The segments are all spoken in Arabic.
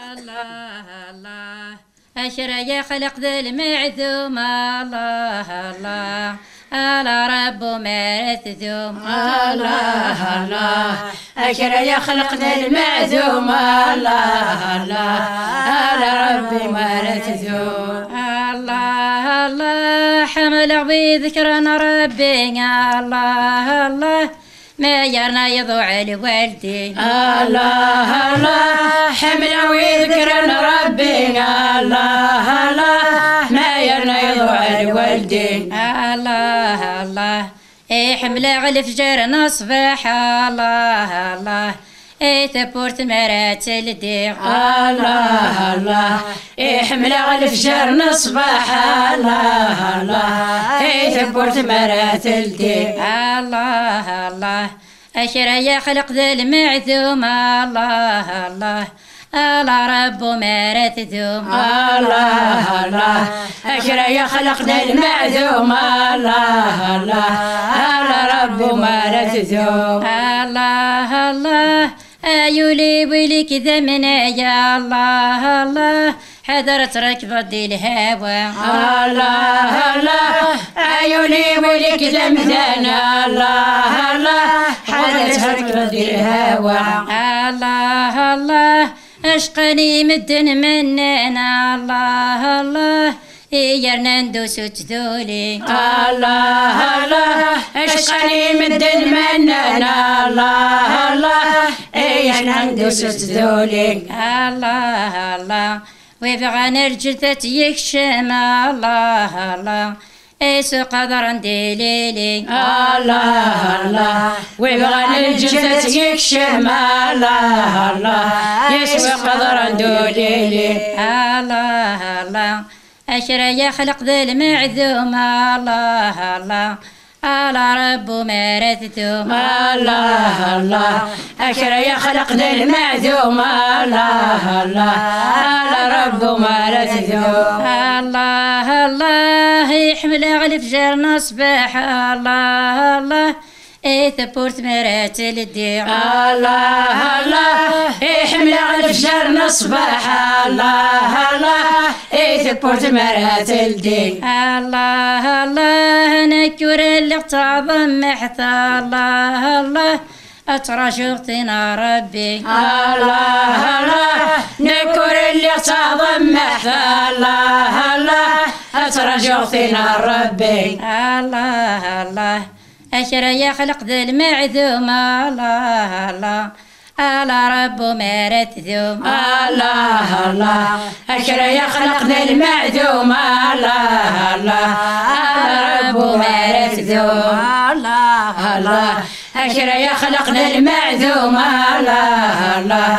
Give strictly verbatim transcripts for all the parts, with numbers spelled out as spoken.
الله الله أشرى يا خلق ذا المعذوم الله الله على رب مرث ثوم الله الله أشرى يا خلق ذا المعذوم الله الله على رب مرث ثوم الله الله حمل بذكرنا ربنا الله الله ما يرنا يضوع لوالدي الله الله حمل وذكرنا ربنا الله الله ما يرنا يضوع لوالدي الله الله اي حملة على فجر نصبح الله الله اي ثبورت مرات الدير الله الله اي حملة على فجر نصبح الله الله اي ثبورت مرات الدير الله الله أشرى يا خلق ذا المعذوم الله الله على رب مرث ثوم الله الله أشرى يا خلق ذا المعذوم الله الله على رب مرث ثوم الله الله أيولي ولك ذمنا يا الله الله حذرت ركض الهوى الله الله أيولي ولك ذمنا الله الله حذرت ركض الهوى الله الله أشقني مدن مننا الله الله يرنا ندوس تذولي الله الله أشقني مدن مننا الله الله يرنا ندوس تذولي الله الله ويبغى نرجل يكشم الله الله ايسو قدر دليلي الله الله ويبغى نرجل يكشم الله الله يسوى قدر دليلي الله الله أشرى يا خلق ذا المعذوم الله الله على رب مرث ثوم الله الله أشرى يا خلق ذا المعذوم الله الله على رب مرث ثوم الله الله يحمل على فجر نصبح الله الله اي ثبورت مرات الدير الله الله يحمل على فجر نصبح الله الله اي ثبورت مرات الدير الله الله نكر اللي تعظم محث الله الله أترى شوقتنا ربي الله الله نكر اللي تعظم محث الله الله أترى شوقتنا ربي الله الله أشرى يا خلق ذا المعذوم الله الله على رب مرث ثوم الله الله أشرى يا خلق ذا المعذوم الله الله على رب مرث ثوم الله الله أشرى يا خلق ذا المعذوم الله الله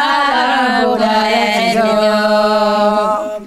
على رب مرث ثوم.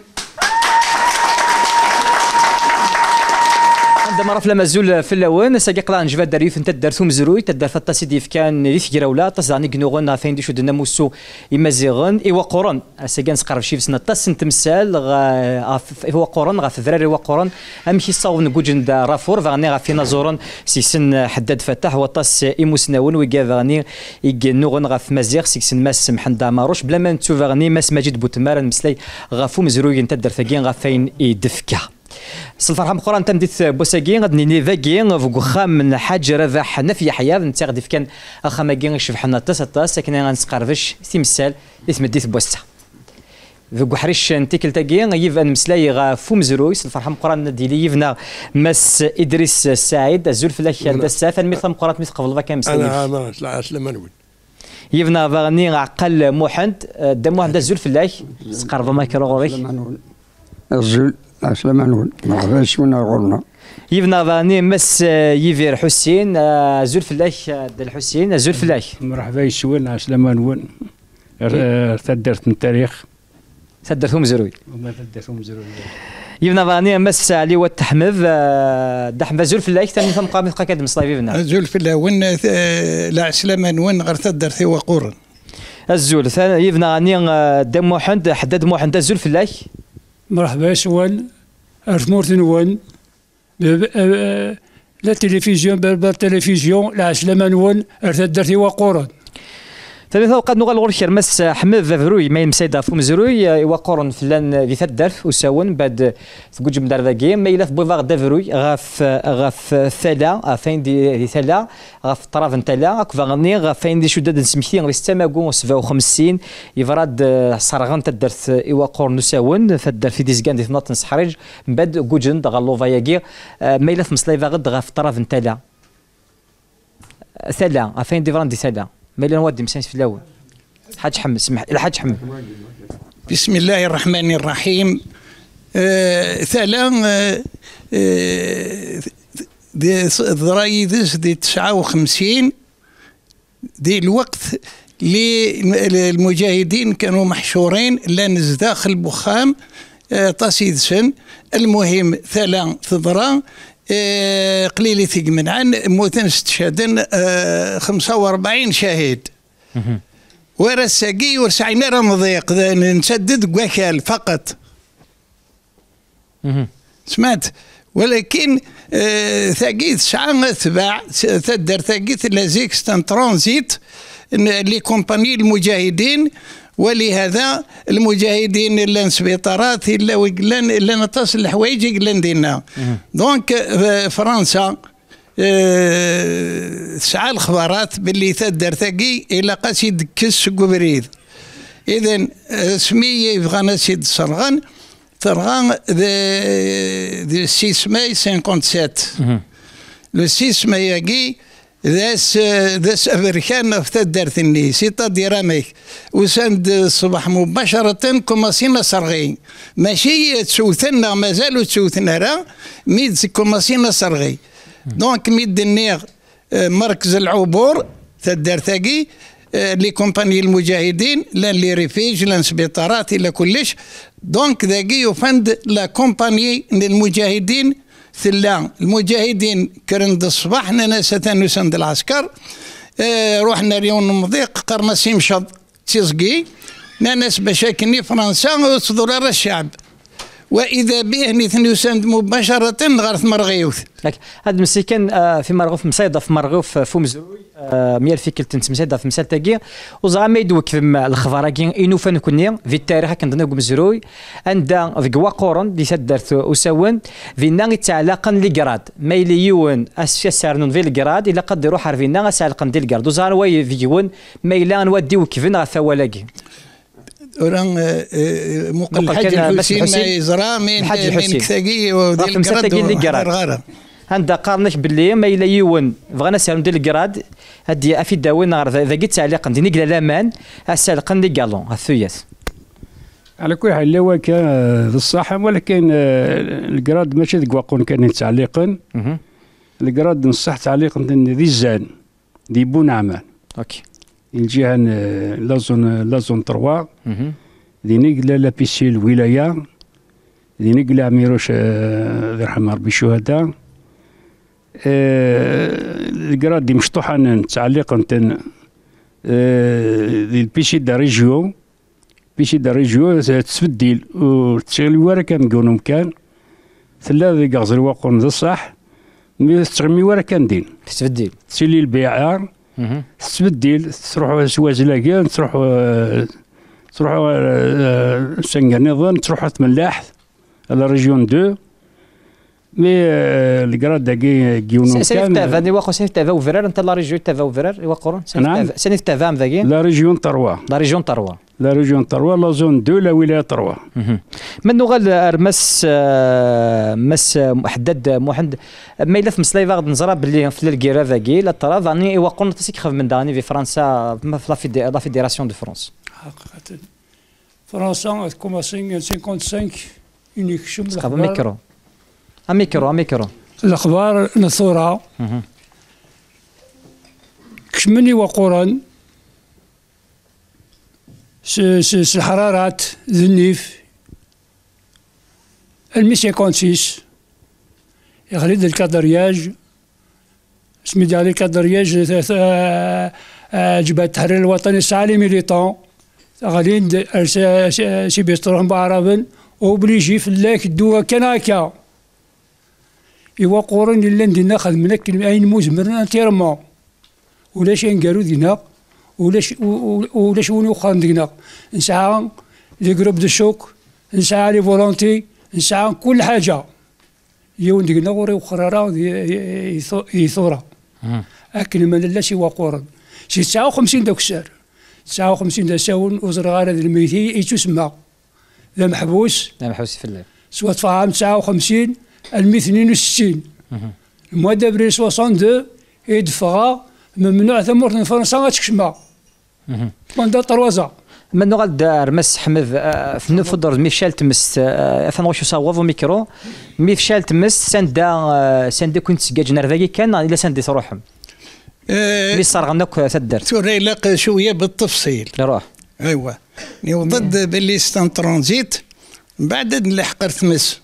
عندما رفل مزول في اللون ساقي قران جبال داريف انت دار ثوم زروي تدار فطاسي ديف كان ريف كراولا تصدعني كنوغون غافين ديشو دنا موسو يمازيغون ايوا قرون ساقي نسقرب شي فسنا طاس نتمثال ايوا قرون غاف ذراري ايوا قرون امشي صاوب نكوجن دا رافور فغني غافينا زورون سيسن حداد فتح وطاس ايموسناون ويكا فغني ينوغون غاف مازيغ سيسن ماس محمد ماروش بلا ما نتو فغني ماس ماجد بوتمار مسلاي غافو مزروي انت دار ثاقي غافين يدفكا صلفر حم قران تمديت بوساكين غادي نيفاكين فوق خام من حاج رباح نفي حياه نتا غادي كان خماكين شبحنا طاس طاس ساكن غنسقرفش تمثال اسم ديت بوستا فوق حريش نتيكل تاكين يفان مسلاي غا فومزروي صلفر حم قران ديلي يفنا مس ادريس سعيد الزول فلاش السافه مثل قرات مثل قبل فكان مسلاي انا ما طلع سليمان يفنا فغني عقل محمد دم واحد الزول فلاش سقرب ما كيروغوري الزول سليمان مرحبا شونا غورنا يبنا ظاني مس يفير حسين زول فلاش الحسين زول فلاش مرحبا شونا سليمان ون تدرت التاريخ تدرتهم زروي وما تدرتهم زروي يبنا ظاني مس علي والتحمذ دحم زول فلاش ثاني ثم قام قاعد مصايب يبنا زول فلا ون لا سليمان ون غير تدرتي وقورن الزول ثاني يبنا غاني دم محمد حدد محمد زول فلاش مرحبا شوان ارثمورتن ون لا تلفزيون بربر تلفزيون لا سليمان ون ارتدرتي وقورن ثالثا وقد نغال غور كرمس حمد فافروي ما يمسيدا فو مزروي وقورن فلان في ثدرف وساون بعد تقول مدار ذاكي ما يلف بوفاغ دافروي غاف غاف ثلا فين دي ثلا غاف طرف نتلا كفاغني غاف فين دي شداد نسمكتي غير ستماكو سبعة وخمسين يفراد صرغان تدرت ايوا قورن نساون فدر في ديزكان دي ثناط نسحرج من بعد كوجن غالو فاياكي ما يلف مصليفا غد غاف طرف نتلا ثلا فين دي فران دي ثلا ما إلا نودي مسانس في الأول الحاج حمد سمح الحاج حمد. بسم الله الرحمن الرحيم. آه ثلا آه آه دي ضرايدس دي تسعة وخمسين دي الوقت اللي المجاهدين كانوا محشورين لانز داخل بخام آه تصيد سن. المهم ثلا ثضرا آه قليل ثق من عن موتن استشهدن آه خمسة وأربعين شهيد ورساقي ورسعينا رمضيق نسدد قوكال فقط سمعت. ولكن آه ثاقيت ساعة تباع تدر ثاقيت لازيكستان ترانزيت لي كومباني المجاهدين. ولهذا المجاهدين الا سبيطارات الا وقلان الا نتصل الحوايج قلان دينا. دونك فرنسا أه سعى الخبرات باللي تدر ثقي الى قصيد كس قبريد. اذا سميه يبغى سيد صرغان صرغان دي ستة ماي خمسة وخمسين لو ستة ماي ياكي ذاس ذاس امريكان في تدرتني سيتا ديراميك وسند الصباح مباشرة كوماسينا صرغي ماشي تسوثنا مازالوا تسوثنا راه ميد كوماسينا صرغي. دونك ميد النيغ مركز العبور تدرتاكي لي كومباني المجاهدين لا لي ريفيج لا سبيطارات الا كلش. دونك ذاكي يفند لا كومباني للمجاهدين ثلا المجاهدين كرند الصباح ناس نسند العسكر اه روحنا ريون مضيق قرنا سيمشط تيزقي ناس بشاكني فرنسا وصدر الشعب واذا به نسند مباشره غير مرغيوث. هذا المسكن في مرغوف مصيده في مرغوف فومزروي ميال في كلت مسيده في مسال تاكي وزغا ما يدوك في الخفراكين انو فنكوني في التاريخ كندنا مزروي عند في قواقورن دي سدرت وساون في ناغي تعلقن لي كراد ما يليون اسيا سارنون في الكراد الا قد يروح عرفينا سالقن ديال الكراد وزغا واي فيون ما الا نوديو كيفين غا ثوالاكي وران مقل الحاج الحسين ما يزرى من من كثاقي وديال الكراد عند قارناش باللي ما إلا يون بغينا سالم ديال الكراد هادي افي داوين نهار ذا قيت تعليق ندير نقلا لامان السالقن دي كالون الثياث. على كل حال لا كان الصح ولكن الكراد ماشي ذك واقون كان تعليقا الكراد نصح تعليق ذي الزان دي بونعمان اوكي الجهه لا زون لا زون ثلاثة دي نقلا لا بيسي الولايه دي نقلا ميروش الله يرحم ربي الشهداء الكراد دي مشطوحه تعليقا دي البيسي دا ريجيو بيسي دا ريجيو تسبديل وتشغل ورا كان نقولوا مكان ثلاثه غازل واقون ذا الصح مي تغمي ورا كان دين تسبديل تسيلي البيعار تسبديل تروحوا سوازلاكي تروحوا تروحوا سنغنيظن تروحوا تملاح على ريجيون اثنين مي الكراد داكي كيونو كان سيف تافا دي واخو سيف تافا وفرار انت لا ريجيون تافا وفرار يوقرون سيف تافا ام ذاكي لا ريجيون ثلاثة لا ريجيون ثلاثة لا ريجيون ثلاثة لا زون اثنين لا ولايه ثلاثة من نغال مس مس محدد محمد ما الا في مسلايفا غد نزرا باللي في الكيرا ذاكي لا طراف راني يوقرون تسيك خف من داني في فرنسا في لا فيديراسيون دو فرنسا حقيقه فرنسا كوماسين خمسة وخمسين اونيك شوم تقابل ميكرو اميكرو اميكرو الاخبار نثورة كشمني وقران س الحرارات ذنيف المية خمسة وستين يغليد الكادرياج اسمي ديال الكادرياج جبهة التحرير الوطني السعالي ميليطون غالين سي بيسترهم بعربن وبليجي في اللاك الدوا كان هكا إوا قورن إلا ندينا خدمنا كلمة أين مزمرنا تيرما ولا شي نقالو دينا ولاش ولاش ونو خان دينا نسعى لي جروب دو شوك نسعى لي فولونتي نسعى كل حاجه يون دينا غوري وخراره يثورا اكل من لا شي وقورا شي تسعة وخمسين داك السعر تسعة وخمسين دا ساون وزرغاره الميتي يتسمى لا محبوس لا محبوس في الليل سوا تفاهم تسعة وخمسين المية اثنين وستين الموا دابريل اثنين وستين يدفع ممنوع ثمورة فرنسا غتكشما بوندا طروازا من غاد رمس حمد في نفضل ميشيل تمس ثاني وشو صاوب ميكرو مي فشال تمس ساندا ساندا كنت سكاج نرفاكي كان الا ساندي تروحهم اللي صار غنك تدرت توري لك شويه بالتفصيل روح ايوا ضد باللي ستان ترانزيت بعد نلحق تمس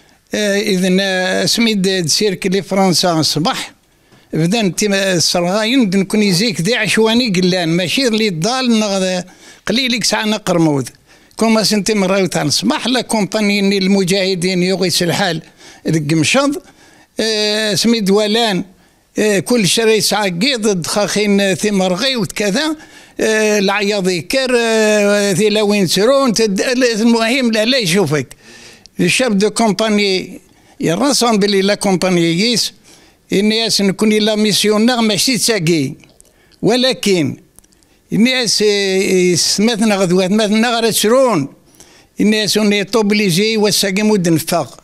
اذا سميد سيركلي فرنسا الصباح بدا انت الصرغاين نكون يزيك ذي عشواني قلان ماشي اللي الضال قليلك ساعه قرمود كوما سنتي مراو تاع الصباح لا كومباني المجاهدين يغيس الحال القمشض آه سميد ولان آه كل شري ساعه قيض خاخين ثمرغي وكذا آه العياضي كر آه ذي لوين سرون المهم لا لا يشوفك الشاب دو كومباني يرسم بلي لا كومباني يس الناس نكون لا ميسيونير ماشي تساقي ولكن الناس مثلا غدوات مثلا غير تسرون الناس اوني طوبليجي وساقي مود نفاق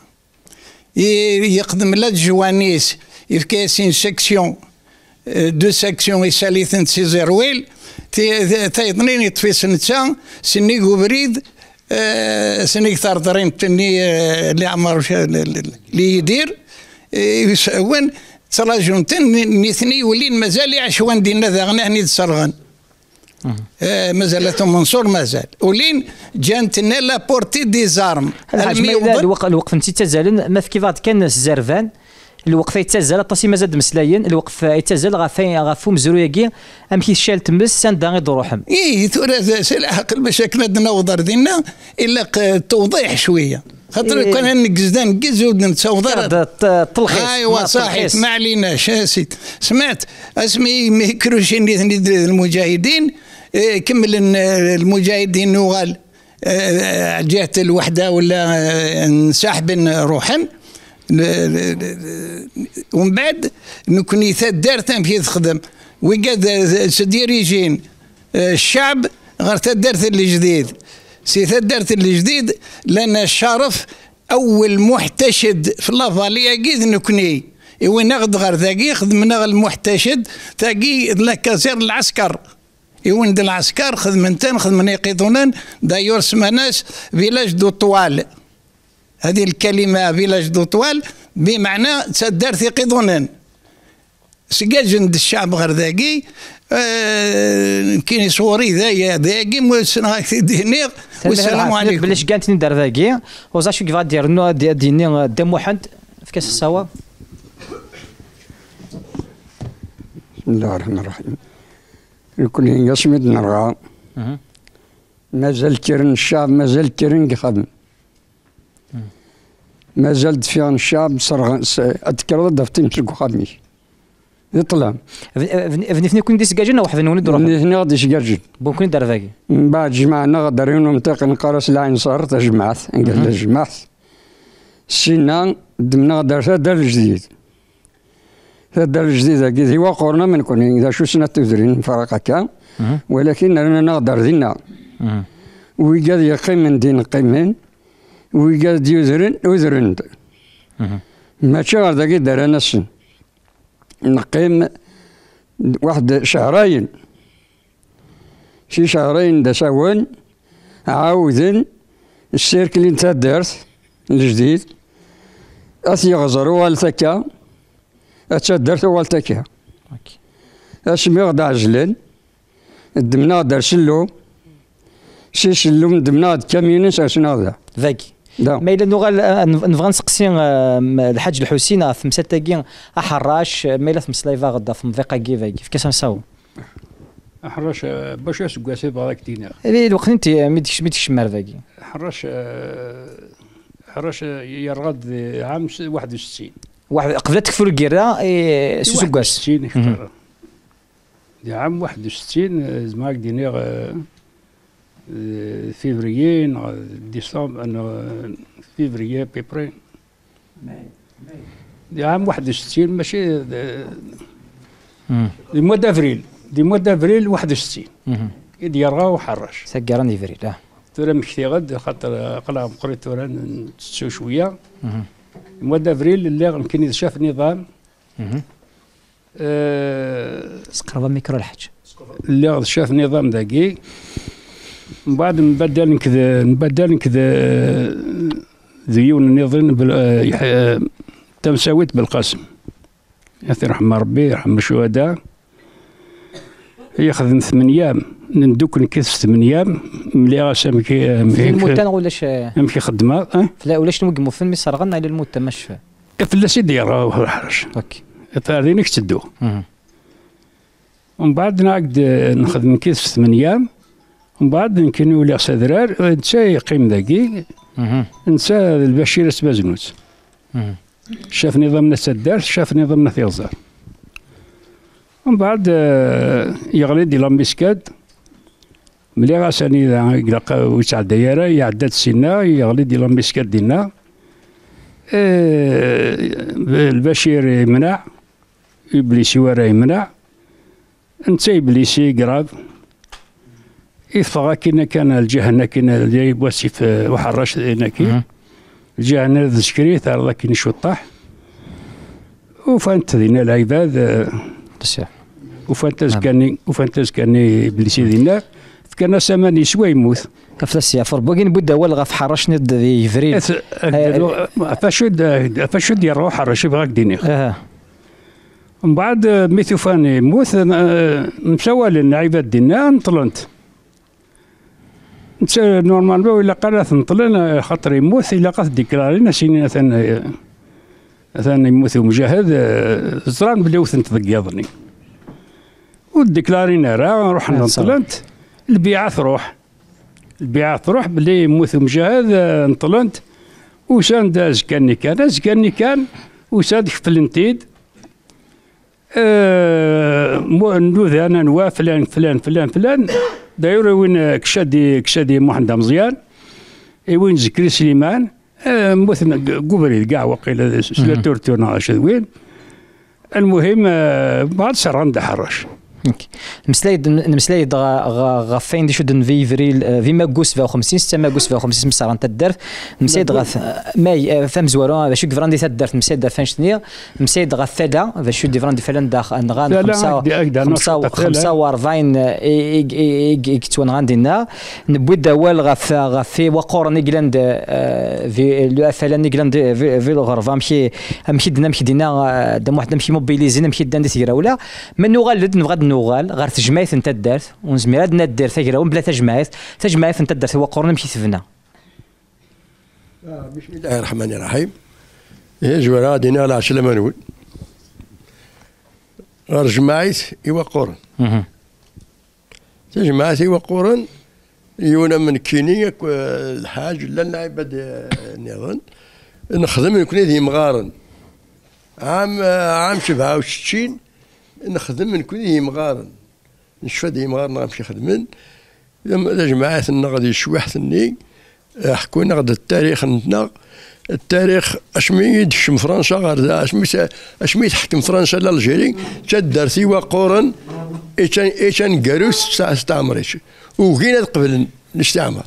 يقدم لا جوانيس يفكاسين سيكسيون دو سيكسيون يساليثن سي زيرويل تايضنين يطفي سنتان سني قبريد سني ثار درين تني اللي عمر اللي يدير يسوون تراجون تن نثني ولين مازال عشوان دينا ذا غناني تصرغن آه مازال منصور مازال ولين جانتنا لا بورتي دي زارم الوقف الوقف انت تزال ما في كيفات كان الزرفان الوقف يتزال طاسي مازال مسلاين الوقف يتزال غافين غافو مزروياكي ام كي شال تمس ساندا غير روحهم اي تورا سلاح المشاكل عندنا وضر دينا الا توضيح شويه خاطر إيه كان نقزدا نقز ونتصوضر التلخيص ايوا صحيح ما عليناش اسيت سمعت اسمي ميكروشين اللي المجاهدين إيه كمل المجاهدين نوغال إيه جهه الوحده ولا نسحب روحهم ومن بعد نكون يثدر تم في تخدم وقاد سديريجين الشعب غير تدرت الجديد سي تدرت الجديد لان الشرف اول محتشد في لافالي اكيد نكني وين ناخذ غير ذاكي خدمنا المحتشد تاقي لكازير العسكر يوند العسكر خدمتين خدمنا يقيدونان دايور سماناس فيلاج دو طوال هذه الكلمه فيلاج دو طوال بمعنى تدرت يقيدونان سجاجند الشعب غير ذاكي آه كاين صوري ذايا ذاكي دينيغ والسلام عليكم بلاش كانت ندير ذاكي وزا شو كيفا دير نو ديني دم واحد في كاس الصواب بسم الله الرحمن الرحيم يكون يصمد نرغى مازال كيرن الشعب مازال كيرن يخدم مازال دفيان الشعب صرغ اذكر دفتي مسكو خدمي يطلع فني فني كون ديس كاجنا واحد نوني دروح فني فني غادي شكاجن ممكن ندير ذاكي من بعد جمعنا غدارين منطق نقرس العين صارت جمعت قال جمعت سينا دمنا غدار دار الجديد هذا الجديد هكذا هو قرنا من كون اذا شو سنه تدرين فرق هكا ولكن رانا نقدر دينا ويقاد يقيم من دين قيمين ويقاد يزرن وزرن ماشي غير ذاك دار ناس نقيم واحد شهرين شي شهرين دا ساون عاودن السيرك اللي انت دارت الجديد اثي غزروا والتكا اتشدرت والتكا اسمي غدا عجلن دمنا دار شلو شي شلو دمنا كاميون ساسنا هذا ذاكي ما الا نغال نبغى نسقسي الحاج الحسين في مساتاكي احراش ما الا في مسلايفا غدا في مضيقه كيفاكي في كاس نساو حراش باش اسكاسي بغاك دينا اي الوقت انت ميديش ميديش مار ذاكي حراش حراش يرغد عام واحد وستين واحد قبل تكفر الكيرا سوسو كاس ستين دي عام واحد وستين زعما ديني فيفريي ديسمبر انا فيفريي بيبري دي عام واحد وستين ماشي دي مو دافريل دي مو دافريل واحد وستين يدي راه وحرش سكران ديفريل اه تورا مكتي غد خاطر قلع قريت تورا نتسو شويه مو دافريل اللي يمكن شاف نظام أه سقرب الميكرو الحاج اللي شاف نظام ذاكي من بعد نبدل نكذا نبدل نكذا ذيون النظام تمساويت بالقاسم يثير رحمه ربي يرحم الشهداء يخدم ثمان ايام ندوك نكث ثمان ايام ملي غاس مكي الموتان ولاش مكي خدمه اه لا ولاش نوقموا فين مي صرغنا على الموتان ماش فلا سيدي راه الحرج اوكي ثاني تدو ومن بعد نعقد نخدم كيس في ثمان ايام ومن بعد يمكن يولي صدرار نسى يقيم ذاكي نسى البشير سبازنوت شاف نظامنا سدار شاف نظامنا ثيغزار ومن بعد يغلي دي لامبيسكاد ملي غاساني يلقى ويتاع الدايره يعدات السنه يغلي دي لامبيسكاد ديالنا البشير يمنع إبليسي وراه يمنع انت إبليسي قراب يفغا كينا كان الجهنة كينا اللي يبوسي في وحراش هناكي الجهنة ذكري ثار كي نشطح وفانت ذينا العباد وفانت زكاني وفانت زكاني إبليسي ذينا كان سماني سوا يموت كفلا السيافر بوغين بودا ولا غاف حرش ند ذي فريد فاشد فاشد يروح حرش يبغاك ديني من بعد ميثوفاني موت مشاو للعباد دينا نطلنت انت نورمالمون ولا قالت نطلن خاطر يموت الا قات ديكلارينا سيني ثاني ثاني يموت مجاهد زران بلي وثنت ضياضني وديكلارينا راه نروح نطلنت البيعه تروح البيعه تروح بلي يموت مجاهد نطلنت وساند زكاني كان زكاني كان وساد فلنتيد أه نوذ انا نوا فلان فلان فلان فلان داير وين كشادي كشادي محمد مزيان اي وين زكري سليمان أه موث قبري كاع وقيل سلاتورتونا اش وين المهم أه بعد سران دحرش مسلايد مسلايد غا فين دي شدن في فريل في ماغوس في خمسين ستة ماغوس في خمسين مسار انت الدرت مسلايد غا ماي فهم زوارو باش كفراندي تدرت مسلايد فين شنيا مسلايد غا ثدا باش شدي فراندي فلان داخ نغان خمسة خمسة خمسة وأربعين اكتوان غاندينا نبوي دوال غا غا في وقور نيغلاند في لو فلان نيغلاند في الغرفه مشي مشي دنا مشي دينا دم واحد مشي موبيليزين مشي دنا تيرا ولا منو غالد نبغى نوغال غير تجمعيت انت دارت ونزمير عندنا دير تاكراون بلا تجمعيت تجمعيت انت دارت هو قرن مشي ثفنا بسم الله الرحمن الرحيم هي جوارا دينا على عشرة منول غير جمعيت ايوا قرن تجمعيت ايوا قرن يونا من كينيك الحاج لنا عباد النظام نخدم نكون ذي مغارن عام عام سبعة وستين نخدم نكون ذي مغارن نشفى ذي مغارن غنمشي خدمن إذا جماعتنا غادي يشوحثني حكونا غدا التاريخ نتنا التاريخ اشمي يدشم فرنسا غير اشمي اشمي تحكم فرنسا لالجيري تدار سيوا قورن ايشان ايشان كاروس استعمريش وكينا قبل الاستعمار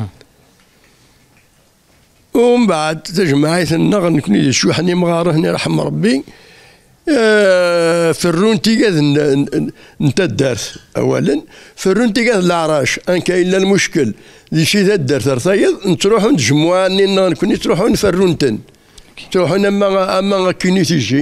ومن بعد تجمعيتنا غنكون شوحني مغاره هنا رحم ربي فرونتي قاد انت دارت اولا فرونتي قاد العراش ان كاين المشكل اللي شي دارت رصايد نتروحوا نتجمعوا نكون تروحوا نفرونتن تروحوا اما اما كيني تيجي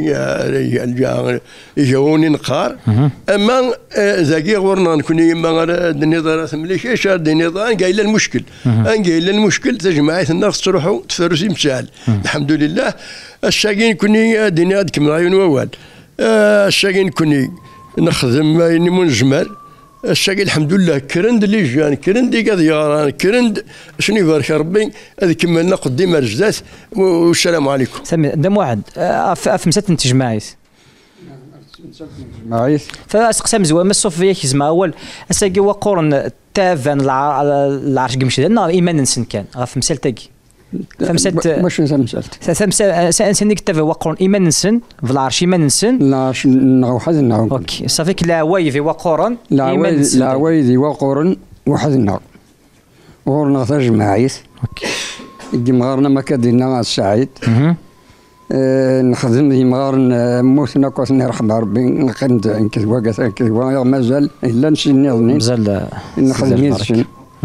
يجاوني نقار اما زاكي غورنا نكون اما النظارات مليش اش النظام قايل المشكل ان قايل المشكل تجمعات الناس تروحوا تفرسي مسال الحمد لله الشاقين كوني دينا هذيك من عيون ووال الشاقين كوني نخدم اني منجمل الشاقي الحمد لله كرند اللي جان كرند قاد يغران كرند شنو يبارك ربي هذه كملنا قديم الجدات والسلام عليكم. سمي دم واحد اف مسات تجمعيت معيث فاسقسام زوام الصوفيه كيزما اول اساكي وقورن تافان العرش قمشي لنا ايمان نسن كان غاف مسال تاكي فمسالت واش مسالت ثمسال سنيك تافا وقورن ايمان نسن في العرش ايمان نسن لا نغو حد نغو اوكي صافيك لا وايفي وقورن لا وايد لا وايد وقورن واحد نغو ورنا غتاج معيث اوكي يمغارنا ما كدينا السعيد أه نخدم يمغار موتنا كوت نرحم ربي نقند نكذبوا كذا كذبوا مازال الا نمشي نظني مازال نخدم يدشن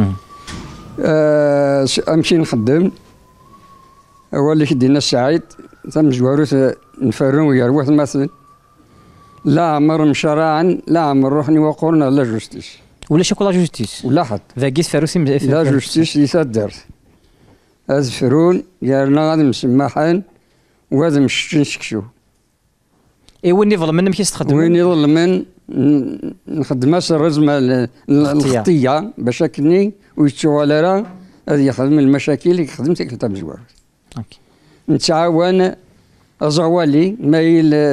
أه امشي نخدم هو اللي كدينا السعيد ثم جوارث نفرون ويروث مثلا لا عمر مشرعا لا عمر روحني وقورنا لا جوستيس ولا شكون لا جوستيس ولا حد فاكيت فاروسي لا جوستيس يسدر أزفرون يارنا غادي مسمحان وهذا مش نسكشو اي وين يظلم من كي تخدم وين يظلم من نخدم الرزمه الخطيه باش كني ويتشوال راه هذه يخدم المشاكل اللي خدمتك انت مزوار اوكي نتعاون ازوالي ما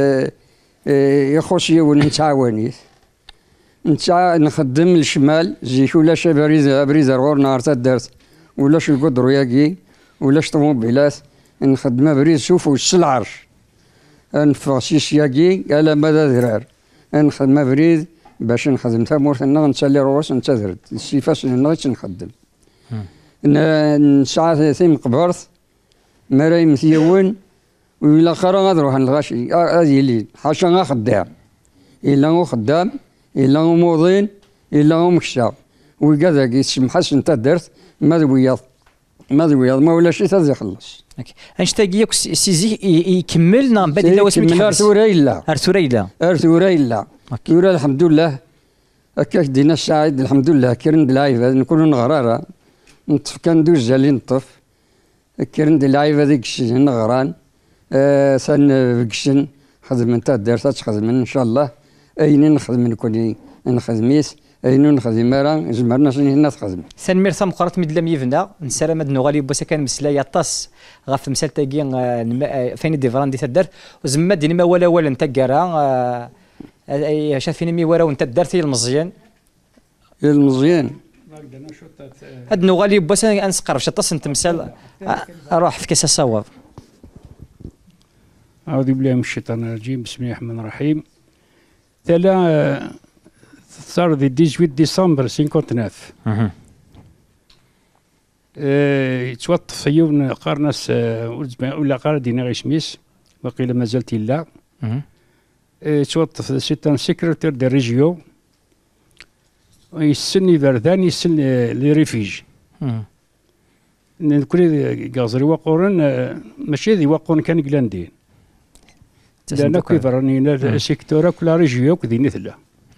يخصي ونتعاوني نتع نخدم الشمال زي ولا شبريز بريز غور نهار تدرت ولاش القدر ياكي ولاش طوموبيلات نخدمها بريد شوف وش العرش نفغسيش ياكي على مدى ذرار نخدمها بريد باش نخدم تامورتنا نتسالي رواس نتذرد السيفاس نغيت نخدم نسعى ثيم قبرت مراي مثيون وإلا خرا غادروح نلغاشي هذه اللي حاشا غا خدام إلا هو خدام إلا هو موضين إلا هو مكشاف وكذا كيسم حسن تدرت ما ذويض ما ذويض ما ولا شي تازي يخلص انشتاقي سيزي يكمل نعم بدي لو اسمك يكمل ارثوريلا ارثوريلا ارثوريلا يورا الحمد لله هكاك دينا السعيد الحمد لله كرن لايف نكونوا نغرارا نطف كان دوز جالي نطف كرن لايف هذيك الشيء نغران آه سن بكشن خدم انت دارت تخدم ان شاء الله اين نخدم نكوني نخدميس اين نخدم مرا زمرنا شنو هنا تخدم ثان ميرثا مقرات مدلم يفنا نسلم هاد نغالي بوسا كان مسلايا طاس غاف مسال تاكي فين ديفران دي تدار وزما ديني ما ولا ولا نتا كارا شافيني مي ورا وانت دارتي المزيان المزيان هاد نغالي بوسا انسقرف شطاس نتمثال اروح في كاس الصواب. أعوذ بالله من الشيطان الرجيم بسم الله الرحمن الرحيم. تلا صار دي ثمانية عشر ديسمبر خمسة وخمسين يتوطف في يوم قارناس ولا قار دينا غي شميس وقيل ما زالت لا يتوطف سيتان سيكرتير دي ريجيو يسني بردان يسن لي ريفيج كل غازري وقورن ماشي ذي وقورن كان قلاندين لأن كيف راني سيكتورا كل ريجيو كذي نثلا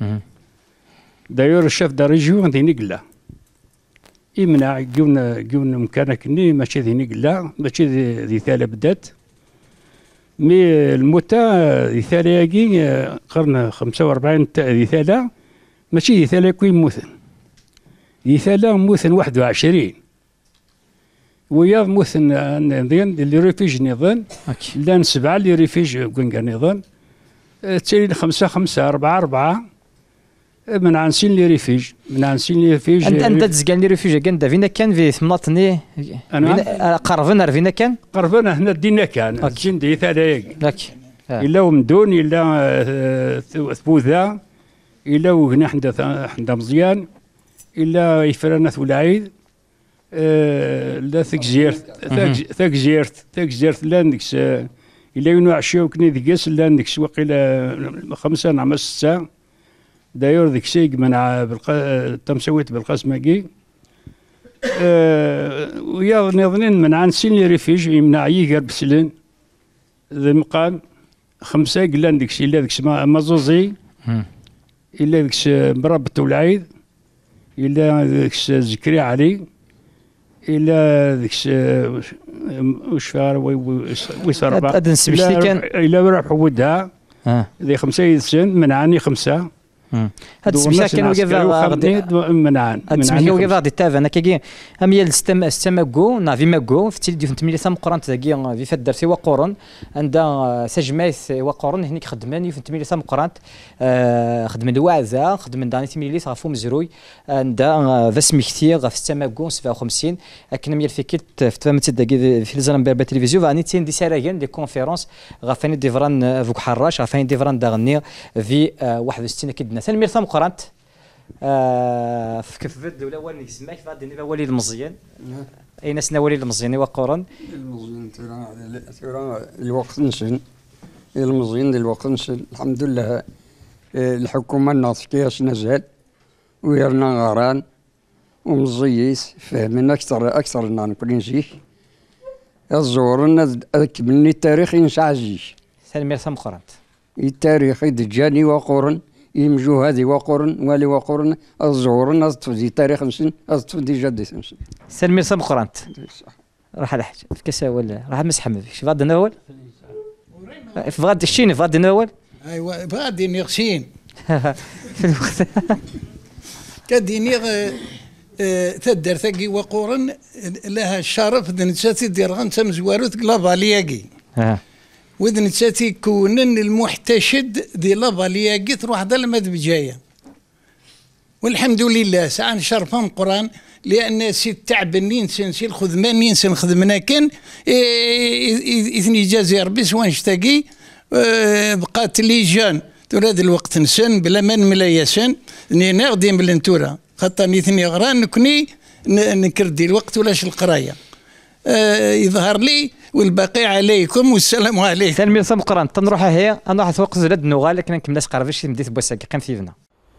دايور الشاف دا ريجيو غادي نقلا يمنع جون جون مكانك ني ماشي ذي نقلا ماشي ذي ثالا بدات مي الموتى ذي ثالا ياكي قرن خمسة وأربعين ذي ثالا ماشي ذي ثالا كوين موثن ذي ثالا موثن واحد وعشرين وياض موثن نظن اللي ريفيج نظن لان سبعة اللي ريفيج كون نظن تسالي خمسة خمسة أربعة أربعة من عنسين لي ريفيج من عنسين لي ريفيج انت انت تزكان لي ريفيج كان فينا كان في ثمنطني انا قربنا فينا كان قربنا هنا دينا كان جندي ثلاث لك الا ومدون الا ثبوذا الا وهنا حنا حنا مزيان الا يفرنا ثولعيد لا ثك زيرت ثك زيرت ثك زيرت لا ندكس الا ينوع عشيه وكني ذكاس لا ندكس وقيله خمسه نعم سته دايور ذيك الشيء منع بالق... تم سويت بالقسماكي أه ويا نظنين من عن سين ريفيج يمنع يقرب بسلين ذي مقام خمسة قلان ذيك الشيء إلا ذيك اسمها مازوزي إلا ذيك مربط والعيد إلا ذيك زكريا علي إلا ذيك وش فار ويصربا أدن سبشتي كان إلا راح ودها ذي خمسة سن من عني خمسة هاد السميه كان وقفا غادي منعان منعان وقفا غادي تافا انا كي اميال الستم استماغو نافي ماغو في تيلي ثمانية ثم قران تاكي في فدر سي وقورن عندها سجمايث وقورن هنيك خدمان في ثمانية ثم قران خدمن واعزه خدمن داني ثمانية ليس غافو مزروي عندها فاسمي كثير غاف استماغو سبعة وخمسين لكن اميال في كيت في تفهمت داكي في الزرم بيربا تلفزيون فاني تين دي ساراغان دي كونفيرونس غافاني ديفران فوق حراش غافاني ديفران داغني في واحد وستين كدنا ثاني ميرثم قرانت آه في كيف بد ولا والي سماك غادي نبا ولي المزيان اين سنا ولي المزيان وقرن المزيان ترى ترى الوقت نشن المزيان ديال الوقت نشن الحمد لله الحكومه الناطقيه نزال ويرنا غران ومزيس فهمنا اكثر اكثر لنا نكون نجيك الزورنا كملني التاريخ ينشعجيش ثاني ميرثم قرانت التاريخ دجاني وقرن يمجو هذه وقرن والي وقرن الزورن أزتفدي تاريخ نسن أزتفدي جدي نسن سلمي صم قرانت راح على حاجة في كسا ولا راح مسح ما فيش غادي نول في غادي الشين في غادي نول ايوا غادي نغشين في الوقت كادي نيغ تدر ثقي وقرن لها الشرف دنساتي دير غنت مزوارو لافالياكي وذن تاتي كونن المحتشد دي لافالياكي تروح ذا المد بجايه والحمد لله ساعة شرفان قران لان سي التعب نينسن سي الخدمان نينسن خدمنا كان اثني جازي ربي سوا نشتاقي بقات لي جان تور هذا الوقت نسن بلا ما نملا سن ني نغدي من الانتورا خاطر نيثني غران نكني نكردي الوقت ولاش القرايه آه يظهر لي والباقي عليكم والسلام عليكم. ثاني صم قران تنروح هي انا راح توقف زلد نوغال لكن نكمل قرافيش مديت بوساكي قيم فينا.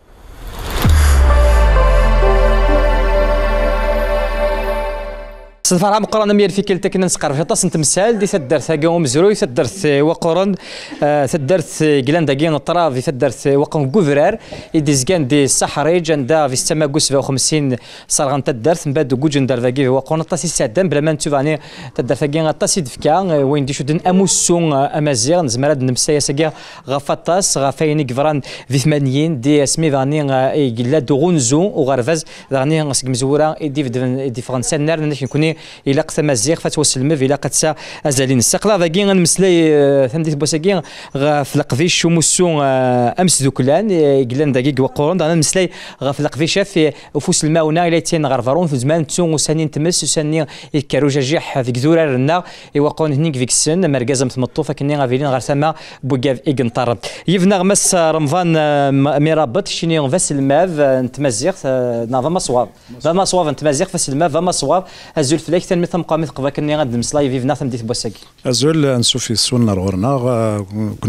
صفر عام قران مير في كلتا كنا نسقر في طاس نتمثال دي تدرت قوم زروي تدرت وقرن تدرت جلان داكين الطرافي تدرت وقن كوفرار يدي زكان دي الصحريج عندها في السماء كو سبعة وخمسين صار تدرت من بعد كوجن دار فاكي وقرن طاسي سادام بلا ما نتوفاني تدرت كاين طاسي دفكا وين دي شدن اموسون امازيغ نزمر هاد النمسايا ساكيا غفاطاس غفايني كفران في ثمانين دي اسمي فاني جلا دغونزو وغرفاز فاني سك مزوره دي دي فرنسا نار نكوني الى قسم الزيغ فتوصل المف الى قد سا ازالين السقلا ذاكي غنمسلاي فهمتي بوساكي في القفيش ومسو امس ذوكلان قلان دقيق وقرون انا نمسلاي في القفيش في وفوس الماونه الى تين غرفرون في زمان تسون وسانين تمس وساني كارو جاجيح في كذورا رنا يوقون هنيك فيك السن مركزه متمطوفه كني غافيلين غير سما بوكاف ايغنطر يفنا غمس رمضان ميرابط شيني فاس الماف نتمزيغ فما صواب فما صواب نتمزيغ فاس الماف فما صواب ازول فلاك ثاني مثل مقامي قبا كني غاد نمسلاي فيفنا ثم ديت بوساكي ازول نشوف السون غورنا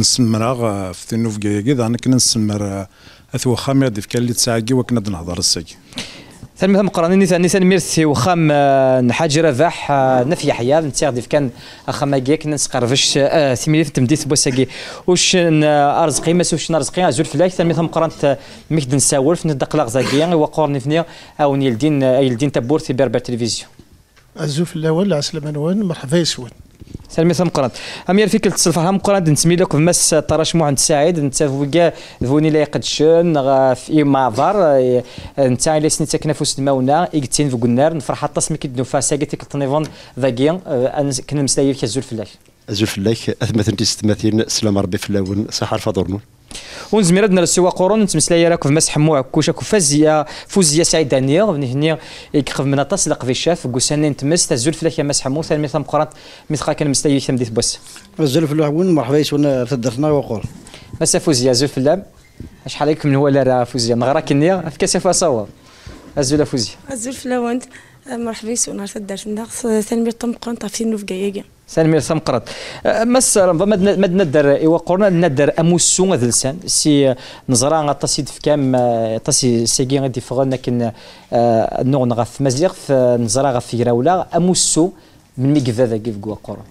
كنسمر في تنوف كاكيد انا كنا نسمر اثو خامي ديف كان اللي تساعي وكنا نهضر الساكي ثاني مثل مقرانين ثاني ثاني ميرثي وخام نحاج رباح نفي يحيى نتاع ديف كان اخما كيك نسقرفش ثمانية تمديت بوساكي واش ارزقي ما سوش نرزقي ازول فلاك ثاني مثل مقرانت ميك نساولف ندق لاغزاكي وقورني فني او يلدين يلدين تبور في بربر تلفزيون الزوف الاول عسلامة نوان مرحبا يسون سلمي ثم قران امير فيك تصلفها هم قران نسمي لك في مس طرش مو عند سعيد انت فوكا فوني لا يقدشن في معفر انت اللي سني تكنا فوس الماونه يقتين فوق النار نفرح التصمي كدنو فاساكيتي التليفون ذاكي كنا مستايف كزول فلاش ازول فلاش اثمثن تستمثين سلام ربي فلاون صحار فضرنون ونزمير دنا السوا قرون تمسلايا راك في مسح مو عكوشا كفازيا فوزيا سعيد هنيا هنيا يكخف من الطاس لق في الشاف كوسانين تمس تزول فلاك مسح مو ثاني مثل قران مثل كان مستايا ثم ديت بوس الزول فلاون مرحبا يسون تدرتنا وقور بس فوزيا زول فلام شحال عليكم من هو لا فوزيا نغراك نيا في كاسفا صواب الزول فوزيا الزول فلاون مرحبا يسون تدرتنا ثاني مثل قران طافين نوف كايا سالمير سمقرط مس مد ندر ايوا قرنا ندر اموسو ذلسان سي نزرا غطاسي فكام طاسي سيكي غادي فغن لكن نوغ نغف مزيغ نزرا غف يراولا اموسو من ميكفا ذاك في قرن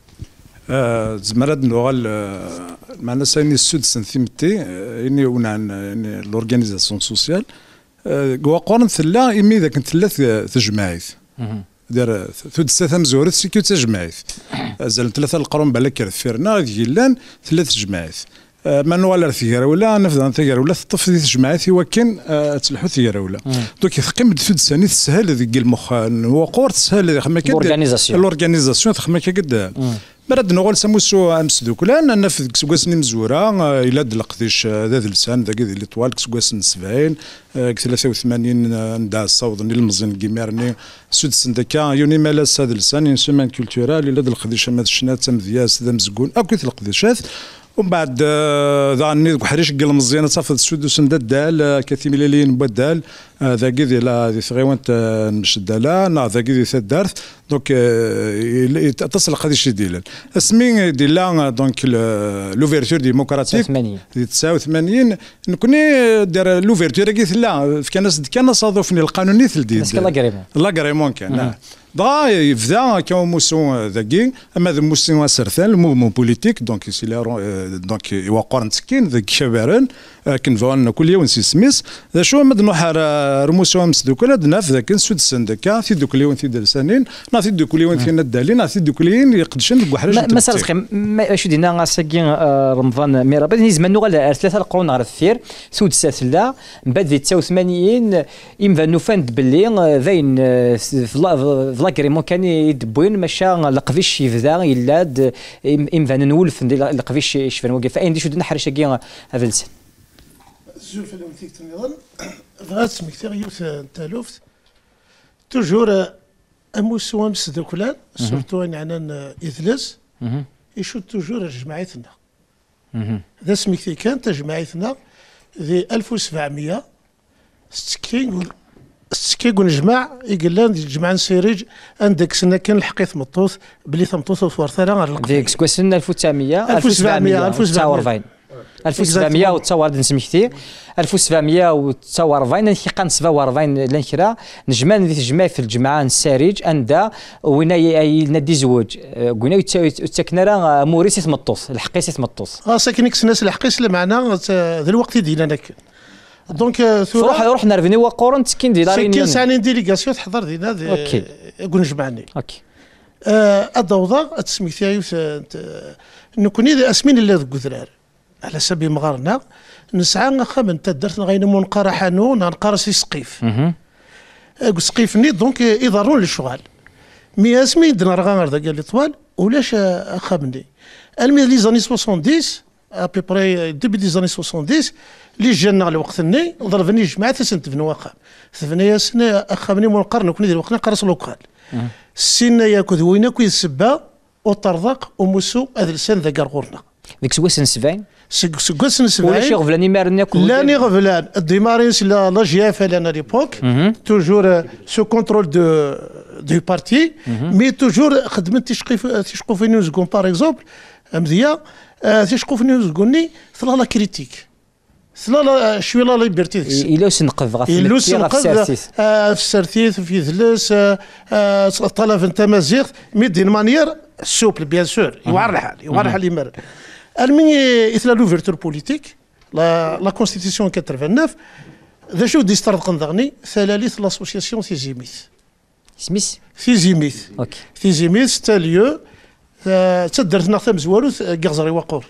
زمرد نوغال معنا ساني السود سنثيمتي اني ونعن لورغانيزاسيون سوسيال قرن ثلا ايمي ذاك ثلاث تجمعيث دار ثود ثلاثة مزورات سيكو تجمعيث زال ثلاثة القرون بالك فيرنا غادي يلان ثلاث جماعات ما نوالر ثيرا ولا نفذ ثيرا ولا تطف ذي تجمعات وكان تلحو ثيرا ولا دوك يثقيم دفد ساني تسهل ذيك المخ وقور تسهل ذي خما كد لورغانيزاسيون لورغانيزاسيون خما كد برد نقول سموسو امس دوكلان نفذ كسواس مزوره الى القديش ذا لسان ذاك ذي طوال كسواس سبعين ثلاثة وثمانين ندع الصوت المزين كيمارني سدس دكا يوني مالا هذا لسان ينسمان كولتورال الى القديش مات الشنات مذياس ذا مزقون اكو القديشات ومن بعد ذا نيد حريش قال مزيانه صافد السدس ندال كثير مليين بدال ذا كذي لا ذي ثغيوانت نمشدالا نا ذا كذي ثدارث دونك تصل قديش ديال اسمي ديلا دونك لوفيرتور ديموكراتيك دي تسعة وثمانين نكوني دار لوفيرتور كي لا كان كان صادفني القانوني ثلدي لاكريمون لاكريمون كان دا يبدا كان موسون ذاكي اما ذا موسون سرثال موفمون بوليتيك دونك سي دونك يوقر نتسكين ذاك شبارن كنفون كل يوم سي سميس ذا شو مد نحر رموسو امس دوكلا دناف ذاك نسود السندكا في دوك اليوم في درسانين نا في دوك اليوم في ندالين نا في دوك اليوم يقدشن دوك حاجه ما سالخ شو دينا غاسكين رمضان ميرابا نيز منو غلا ثلاثه القرون غير الثير سود ساسلا من بعد تسعة وثمانين يمفا نوفاند باللي ذاين في لاكريمون كان يدبوين مشى لقفيش يفدا يلاد يمفا نولف لقفيش يشفن وقف اين دي شو دنا حرشه كي هذا لسان الزلفه اللي متيك تنظن بغات سمكتي يوث تالوفت توجور اموسو امس دوكلان سورتو يعني اثلس يشو توجور جماعتنا ذا سمكتي كانت جماعتنا ذي ألف وسبعمية ستكين ستكين نجمع يقلان الجماعة نسيريج عندك سنة كان الحقيث مطوث بلي ثمطوث وفرثنا غير القضية ديك سكوسن ألف وتسعمية ألف وسبعمية ألف وسبعمية ألف وسبعمية وتصور نسميكتي ألف وسبعمية وتصور أربعين كان سبعة وأربعين لنكرا نجمان ذي تجمع في الجماعة نساريج عندها وين ينادي زوج قلنا يتسكن راه موريس مطوث الحقيس مطوث اه ساكنك سناس الحقيس معنا ذا الوقت دينا لك دونك روح روح نرفني وقورن تسكين دي دارين سكين ساني ديليغاسيون تحضر دينا اوكي قول نجمعني اوكي الضوضاء تسميتي نكوني اسمين اللي ذو ذرار على سبيل مغارنا نسعى خمن تدرت غير منقرة حانو نقرا سي سقيف سقيف ني دونك يضرون للشغل مي اسمي دنا راه غير قال لي طوال ولاش خمني المي لي زاني سبعين ابي بري ديبي دي زاني سبعين اللي جانا على وقت الني ضربني جماعه سنت بن واقع ثمانية سنه خمني من القرن كون وقتنا قرص لوكال سنه ياكل وين كوي السبا وطرزق ومسو هذا لسان ذا قرغورنا ديك سواسن سبعين سكوسن سبعين ولا شي غفلاني مارن ياكل لا ني غفلان الديمارينس لا لا جي اف ال ليبوك توجور سو كونترول دو دو بارتي مي توجور خدمت تشقيف تشقو في نيوز كون باغ اكزومبل مزيا تشقو في نيوز كوني ثلا لا كريتيك ثلا شويه لا ليبرتي إلا سنقذ غف إلا سنقذ في السرثيث في ذلس طلب انت مزيغ مي دين مانيير سوبل بيان سور يوعر الحال يوعر الحال يمر المي إثلا لوفرتور بوليتيك لا لا كونستيتيسيون ثمانية وثمانين ذا شو ديسترد قنضغني ثلاث لاسوسياسيون ثيزيميث سميث ثيزيميث اوكي ثيزيميث تاليو تدرت ناخذ مزوارو كازري وقور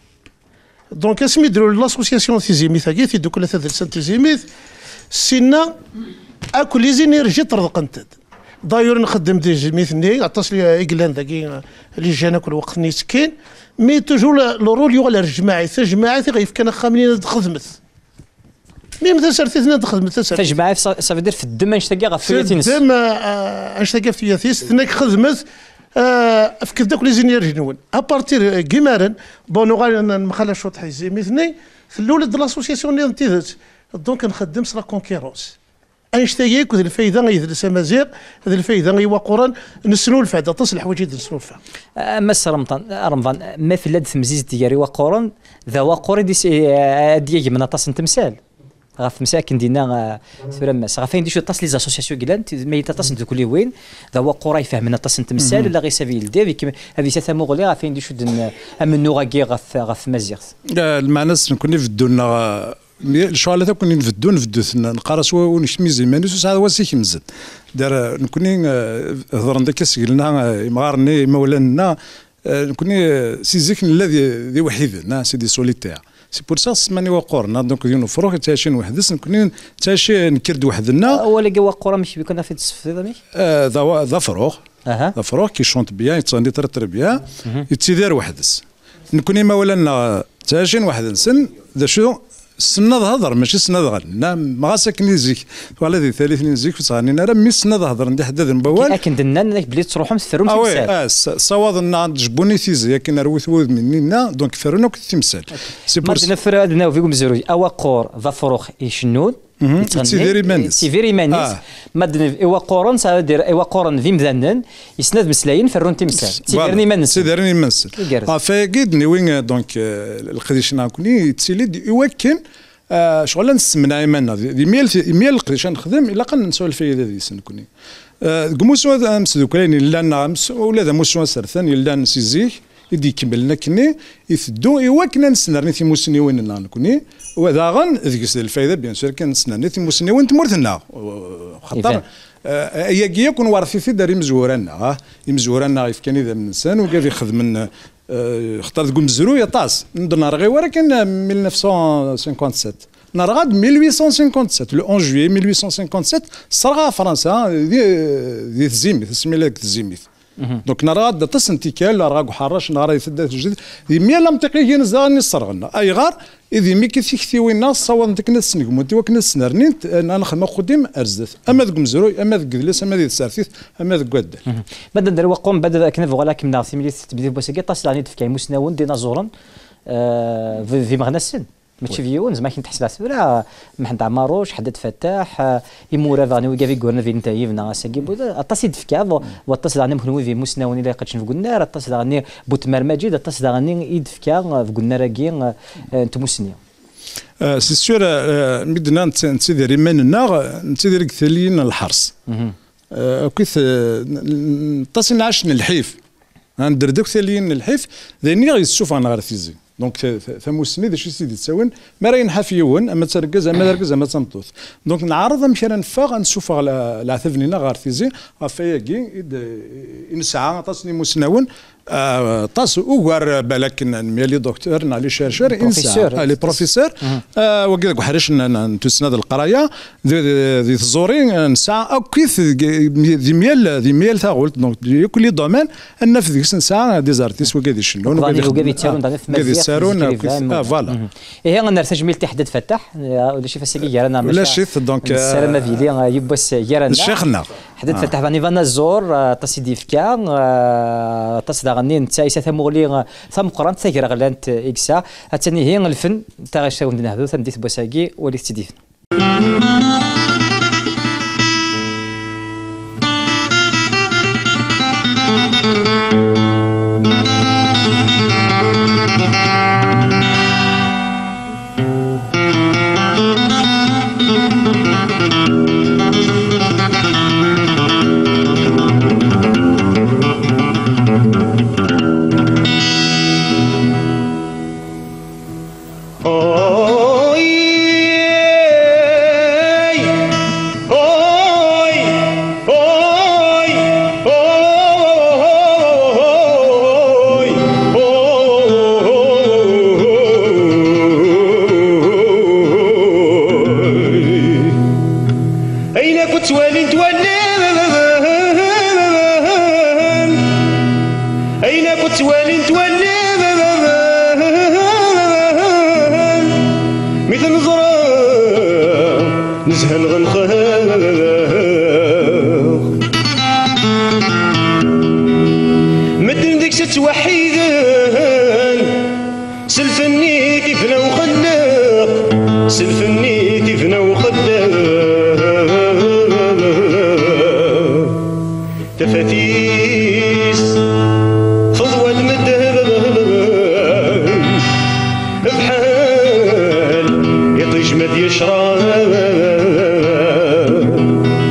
دونك اسمي درو لاسوسياسيون ثيزيميث هاكي في دوك ثلاث سنين ثيزيميث سينا اكل لي زينيرجي طرد قنتد داير نخدم دي جميثني عطاس لي ايغلان داكي اللي جانا كل وقت نيسكين مي توجور لو رول يو على الجماعي الجماعي غيف كان خامنين خدمت مي مثلا سرتيتنا خدمت الجماعي صافي دير في الدم اش تلقى في ثياتيس الدم اش تلقى في ثياتيس تنك خدمت في داك لي زينيرجي نون ابارتير كيمارن بون غادي نخلى شوط حيزي مثني في الاول د لاسوسياسيون اللي نتيذت دونك نخدم سلا كونكيرونس انشتاي كذا الفايده غيدرس مزيغ هذه الفايده غيوا قران نسنو الفايده تصل الحوايج نسنو الفايده اما رمضان رمضان ما في لاد تمزيز ديالي وقران ذا وقري دي ديال من طاس تمثال غاف مساكن دينا فرماس غافين دي شو طاس لي زاسوسياسيون كلان ما يتصل كل وين ذا وقرا يفهم طاس تمثال لا غير سافيل دي هذه ساتا مغلي غافين دي شو امنو غاكي غاف غاف مزيغ المعنى نكون في الدنيا الشغل هذا كنا نفدو نفدو نقرا سوا ونشمي زيمان وساعه واسيك مزد دار نكوني هضرنا داك سقلنا مغارني مولانا نكوني سي زيك الذي ذي وحيد سيدي سوليتير سي بور سا سماني وقورنا دونك ديال فروخ تاشين وحدس نكون تاشي نكرد وحدنا ولا جا وقورا ماشي بيكون في التصفيض ماشي ذا ذا فروخ ذا فروخ كي شونت بيان يتصندي ترتر بيان يتيدار وحدس نكون ما ولا تاشين واحد نسن ذا شو سنة هضر ماشي سنة هضر نعم ما ساكن يزيك ولا ذي ثالث نزيك فصاني انا مي سنة هضر ندي حداد المبوال لكن دنا بلي تروحوا تفرون تمثال اه صواد ان جبوني تيزي لكن روث ود مننا دونك فرونك التمثال سي بور ما نفر عندنا فيكم زروي اوقور ذا فروخ يشنون سيفيري مانيس سيفيري مانيس مادن ايوا قورن سادير ايوا قورن في مذنن يسند مسلاين فرون تمثال سيفيرني مانس سيفيرني مانس فاكيد نوين دونك القديشنا كوني تسيلي يوكن شغل نسمنا ايمانا دي ميل ميل القديش نخدم الا قلنا نسولف في هذا ديسن كوني كموسو امس دوكلين الا امس ولا ذا موسو سرثان الا سيزيك يدي كملنا كني يفدو ايوا كنا نسنرني في موسنيوين نكوني وهذا غن ذيك الفائده بيان سور كان نسنرني في موسنيوين تمرتنا خاطر هي كي يكون وارثي في داري مزورانا مزورانا غيف كان اذا من انسان وقال يخدم من اختار تقول مزرو يا طاس ندنا رغي ولكن ألف وثمانمائة وسبعة وخمسين نرغد ألف وثمانمائة وسبعة وخمسين لو واحد جويي ألف وثمانمائة وسبعة وخمسين صرغا فرنسا دي الزيميث اسمي لك الزيميث دونك نرغد تسنتيكال راك حراش نهار يفدات جديد دي ميا منطقيه نزاني الصرغنا اي غار اذا مي كيثيكتي وين صوان ديك الناس نقمتي وكنا السنرنين انا نخدم قدام ارزدت اما ذوك مزروي اما ذوك قدلس اما ذوك السارثيث اما ذوك قدل بدا ندير وقوم بدا كنا فوالا كنا في ملي تبدي بوسكي طاس لاني تفكاي مسناون ديناصورا في مغنسن ماشي فيون زعما كي تحسب على محمد عماروش حدد فتاح يمورا فاني وكافي كورنا في نتايي فينا ساكي بودا اطاس يدفكا واطاس داغني مخنوي في مسناوني لا قدش في قلنا اطاس داغني بوتمار مجيد اطاس داغني يدفكا في قلنا راكي انتم مسنيا سي سور مدنا نتسيدير مننا نتسيدير كثلين الحرس كيف طاس نعشن الحيف ندير دوك ثلين الحيف ذاني غيشوف انا غير فيزي دونك ثموسني ذا شي سيدي تساون ما راهي نحاف يون اما تركز اما تركز اما تنطوث دونك نعرض مشي نفاغ نشوف على العثفنينا غار فيزي افاياكي نسعى طاسني مسناون طاس اوغار بالك نميلي دكتور نالي شارشر انسان لي بروفيسور وكذا حريش نتسناد القرايه ذي الزوري نسعى او كيف ذي ميل ذي ميل تاغولت دونك كل دومين ان في ذيك الساعه دي زارتيس وكذا شنون وكذا يتسارون كذا يتسارون فوالا هي غنرتج ميل تحدد فتح ولا شي فاسكي يرانا لا شيف دونك السلامه فيلي يبس يرانا شيخنا حدد فتح فاني فانا الزور طاسي ديفكا طاس غني نتا يسا ثمغلي ثم قران تاكر غلانت اكسا ثاني هي الفن تاع غشاو نهضو ثمديت بوساكي ولي تديفن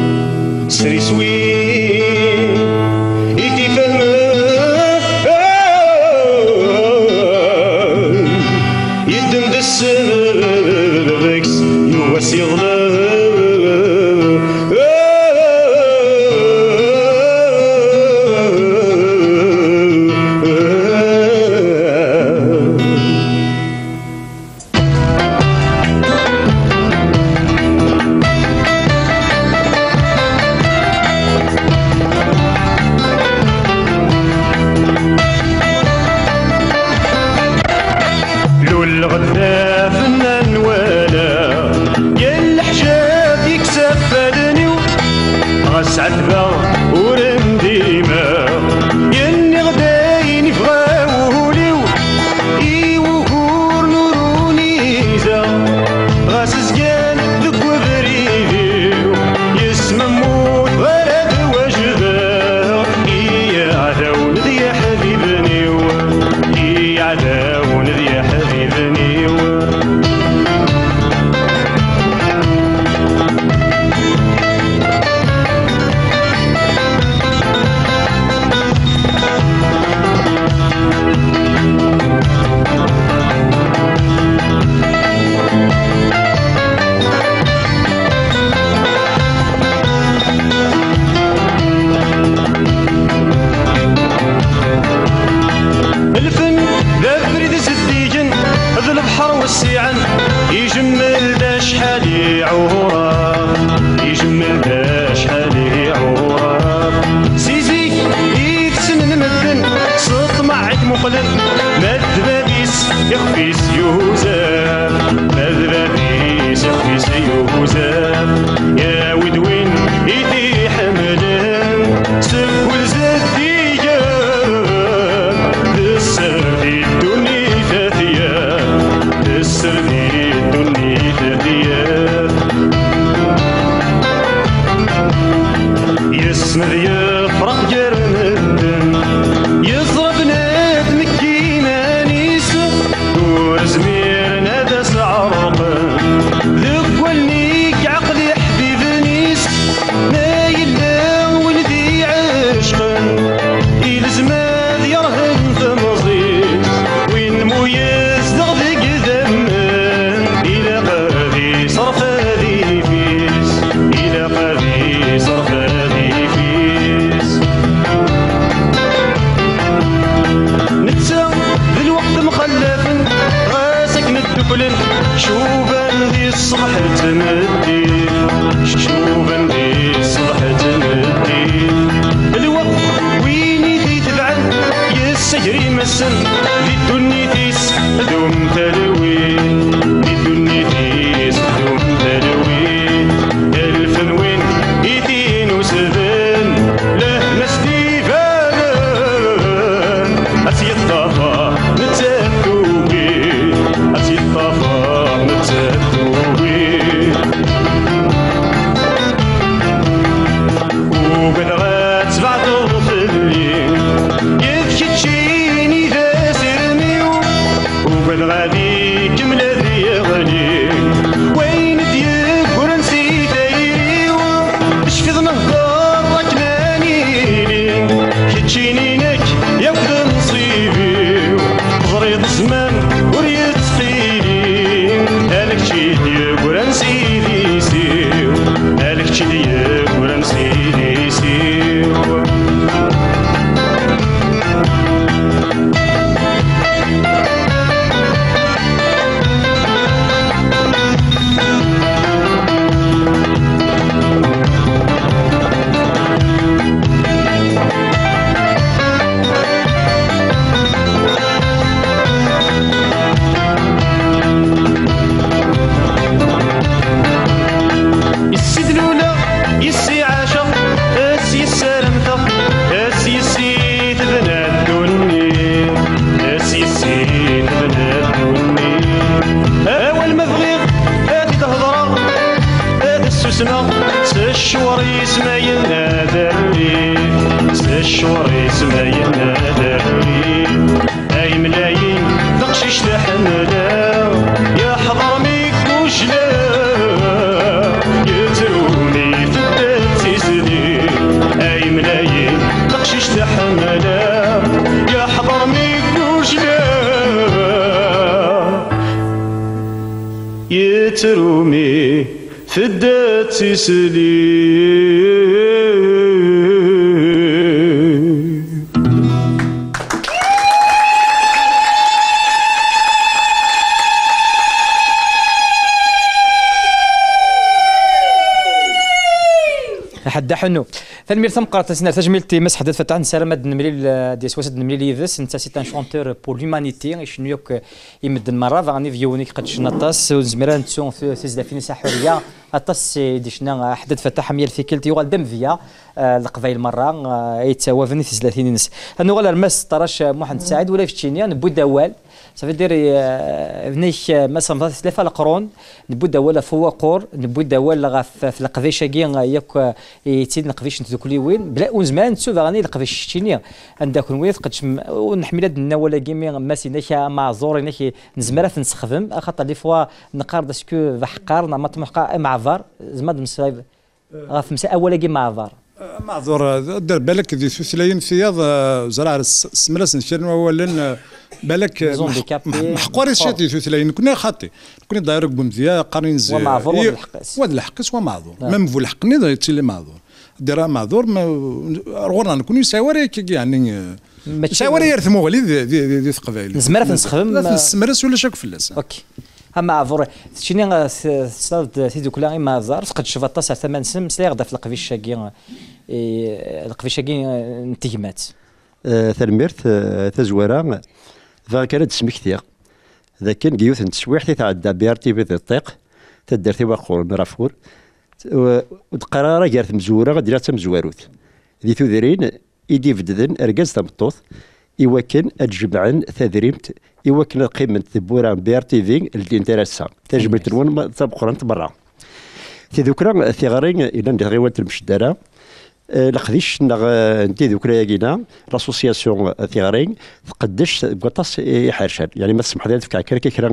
سري سوي يتي فهمه يقلب مذبابيس يخفيس يوزا مذبابيس يخفيس يوزا يا ودوين إيدي حملان سكول زدية تسردي الدنيا ثاثية تسردي الدنيا ثاثية يسمر يفرق جرندن يضرب نادم كيمانيس ورزمير نادا سعرق ذكولنيك عقلي حبيب نيس ما يلا ولدي عشقا يلزماد يرهن ثمزيد وين مويز دغدق ذمان إلى قاضي صرف هذي فيس إلى قاضي صرف هذي فيس نتسا بالوقت مخلف غاسك ندفلن شوفان ذي الصبح تمدي شوفان ذي الصبح تمدي الوقت ويني ذي تبعد يسجري مسن ذي الدنيا تيس دوم تلوي ذي الدنيا تيس دوم تلوي الفن وين ايدين وسبان له مسديفان اسي الطفا نتسدوي اسي الطفا نتسدوي وبدغات بعد الظلين يبكي تشيني ذا سرميو وبدغادي كمل ذي غني وين ديك ورنسي دايريو باش في ظنهضر ركناني كتشيني نك ياخد نصيبي زريض الزمان وريت خيلي هلك شي ديك ورنسي ديسيو هلك شي ديك ورنسي ديسيو يسي دلولة يسي عاشق اسي السلامتة اسي يسي تبنى الدني اسي يسي تبنى الدني اول ما بغيغ هادي تهضرة هادي السوسنة سشور يسمى ينادري سشور يسمى ينادري اي ملايين تقشيش تحملها يا حضر ميك وشلا يتروني في الدات سيدي اي ملايين تقشيش تحملها يا حضر ميك وشلا يترومي في الدات سيدي حدا حنو فالمير ثم قرات سنة تجميل تيمس حدث فتح نسالم هاد النملي دي سواسد النملي يفس انت سي ان شونتور بور لومانيتي شنو يوك يمد المره فغني فيونيك قد شنطاس وزمران تسون في سيزدافين ساحوريه اطاس دي شنا حدث فتح ميال فيكلتي وغال دم فيا القبايل مره يتساوى في ثلاثين نس انه غير المس طرش محمد سعيد ولا في تشينيا نبو دوال صافي دير بنيش مثلا ثلاثه القرون نبو دوال فوقور نبو دوال غاف في القفيشه كي ياك يتيد نقفيش نتذكري وين بلا وزمان تسو غاني القفيش التشينيا عندك وين قدش ونحمل هاد النوالا كيمي ماسينا مع زوري نكي نزمره نستخدم خاطر دي فوا نقار داسكو حقار ما طمح مع فار زعما مسايب غاف مسا اولا كي مع فار معذور دير بالك ذي ثلاثين ثياض زرع السمرس نشرن اولا بالك محقور الشاتي ثلاثين كنا خاطي كنا داير بمزيا قارين زي ومعذور وهذا الحقس وهذا الحقس ومعذور ميم فو الحقني دا يتسلي معذور ديرها معذور رغورنا نكون يساوري يعني يساوري يرثموا ولي ذي ذي قبائل نزمر نستخدم السمرس ولا شاك فلاس اوكي اما فور شنو صاد سيدو كلا ما زار قد شفت ثمان سم سلا غدا في القفيش شاكي القفيش شاكي انتجمات تلميرت تزويره فان كانت سمكتيا ذا كان جيوث نتسويح تتعدى بي ار تي في الطيق تدرتي وقور مرافور وقراره جارت مزوره ديرات مزواروت ذي تذرين ايدي فدذن ارجاز تمطوث إيواكن أتجمعن تذريمت إيواكن قيمة تبورا بي ار تي في اللي انترسا تجمعت الون تبقرا تبرع تذكر ثغرين إلى ندغيوات المشدرة لقديش انت ذكرى ياكينا لاسوسياسيون ثغرين تقدش قطاس يحرشان يعني ما تسمح لي تفكع كرا كرا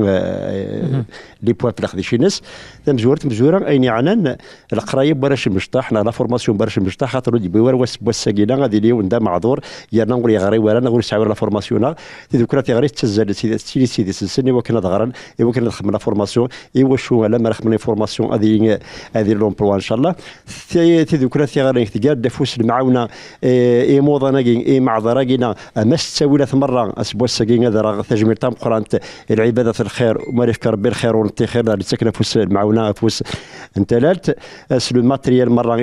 لي بوان في لقديشينس مزورت مزوره اين يعنان القرايه برش المشطاح لا فورماسيون برش المشطاح خاطر دي بيور واس بوساكينا غادي لي وندا معذور يا نقول يا غري ولا نقول ساعه لا فورماسيون ذكرى ثغري تسجل سيدي سيدي سيدي سني وكنا ضغرا وكنا نخدم لا فورماسيون ايوا شو لما نخدم لا فورماسيون هذه هذه لومبلوا ان شاء الله تذكر ثغري تقال دفوس المعاونه اي موضناكي اي معذراكينا ما تساوي ث مره اسبوع ساكين هذا راه تجميل تام قرانت العباده في الخير وما يفكر ربي الخير وانت خير اللي تسكن فوس المعاونه فوس انت لالت لو ماتريال مره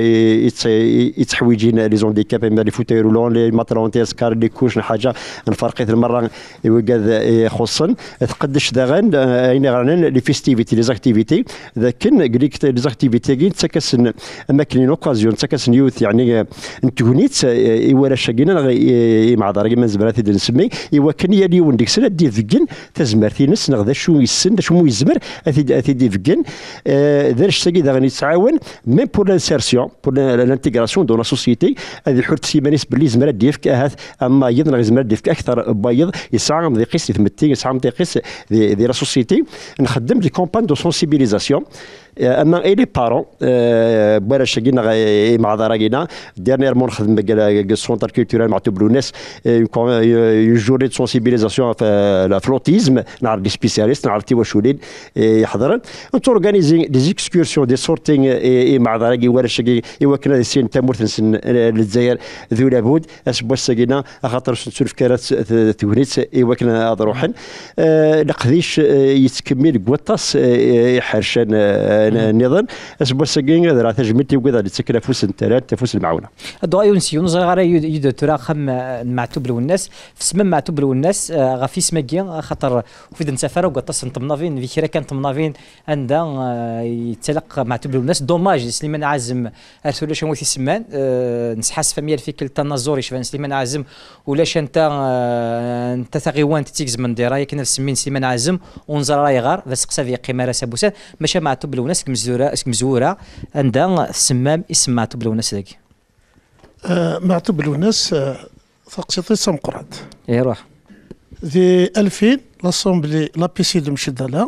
يتحويجين لي زونديكاب لي فوتاي رولون لي ماترون تيسكار لي كوش حاجه نفرقيت المره يوكاد خصن تقدش داغن اين غنن لي فيستيفيتي لي زاكتيفيتي لكن قليك لي زاكتيفيتي كي تسكسن اماكن اوكازيون تسكسن يوث يعني نتونيت ولا شاكينا مع ضرقي من زبرات نسمي ايوا كان يلي ونديك سنه دير فكن تزمرتي نس نغدا شو يسن شو مو يزمر اثي دي فكن دارش ساكي دا غني تعاون ميم بور لانسيرسيون بور لانتيغراسيون دو لا سوسيتي هذه حرت سيمانيس باللي زمر ديفك هاث اما يضنا زمر ديفك اكثر بايض يسعى دي قيس ثمتي يسعى دي قيس دي لا سوسيتي نخدم دي كومبان دو سونسيبيليزاسيون اما اي لي بارون بوالا شاكينا مع ضراكينا ديرنييرمون نخدم السونتر كولتورال مع توبلونيس اون جورني دو سونسيبيليزاسيون في لوتيزم نعرف لي سبيسياليست نعرف تي واشولين يحضرن نتورغانيزي دي زيكسكورسيون دي سورتينغ مع ضراكي ولا شاكي ايوا كنا سين تامورت نسن للجزائر ذو لابد اسبوع ساكينا خاطر نسولف كرات تونيت ايوا كنا روحن لقديش يتكمل قوطاس حرشان النظام اسبوع ساكين راه تجميتي وكذا اللي تسكن فوس الثلاث تفوس المعونه الدعاء يونسيون صغار يد ترى خم معتوب والناس في سمم معتوب والناس غافي سماكي خاطر وفي نسافر وقطاس نطمنافين في كرا كان طمنافين عندها يتلقى معتوب والناس دوماج سليمان عازم ارسل شنو في سمان نسحاس فاميال في كل تنازوري شفان سليمان عازم ولاش انت انت ثغيوان تيكز من درايه كنا نسمين سليمان عازم ونزر راي غار بس قصا في قيمه سابوسان ماشي معتوب والناس كمزوره اسك مزوره عندها السمام اسم معتوب والناس ذاك آه معتوب والناس ثقسيطي سمقرات اي روح في ألفين لاسومبلي لا بي سي دو مشداله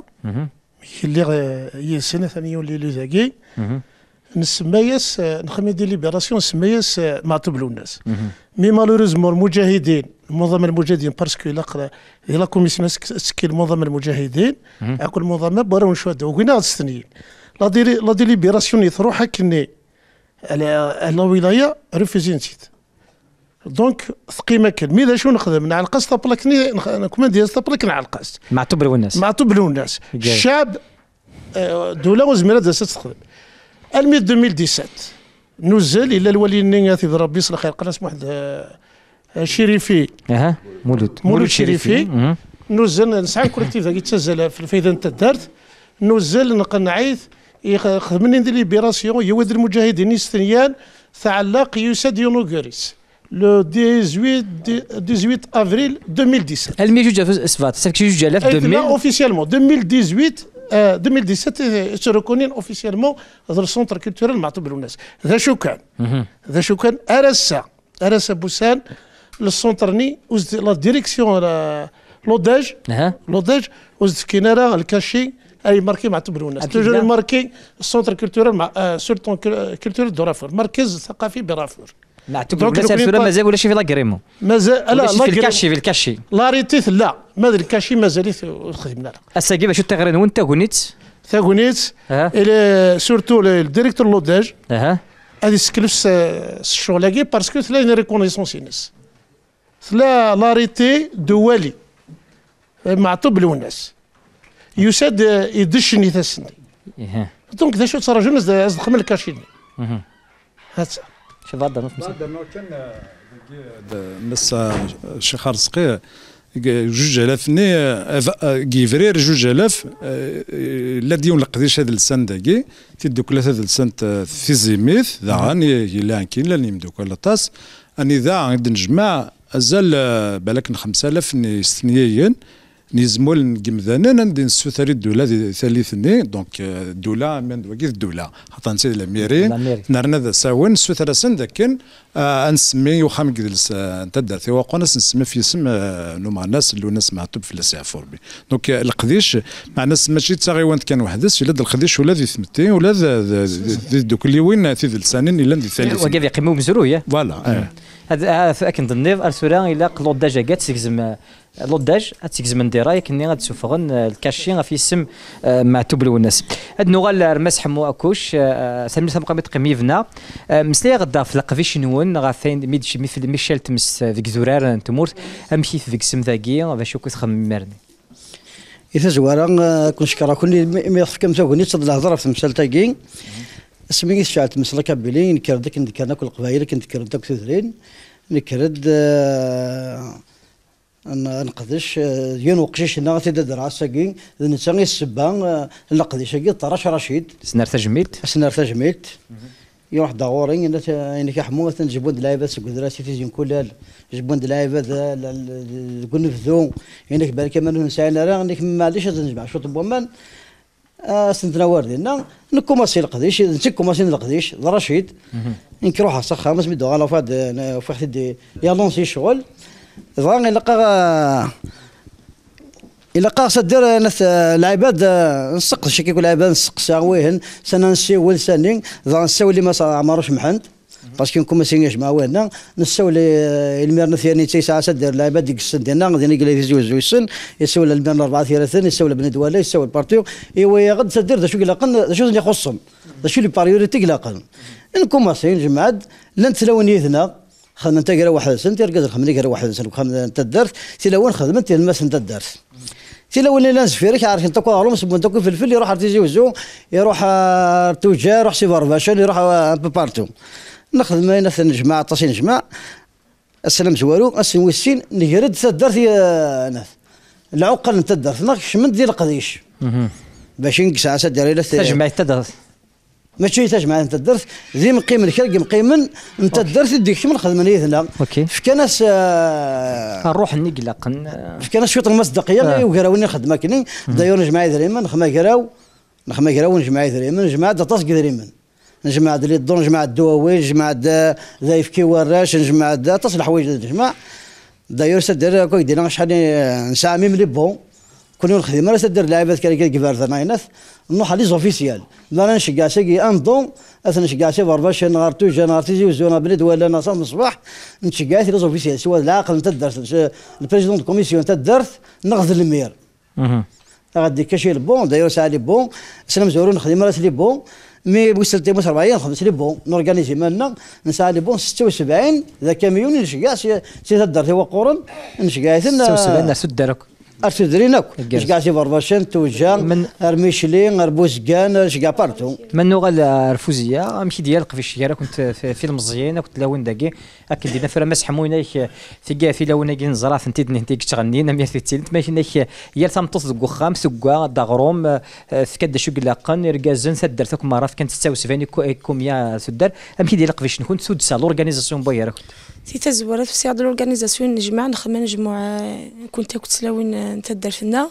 اللي هي السنه ثانيه اللي اللي ذاكي نسمياس نخمي دي ليبراسيون نسمياس معتوب والناس مي مالوريزمون المجاهدين منظمه المجاهدين باسكو لا لا كوميسيون سكيل منظمه المجاهدين اكل منظمه برا ونشهد وقنا السنين لا دي لا دي ليبراسيون يثروح كني على الولايه ريفوزي نسيت دونك ثقيمه كان مي شنو نخدم نعلقص طبلكني كومان ديال طبلك نعلقص معتوب والناس معتوب والناس الشعب دوله وزميله دازت تخدم المي ألفين وسبعطاش نزل الى الولي النياتي ربي يصلح خير قناه واحد شريفي اها مولود مولود شريفي نزل نسعى كوليكتيف ذاك يتسجل في الفايده انت دارت نزل نقنعيث يخدمني ندير ليبيراسيون يود المجاهدين الثنيان تعلق يسد يونوغوريس لو ثمانية عشر افريل ألفين وسبعطاش المي جوج صفات ساك جوج آلاف ألفين اوفيسيالمون ألفين وثمانية عشر ألفين وسبعطاش تركونين اوفيسيالمون هذا السونتر كولتورال معتوب والناس ذا شو كان ذا شو كان ارسا ارسا بوسان للسونترني لا ديريكسيون لوداج لوداج وزد كينارا الكاشي اي ماركي معتوب والناس توجور ماركي السونتر كولتورال مع سورتون كولتورال دو رافور مركز ثقافي برافور معتوب والناس ارسلوا مازال ولا شي في لاكريمون مازال لا في الكاشي في الكاشي لا ريتيث لا ما الكاشي مازال خدمنا الساكي باش تغرين وانت غنيت ثاغونيت الى سورتو الديريكتور لوداج اها هذه سكلف الشغلاكي باسكو ثلا ريكونيسونس الناس ثلا لاريتي دوالي معتوب والناس يساد يدشني ثاسني دونك ذا شو تصرا جونس خدم الكاشيني هاتسا شوف هذا نص هذا نو كان الناس الشيخ رزقي جوج آلاف ني كيفرير جوج آلاف لا ديون القديش هذا السن داكي تيدوك ثلاثة هذا السن في زيميث ذا غاني لا كاين لا نمدوك ولا طاس اني ذا غادي نجمع ازال بالك خمسة آلاف نستنيين نيزمول نقمذانا ندي نسوثري الدولة ثالثني دونك الدولة من وكيف الدولة حتى نسيت الاميرين نرنا ذا ساون نسوثر سن لكن آه نسمي وخام كدلس انت دارتي وقوناس نسمي في اسم آه نو مع الناس اللي الناس معتوب في السعفور بي دونك القديش مع الناس ماشي تاغيوانت كان وحدس ولا القديش ولا ذي ثمتين ولا ذي دوك اللي وين في ذي لسانين الا ذي ثالث وكيف يقيموا مزرويه فوالا هذا اكن ظنيف ارسولا الى قلود دجا كات سيكزم لوداج تيكزم نديراي كني غتسوفغن الكاشي في اسم معتوب الوناس هاد نوغال رماس حمو اكوش سلمي سابقا متقمي فينا مسلي غدا في القفيش نون غاثين ميدش مثل ميشيل تمس فيك زرار نتمور امشي فيك سم ذاكي باش كنت خمم مرني إذا زوارا كون شكرا كل ما يفكم تاغوني تصد الهضره في مسال تاكي اسمي شعت مسلا كابلين نكردك نذكرنا كل قبائل كنذكر داك ثلاثين نكرد نقدش ديال وقشيش هنا غادي دراسه كي نتساني السبان نقدش كي طراش رشيد سنار تجميلت سنار تجميلت يروح داغورين يعني كيحمو تنجبون د لعيبه سكودراسي تيجي كلال جبون د لعيبه كون نفذو يعني بالك كمان نسالنا راه انك معليش نجمع شوط بومان سنتنا واردين نكوماسي القديش نتكوماسي القديش رشيد نكروح صح خامس ميدو على فاد فواحد دي يالونسي شغل ظن لقى إلا صدر ناس العباد نسق شي كيقول العباد نسق ساويهن سنه نسيو لسانين ظن نساو اللي ما عمروش محند باسكو نكون ماسينيش مع وهنا نساو الميرنا ثاني تسعة سدر العباد ديك السن ديالنا غادي نقول لي زوج زوج سن يساو الميرنا أربعة ثلاثين يساو بن دوله يساو البارتيو ايوا غد سدر دا شو قلقن دا شو اللي يخصهم دا شو لي باريوريتي قلقن نكون ماسين جمعاد لا نتلاونيتنا خدمة انت قرا واحد سنه تركز خدمة قرا واحد سنه خدمة انت درت تلاون خدمة الماس انت درت تلاون اللي ناس فيرك عارف انت كو علوم سبون تكون فلفل يروح تيجي وزو يروح توجا يروح سي بارفاشن يروح ان بو بارتو نخدم هنا في الجماعه تصين جماع السلام زوارو اسن وسين نجرد تدرت يا ناس العقل انت درت ناقش من ديال القديش باش نقص عسى دايره تجمع تدرت ماشي تجمع انت درت زي مقيم الكرق مقيمن انت درت ديك من خدمه نيتنا اوكي فكناس آه الروح نقلق فكناس شوط المصداقيه آه. وقراوني خدمه كني داير نجمع دريمن نخما قراو نخما قراو نجمع دريمن نجمع تصق دريمن نجمع لي الدور نجمع الدواوين نجمع ذا يفكي وراش نجمع تصل حوايج نجمع داير سدر كوي دينا شحال نسامي ملي بون كل يوم الخدمه راه سدر لعيبات كاري كبار ثمانينات نروح لي زوفيسيال لا نشقا ساكي ان دون اثنا نشقا سي برباش نهار تو جنار تيجي وزونا بلد ولا نصا من الصباح نشقا لي زوفيسيال سوا العاقل نتا درت البريزيدون كوميسيون نتا درت ناخذ المير اها غادي كاشي البون داير ساعه لي بون سلام زورو نخدم راه لي بون مي وصلت مس أربعين خمس لي بون نورغانيزي مالنا نسعى لي بون ستة وسبعين ذا كاميون نشقا سي تدرت هو قرن نشقا ستة وسبعين ناس دارك ارتدرينك شكاع سي برباشن توجا من ارميشلين اربوزكان شكاع بارتو من نوغا الرفوزيه مشي ديال قفيش كي كنت في المزيان كنت لاون داكي اكل دينا فرا مسح مويناك في في لاون كي نزرا فنتي نتي تغنينا مية في التلت ماشي ناك هي تمطص دك وخام سكوا داغروم في كدا شو قلاقن ركازن سدرتك مرات كانت ستة وسبعين كوميا سدر مشي ديال قفيش نكون سودسا لورغانيزاسيون بويا سي تزورات في سياد لورغانيزاسيون نجمع نخدم نجمع كنت كنت لاوين انت درتنا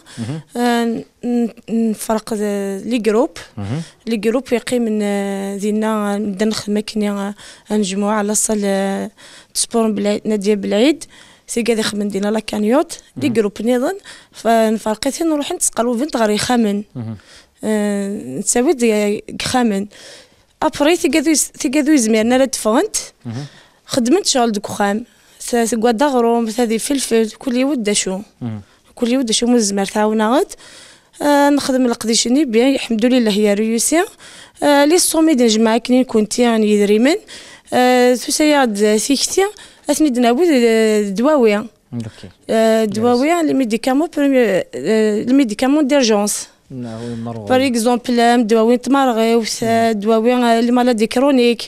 نفرق لي جروب لي جروب يقيم دينا نبدا نخدم كني نجمع على صال سبور ناديه بالعيد سي قاعد يخدم دينا لا كانيوت لي جروب نيضن فنفرقيت نروح نتسقلو فين غير يخامن نساوي دي خامن ابري تيقادو تيقادو يزميرنا لا تفونت خدمت شغل دكخام سكوا دغروم هذه فلفل كل يود شو كل يود شو مزمر تعاونا غد آه نخدم القديشني بيان الحمد لله هي ريوسي آه لي صوميد نجمع كنين كنت يعني يدري من آه تسياد سيكتي اثني دناوي دواويه آه دواويه لي ميديكامون بريمير لي ميديكامون ديرجونس باغ اكزومبل دواوين تمرغي دواوين لي مالادي كرونيك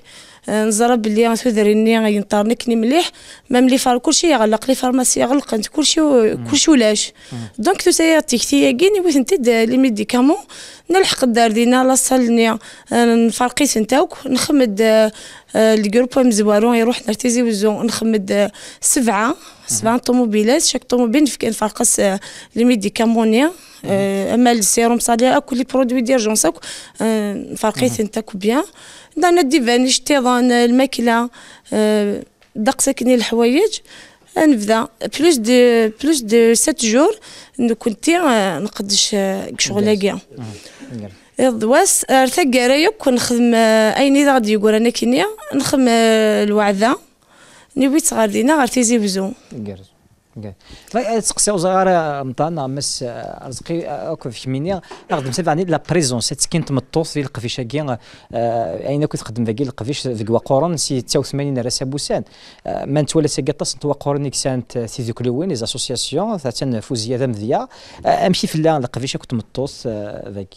نزرى بلي تودريني ينطرنكني مليح ما ملي فار كلشي يغلق لي فارماسي غلقت كلشي كلشي ولاش دونك تو سي تيكتي كيني بغيت نتد لي ميديكامون نلحق الدار دينا لاصال نفرقيت نتاوك نخمد الجروب مزوارون يروح نرتيزي وزون نخمد سبعه سبعه طوموبيلات شاك طوموبيل كاين فرقس لي ميديكامون اما السيروم صالي كل لي برودوي ديرجونس فرقيت نتاك بيان دانا الديفان اشتيضان الماكله دقسكني الحوايج نبدا بلوس دو بلوس دو سبعة جور كنت نقدش شغل كاع الضواس ارتقى رايك نخدم ايني غادي يقول انا كينيا نخدم الوعده نبي تغاردينا غير تيزي بزو تسقسي وزغاره مطانا مس رزقي اكو في مينيا نخدم سيف عني لا بريزونس تسكين تمطوط في القفيشه كاع اين كنت تخدم ذاك القفيش ذاك وقورن سي تسعة وثمانين راس بوسان ما نتولى سكاطاس نتوا قورن كسانت في ذوك لوين لي اسوسياسيون ثاتن فوزيه ذا مذيا امشي في لا القفيشه كنت مطوط ذاك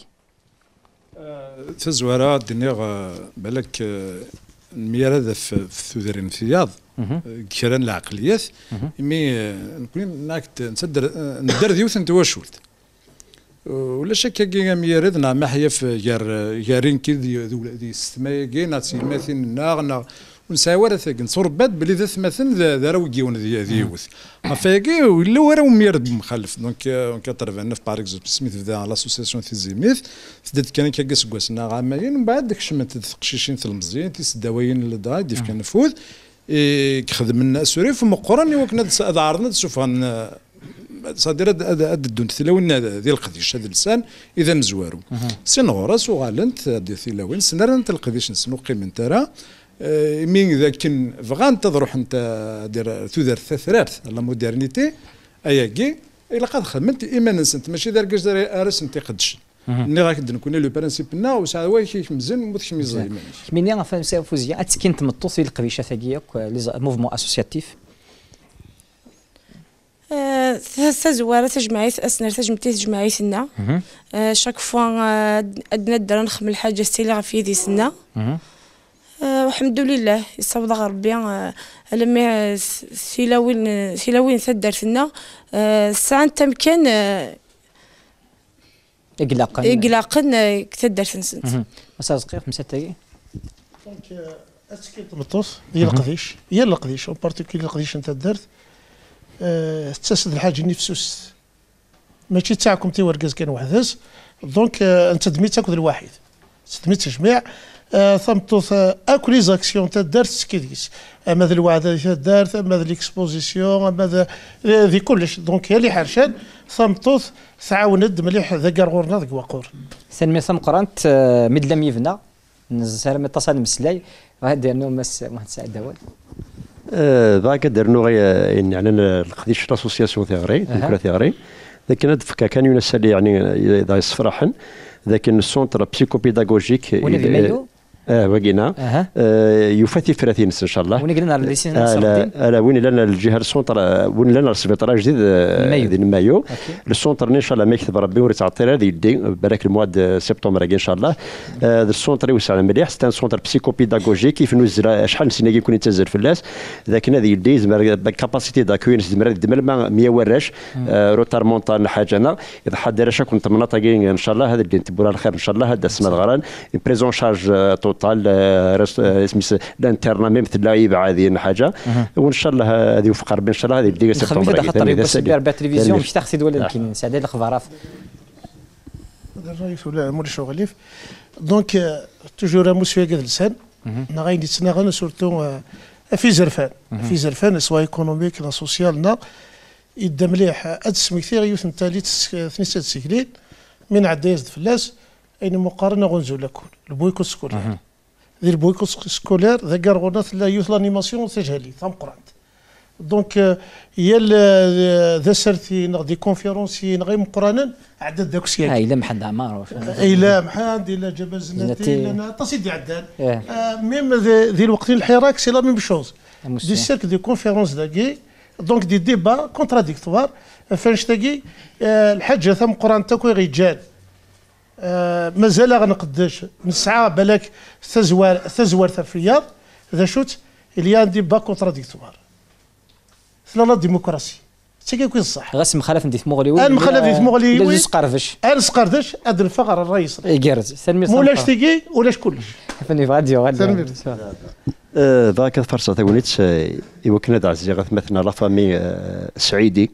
تزواره دنيا بالك الميار هذا في ثودرين ثياض كيران العقليات مي نكون ناك نصدر ندر ديوث انت واشولت ولا شك كي ميار هذا ما حيا في جار جارين كي دي استماء كي ناتي مثلا ناغنا ونساور ثاك نصور باد بلي ذا مثلا ذا راو كيون ديوث افاكي ولا ورا ميار مخلف دونك كترفعنا في باريكز سميث ذا لاسوسياسيون تيزيميث سدات كان كاكاس كواسنا غاماين من بعد داك شمت تقشيشين تلمزيين تيس الدوايين اللي دا ديف كان نفوذ كخدم لنا سوريف ومقرن وكنا عرضنا تشوف ان صادر هاد الدون ثلاوين ديال القديش هذا اللسان اذا مزوارو سين غورس وغالنت ديال ثلاوين سنرا انت القديش نسنو قيم ترى مين ذاك فغان تروح انت دير تودر ثلاث لا مودرنيتي اياكي الا قد خدمت ايمانس انت ماشي دار كاش دار ارس انت قدش ني غاك نكون لو برانسيب نا وساعه واي كيف مزن موتش ميزاي مين غا فهم سير فوزيه اتسكين تمطو في القبيشه ثاقيه لي موفمون اسوسياتيف تزواره تجمعيت اسنر تجمعتي تجمعيتنا شاك فوا ادنا الدرا نخمم الحاجه ستيلي في يدي سنا والحمد لله يصوب ربي لما سيلاوين سيلاوين تدرتنا الساعه تمكن اقلاقا اقلاقا كتدرت نسنت مسا صغير خمسه تاعي دونك اسكي تمطوس ديال القديش هي القديش اون بارتيكولي القديش انت درت تسد الحاجه نفسوس ماشي تاعكم تي وركز كان وحدس دونك انت دميت تاكل الواحد دميت تجميع ثمطوث اكو لي زاكسيون تاع دارت كيديس اما ذا الوعد تاع دارت اما ذا ليكسبوزيسيون اما ذا ذي كلش دونك هي اللي حرشان ثمطوث تعاوند مليح ذا كارغورنا ذاك وقور سلمي ثم قرانت مدلم يفنا نزار متصل مسلاي وهذا انه مس واحد ساعه دوال ذاك درنو غي يعني القديش لاسوسياسيون ثيغري ديك ثيغري لكن هاد فكا كان ينسى يعني اذا يصفرحن لكن السونتر بسيكوبيداغوجيك اه وقينا أه. آه يفتي ثلاثين ان شاء الله وين قلنا على ليسين لا لا وين لنا الجهه السونتر وين لنا السبيطار جديد ديال مايو السونتر ان شاء الله ما يكتب ربي وريت عطير هذه يدي بالك المواد سبتمبر ان شاء الله هذا آه السونتر يوسع مليح سي ان سونتر بسيكوبيداغوجيك كيف نوزل شحال سنه يكون يتزل في الناس لكن هذه يدي زمر كاباسيتي داكوين زمر دمل مية وراش آه روتار مونتان حاجه اذا حد دار شكون مناطق ان شاء الله هذا اللي نتبوا الخير ان شاء الله هذا السنه الغران بريزون شارج توتال اسمي الانترنا ميم تلاعب عادي حاجه وان شاء الله هذه وفق ربي ان شاء الله هذه بديك سبتمبر خطر خطر بس باربع تلفزيون مش تاخذ ولا يمكن سعد الاخبار الرئيس ولا مول شغليف دونك توجور موسوي قد لسان نا غايدي تسنغن سورتو في زرفان في زرفان سوا ايكونوميك لا سوسيال نا يد مليح ادسم كثير يوث نتالي ثنيسات سيكلين من عدايز فلاس اين مقارنه غنزو لكون البويكو سكولير ذي البويكو سكولير ذا كارغونات لا يوث لانيماسيون تجهلي ثم قرانت دونك هي ذا سرتي دي كونفيرونسي غير مقرانا عدد داك السياق اي لا محد عمار اي لا محد الا جبل زناتي الا تصيدي عدان ميم ذي الوقتين الحراك سي لا ميم شوز دي سيرك دي كونفيرونس داكي دونك دي ديبا كونتراديكتوار فاش تاكي الحاجه ثم قران تاكو غيجان مازال غنقداش من ساعه بالك تزوار تزوار في الرياض ذا شوت اللي عندي با كونتراديكتوار لا لا ديمقراطي تيجي كوين الصح غاس مخالف نديت مغلي انا مخالف نديت مغلي ولا سقردش انا سقردش هاد الفقر الرئيس يقرز سلمي مولاش تيجي ولاش كلش فني غاديو غادي ذاك فرصه ثونيت ايوا كنا دا عزيز غاث مثلا لا فامي سعيدي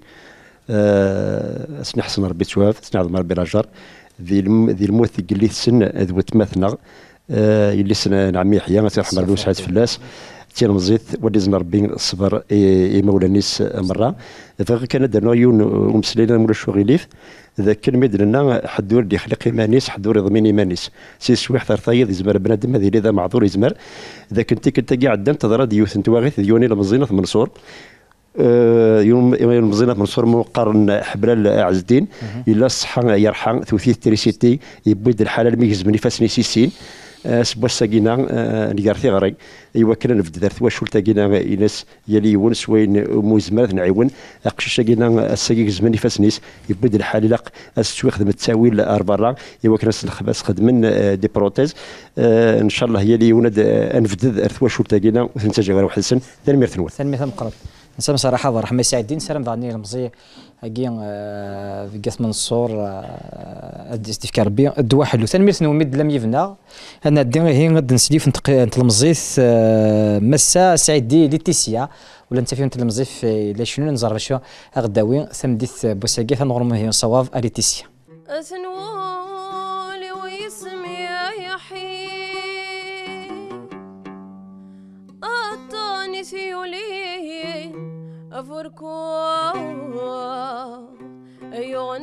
سني حسن ربي تواب سني عظم ربي راجر ذي ذي الموت اللي سن ذوت مثنا اللي سن نعمي يحيى الله يرحم الله سعد فلاس تير مزيت ولي ربي الصبر اي مولانيس مره فكان درنا يون ومسلينا مولا شوغيليف ذاك كلمه درنا حدور اللي يخلق ايمانيس حدور يضمين ايمانيس سي سويح ثار ثايض يزمر بنادم هذه اذا معذور يزمر ذاك انت كنت كاع عدم تضرا ديوث نتواغيث ديوني المزينه منصور يوم المزينه منصور مقارن حبلال عز الدين الا الصحه يرحم ثوثي تريسيتي يبود الحلال ميزمني فاسني سيسين سبوا ساكينا نيغارثي غري ايوا كنا نبدا درت واش ولتا كينا اناس يلي يونس وين موزمرات نعيون قشيشه كينا الساكي زمني فاسنيس يبد الحال لاق استوي خدمه التاويل اربرا ايوا كنا نخبس خدمن دي بروتيز ان شاء الله يلي يوند انفدد درت واش ولتا كينا ثنتاج غير واحد السن ثاني ميرثنوت ثاني ميرث مقرب نسام صراحه رحمه سعيدين سلام ضاني المزي هاكي في قاس منصور استفكار ربي الدوا حلو ثاني ميرث نوميد لم يفنا انا دي هي غد نسليف نتق المزيث مسا سعيدي ليتيسيا ولا انت فين المزيف لا شنو نزرب شو غداوي ثمديث بوساكي ثنغرم هي صواف ليتيسيا اسنولي ويسمي يحيي اعطاني ثيولي افركو ايون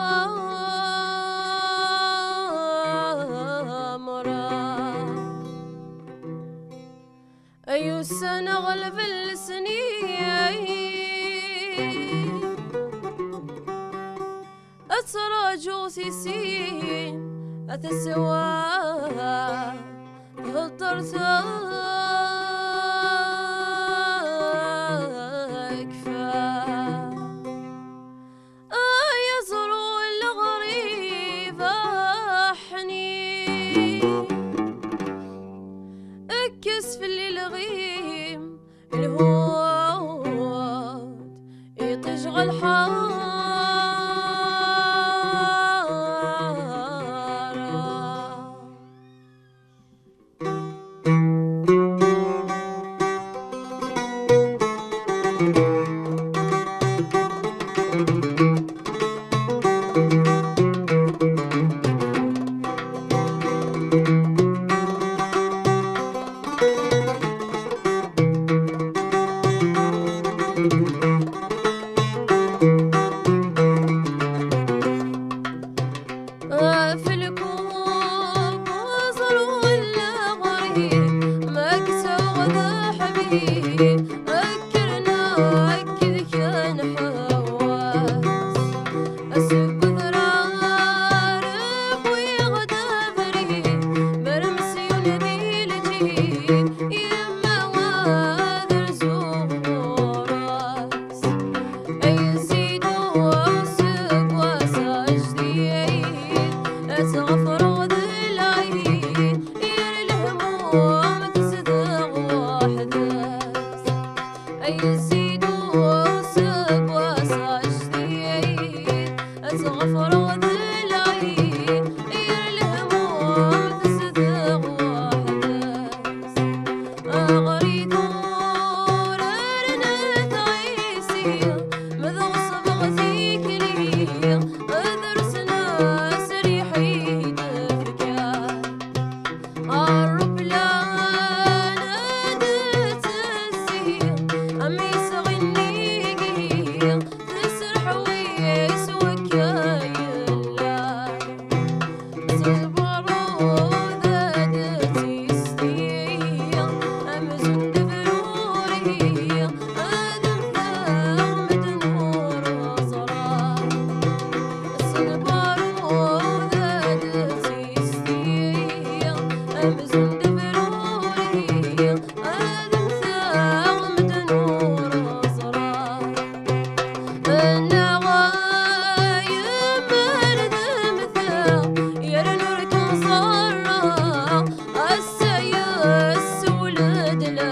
الطامرة ايو السنة غلب السنين اتراجو سيسين اتسوى هطرت السياس ولد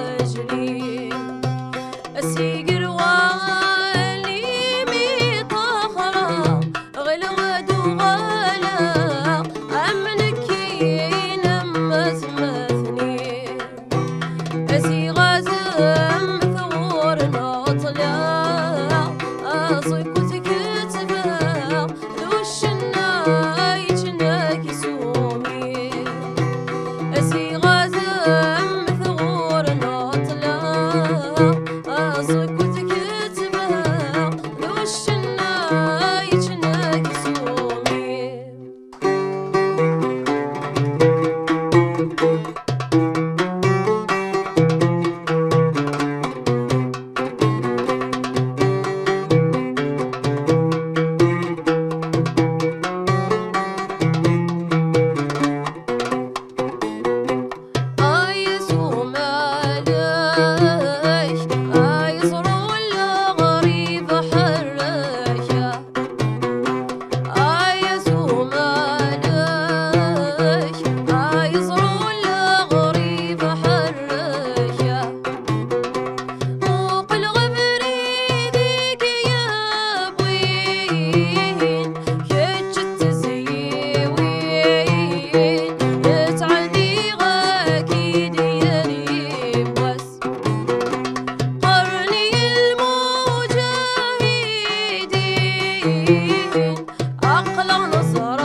أقلع نصر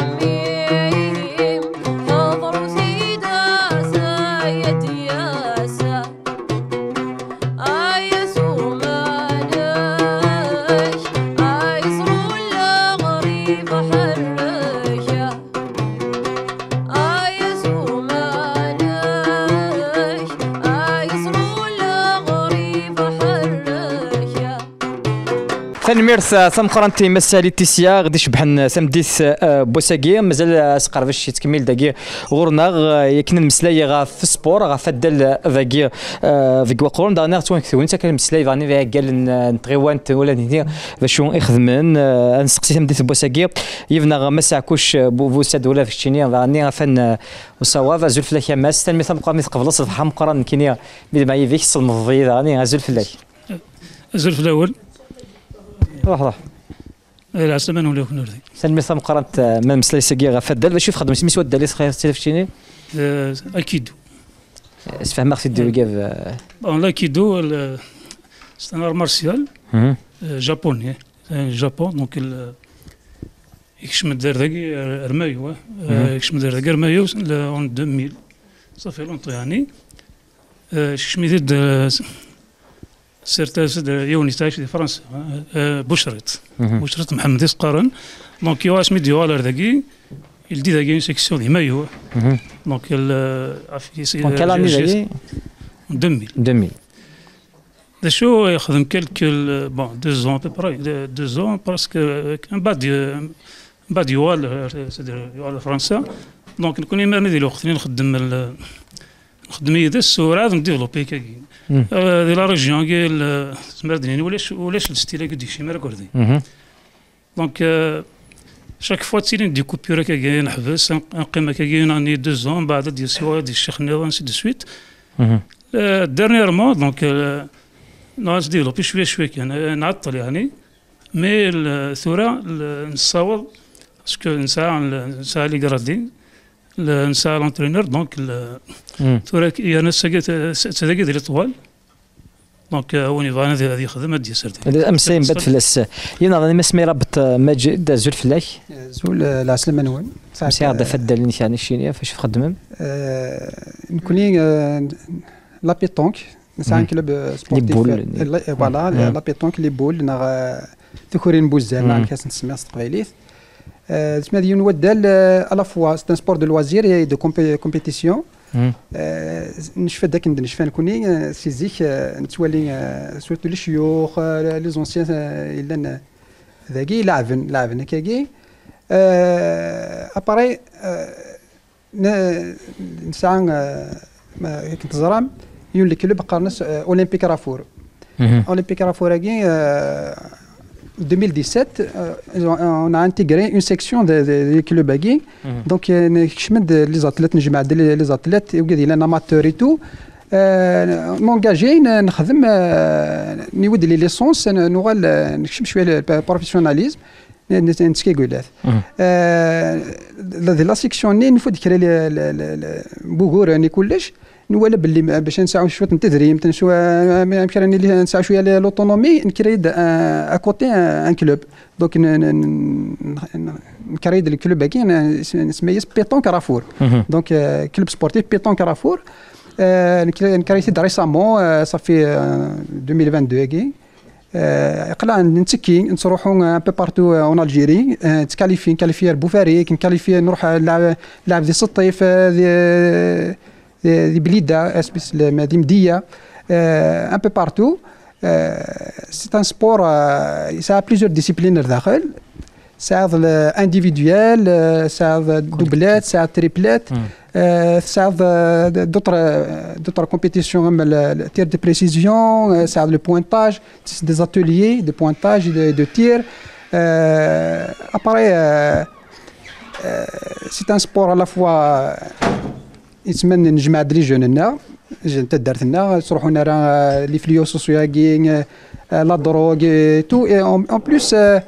ميم حضر سيدا سيد ياسا أيسو مالش أيسرو الغريب حرشا أيسو مالش أيسرو الغريب حرشا تنميرث ثم قرنتي مسالي تيسيا غادي شبحن ثمديث بوساكي مازال سقرفش يتكمل داكي غورنا يكن المسلاي غا في السبور غا فدل ذاكي في قرون دانا توان كثون تا كان مسلاي فاني قال نتغيوان ولا نيتي باش يخدمن نسقسي ثمديث بوساكي يفنا ما ساكوش بوساد ولا في الشيني فاني فن وصواب زول فلاك ماس تنمي ثم قام قبل صف حم قرن كينيا بيد ما يفيك صلمضي راني زول فلاك زول في الاول روح روح العسلمان ولا كنور ذي سلمي ثم قرنت من مسلاي ساكي غا فدل باش يخدم سمي سواد داليس خير تلفشيني اكيد اسفهم سي دو كاف بون لاكيدو سي ان ار مارسيال جابوني جابون دونك يكش مدار ذاكي رمايو يكش مدار ذاكي رمايو اون ألفين صافي لونطو يعني يكش ميديد سيرت يوني تعيش في فرنسا بوشرت بوشرت محمد يسقارن دونك يو اسمي ديوالر ذاكي يلدي ذاكي سيكسيون دي مايو دونك عافية سي دونك كالاني ذاكي ألفين ألفين دا شو يخدم كالكل بون دو زون ببراي دو زون باسكو من بعد من بعد يوال سيدير يوال فرنسا دونك نكون يمرني ديال الوقت نخدم نخدم يدس وراه نديفلوبي كاكي دي لا ريجيون كي سمردني ولاش ولاش الستيل كدي شي مره كردي دونك شاك فوا تسيلي ندي كوبيره كاكي نحبس نقيم كاكي ناني دو زون بعد ديال سوا ديال الشيخ نيران سي دو سويت ديرنييرمون دونك ناس ديفلوبي شويه شويه كان نعطل يعني مي الثوره نصاوب باسكو نساء نساء لي غرادين نساء لونترينور دونك الثوره هي ناس تذاكي ديال طوال دونك هوني فانا هذه يخدم هذه سردي امسين بد فلاس ينا راني ما سمي ربط ماجد زول فلاك زول العسل منون مسي هذا فدل يعني الشينيه فاش تخدم نكوني لا بيتونك نسعى كلوب سبورتيف فوالا لا بيتونك لي بول نا ذكورين بوزان مع كاس نسميها تقبيليت تسمى ديال ودال الا فوا سي ان سبور دو لوازير اي دو كومبيتيسيون نشفى داك نشفى نكوني سيزيك نتولي سورتو لي شيوخ لي زونسيان الا ذاكي لاعبن لاعبن كاكي اباري نسعى ما كنت زرام يون لي كلوب قارنس اولمبيك رافور اولمبيك رافور كي ألفين وسبعطاش on a intégré une section des clubs باكي دونك نكشمد لي زاتليت نجمع لي زاتليت وكذا انا اماتور اي تو مونجاجي نخدم نود لي ليسونس نوغال نكشم شويه البروفيسيوناليزم نتسكي قولات لا سيكسيون نفود كرا بوغور يعني كلش نولا باللي باش نساعو شويه التدريب نسوا يمكن راني نساعو شويه لوطونومي نكريد اكوتي ان كلوب دونك نكريد الكلوب هكي نسميه بيتون كرافور دونك كلوب سبورتيف بيتون كرافور نكريد ريسامون صافي ألفين واثنين وعشرين هكي قلع نتكي نروحوا ان بو بارتو اون الجيري تكاليفي كاليفير بوفاري كنكاليفي نروح نلعب لعب دي الصيف دي بليده اسبس دي مديه ان بو بارتو سي ان سبور سا بليزيور ديسيبلين داخل ساعد الانديفيدوال ساعد دوبلات ساعد تريبلات ساعد دوطر دوطر كومبيتيسيون comme le tir de précision ساعد le pointage des ateliers de pointage de, de tir euh, après euh, euh, c'est un sport à la fois يتمنى نجمع لي جوننا انت دارتنا تروحوا نرا لي فليو سوسياغين لا دروغ تو اون بليس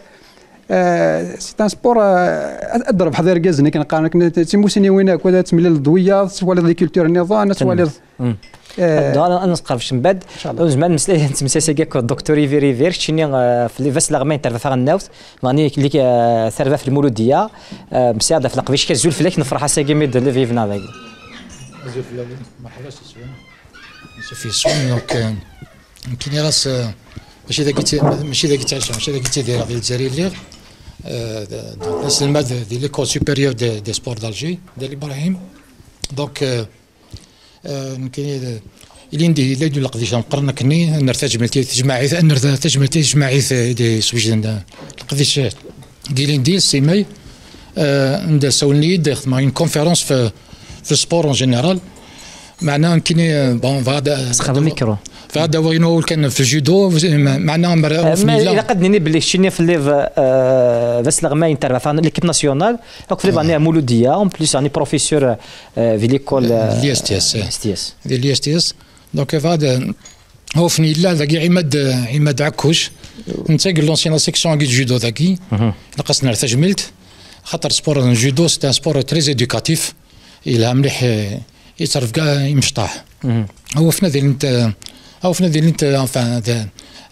سي ان سبور اضرب حضير كازني كنقارنك تيموسيني وينك ولا تملي الضويه ولا لي كولتور النظام ولا انا نسقرفش من بعد زعما المساله تمساسه كاك الدكتور ريفي ريفير شتيني في لي فاس لاغمين تاع فاغ الناوت ماني اللي ثرفا في المولوديه مساعده في القفيش كزول فلاك نفرح ساكي ميد لي فيفنا باقي زول فلاك مرحبا سي سوفي سوين دونك يمكن راس ماشي ذاك ماشي ذاك تعيش ماشي ذاك تيدير في الجزائر اللي دونك الماد ديال ليكول سوبيريور دي دي سبور دالجي ديال ابراهيم دونك يمكن اللي ندي اللي يدو القديش نقرنا كني نرتاج ملتي تجمعي نرتاج ملتي تجمعي دي سويجن القديش ديال ندي سيماي ند سولني دخت مع اون كونفيرونس في في السبور اون جينيرال معناها يمكن بون فهذا سخاب الميكرو فهذا وينو كان في الجودو معناها اذا قدني باللي شتيني في الليف فاس لغماين تاع ليكيب ناسيونال دونك في ليف مولوديه اون بليس راني بروفيسور في ليكول لي اس تي اس اس تي اس ديال لي اس تي اس دونك هذا هو فني لا ذاك عماد عماد عكوش انت قال لونسينا سيكسيون كي جودو ذاكي ناقصنا ارتجملت خاطر سبور الجودو سي ان سبور تري ادوكاتيف الى مليح يتصرف كاع يمشطاح هو فينا ديال انت هو فينا ديال انت انفان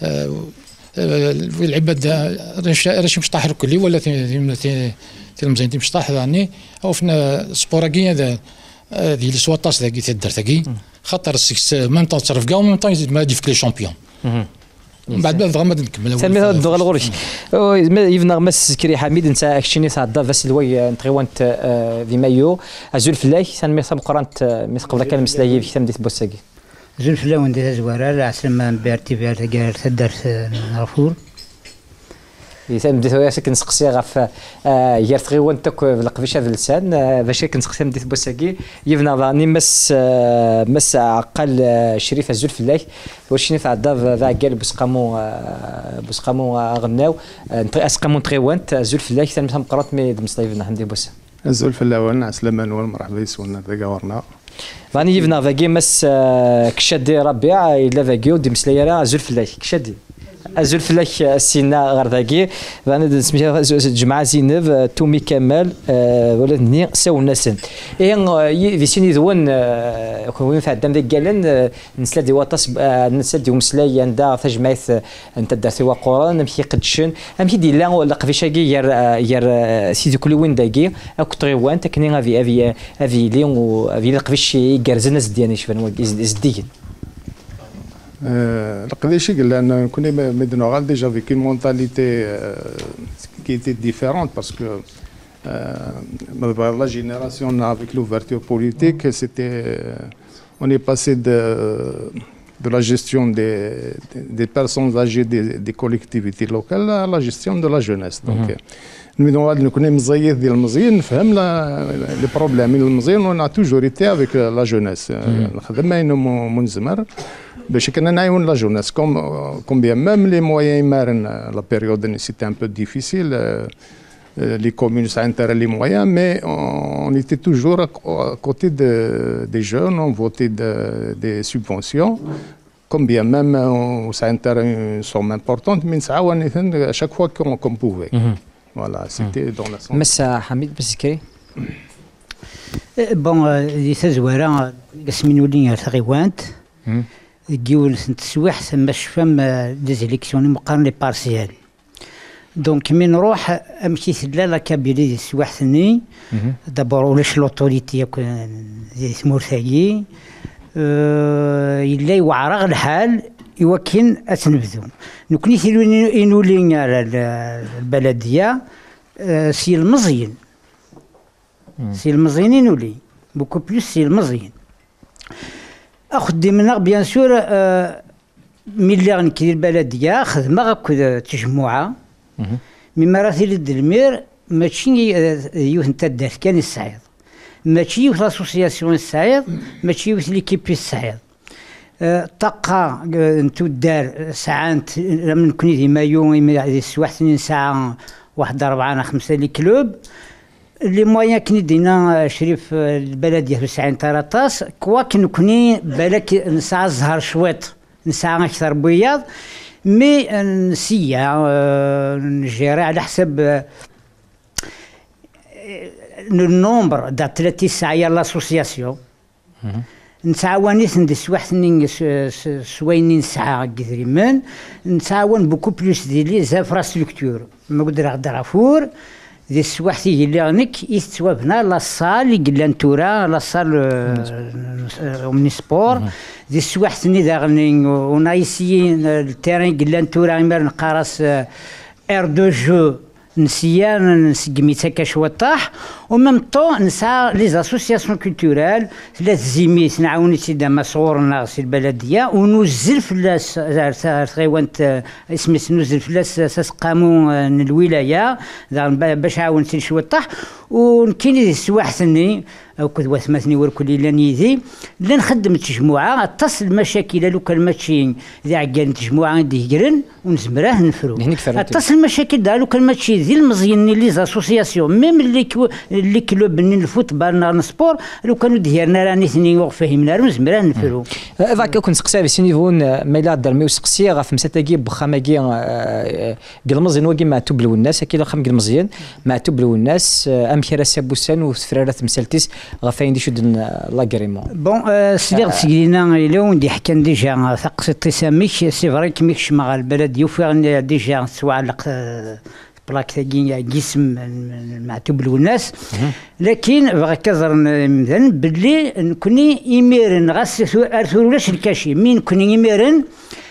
العباد راش مشطاح الكلي ولا تلمزين مشطاح يعني هو فينا سبور كي هذا ديال سواطاس ذاك تدار ذاكي خاطر سيكس ميم طون تصرف كاع وميم طون يزيد ما يدي في لي شامبيون من بعد بعد غير ما نكمل سمي هذا الدوغ الغوري يفنا مس كري حميد انت اكشني تاع دافاس الوي نتغيوانت في مايو ازول فلاي سان ميسام قرانت مس قبل كان مسلاي في كتاب ديت بوساكي زول فلاي وندي زواره لا عسلما بارتي في هذا تدار نرفور يسام بديت ويا ساكن نسقسي غاف يار تغيوان تاك في القفيشه في اللسان باش كنسقسي بديت بوساكي يفنا راني مس مس عقل شريف الزول فلاي وشني في عدا فا قال بسقامو بسقامو غناو اسقامو تغيوانت الزول فلاي ثاني مثلا قرات مي دمصطيفنا عندي بوسا الزول فلاوان عسلمان والمرحبا يسولنا ذاك ورنا راني يفنا فاكي مس كشادي ربيع الا فاكي ودي مسلايا الزول فلاي كشادي ازول فلاك السينا غير ذاكي انا سميتها جماعه زينب تومي كمال ولا ني ساو ناسن اي في سيني ذوان كون في عندنا ذاك قالن نسلا دي واطاس نسلا دي مسلاي عندها تجمعت انت دارتي وقران نمشي قدشن نمشي دي لا ولا قفيشاكي يار يار سيدي كل وين داكي اكو طريوان تكني افي افي افي لي وافي قفيش يقرزنا زدياني شفنا زديين القديشي قال لنا كنا مدنوغال ديجا فيك اون مونتاليتي كي ايتي ديفيرونت باسكو la génération avec l'ouverture politique c'était on est passé de de la gestion des des personnes âgées des, des collectivités locales à la gestion de la jeunesse donc المدنوغال كنا مزيد ديال المزيان نفهم لي بروبليم المزيان on a toujours été avec la jeunesse الخدمه من زمر باش كنا نعاون لا جوناس كوم كوم بيان ميم لي مويان يمارن لا بيريود سيتي ان بو ديفيسيل لي كومون سا انتر لي مويان مي اون ايتي توجور كوتي دي جون اون فوتي دي سوبفونسيون كوم بيان ميم سا انتر اون سوم امبورطونت مي نتعاون اشاك فوا كوم بوفي فوالا سيتي دون لا سون مسا حميد بسكري بون دي تزواره قسمينو لي تغيوانت جيول سنت سواح ثم شفم دي زيليكسيون مقارن لي بارسيال دونك من نروح امشي ثلا لا كابيلي دي سواح ثني دابور ولاش لوطوريتي دي مرثاجي يلا يوعرغ الحال يوكن اتنبذو نكوني ثيلو ينولي على البلديه سي المزيين سي المزيين ينولي بوكو بلوس سي المزيين خدمنا بيان سور ملي غنكري البلديه خدمه غاكو تجمعه مما راه في الدلمير ماشي يوث نتا دارت كان السعيد ماشي يوث لاسوسياسيون السعيد ماشي يوث ليكيبي السعيد طاقه نتو دار ساعات من كوني ديما يوم السواح اثنين ساعه واحد أربعة خمسة لي كلوب لي مويان كني دينا شريف البلديه في ساعين طراطاس كوا كنكوني بالك نسعى الزهر شويط نسعى اكثر بياض مي نسيا نجيري على حسب النومبر دا ثلاثين ساعه لاسوسياسيون نتعاونيت ندي سواحتني سويني نسعى كذريمان نتعاون بوكو بلوس دي لي زانفراستركتور ما قدر غدر فور دي السواحتي اللي غنك يتوابنا لا صال اللي قلنا نتورا لا صال اومني سبور دي السواحتني داغني ونايسيين التيران قلنا نتورا غير نقارس ار دو جو نسيا نسقميتها كشوطاح وميم طون نسعى لي زاسوسياسيون كولتورال ثلاث زيميت نعاوني سيدا مسعورنا في البلديه ونزل فلاس غيوانت اسمي نزل فلاس ساسقامو الولايه باش عاونت شوطاح وكاين السواحثني او كذا ثمثني وركل الا نيدي لا نخدم تجموعه اتصل المشاكل لو كان ماشي ذا عقال تجموعه ديكرن ونزمراه نفرو اتصل المشاكل دا لو كان ماشي ذي المزيان لي زاسوسياسيون ميم اللي كو اللي كلوب من الفوتبال نار سبور لو كانوا ديرنا راني ثني وفهمنا نزمراه نفرو ذاك كنت سقسي في نيفون ميلا درمي وسقسي غاف مساتاكي بخاماكي قال مزيان وكي ما تبلو الناس كي خم قال مزيان ما تبلو الناس ام خير سابوسان وفرارات مسالتيس غافين دي شد لاغريمون بون سيدي سيدينا اليوم دي حكى ديجا ثقس التساميك سي فري كيميكش مع البلد يوفر ديجا سواعلق بلاك تاكي جسم مع تبلو الناس لكن بغا كزر مثلا باللي نكوني ايميرن غاس ارثولاش الكاشي مين كوني ايميرن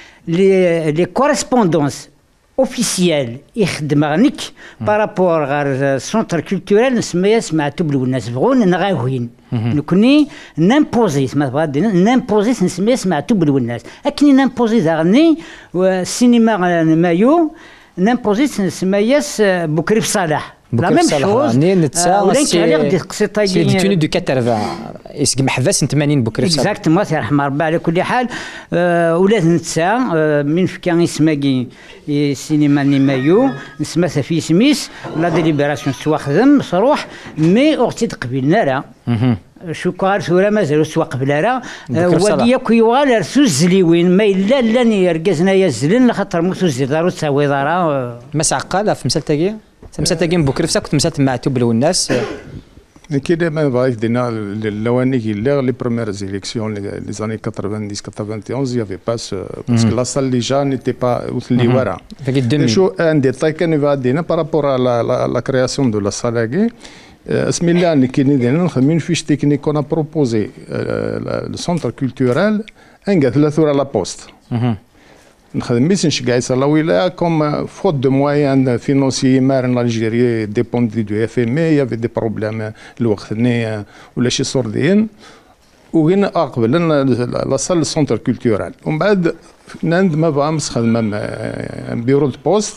لي لي كوريسبوندونس اوفيسيال يخدم غنيك بارابور غير سونتر كولتورال نسميها مع تبلو الناس بغون نغاوين نكوني نامبوزيت ما بغا نامبوزيت نسميها مع تبلو الناس اكني نامبوزيت غني والسينما مايو نامبوزيت نسميها بكري بصالح لا ميم شوز ولكن على غادي تقصي طايقين سي دو ثمانين اسك محفاس ثمانين بكري بصالح اكزاكتومون سي رحمه ربي على كل حال ولاد نتسا من فكان يسمى سينما نيمايو نسمى في سميس لا ديليبراسيون سوا خدم صروح مي اختي تقبلنا راه شكر ثورة مازالوا سوا قبل راه وليا كيوغال رسو الزليوين ما الا لا يركزنا يا الزلن لخاطر موسو الزدار وتساوي دارا مسعقه في مسالتاكي مسالتاكي بكري فسا كنت مسالت مع تبلو الناس كده ما بغيت دينا لواني اللي لي بروميير زيليكسيون لي زاني تسعين تسعة وثمانين يافي با باسكو لا سال لي جا نيتي با اللي ورا شو ان ديتاي كان يفا دينا بارابور لا كرياسيون دو لا سالاكي اسم الله اللي كاين دينا نخدمين فيش تكنيك اون بروبوزي لو سونتر كولتورال انقا ثلاثه ورا لا بوست نخدم ميس نشجع لا ولايه كوم فوت دو موان فينونسي مارن الجيري ديبوندي دو اف ام اي يافي دي بروبليم الوقت ني ولا شي صوردين وين اقبل لا سال سونتر كولتورال ومن بعد نند ما فامس خدمه بيرو دو بوست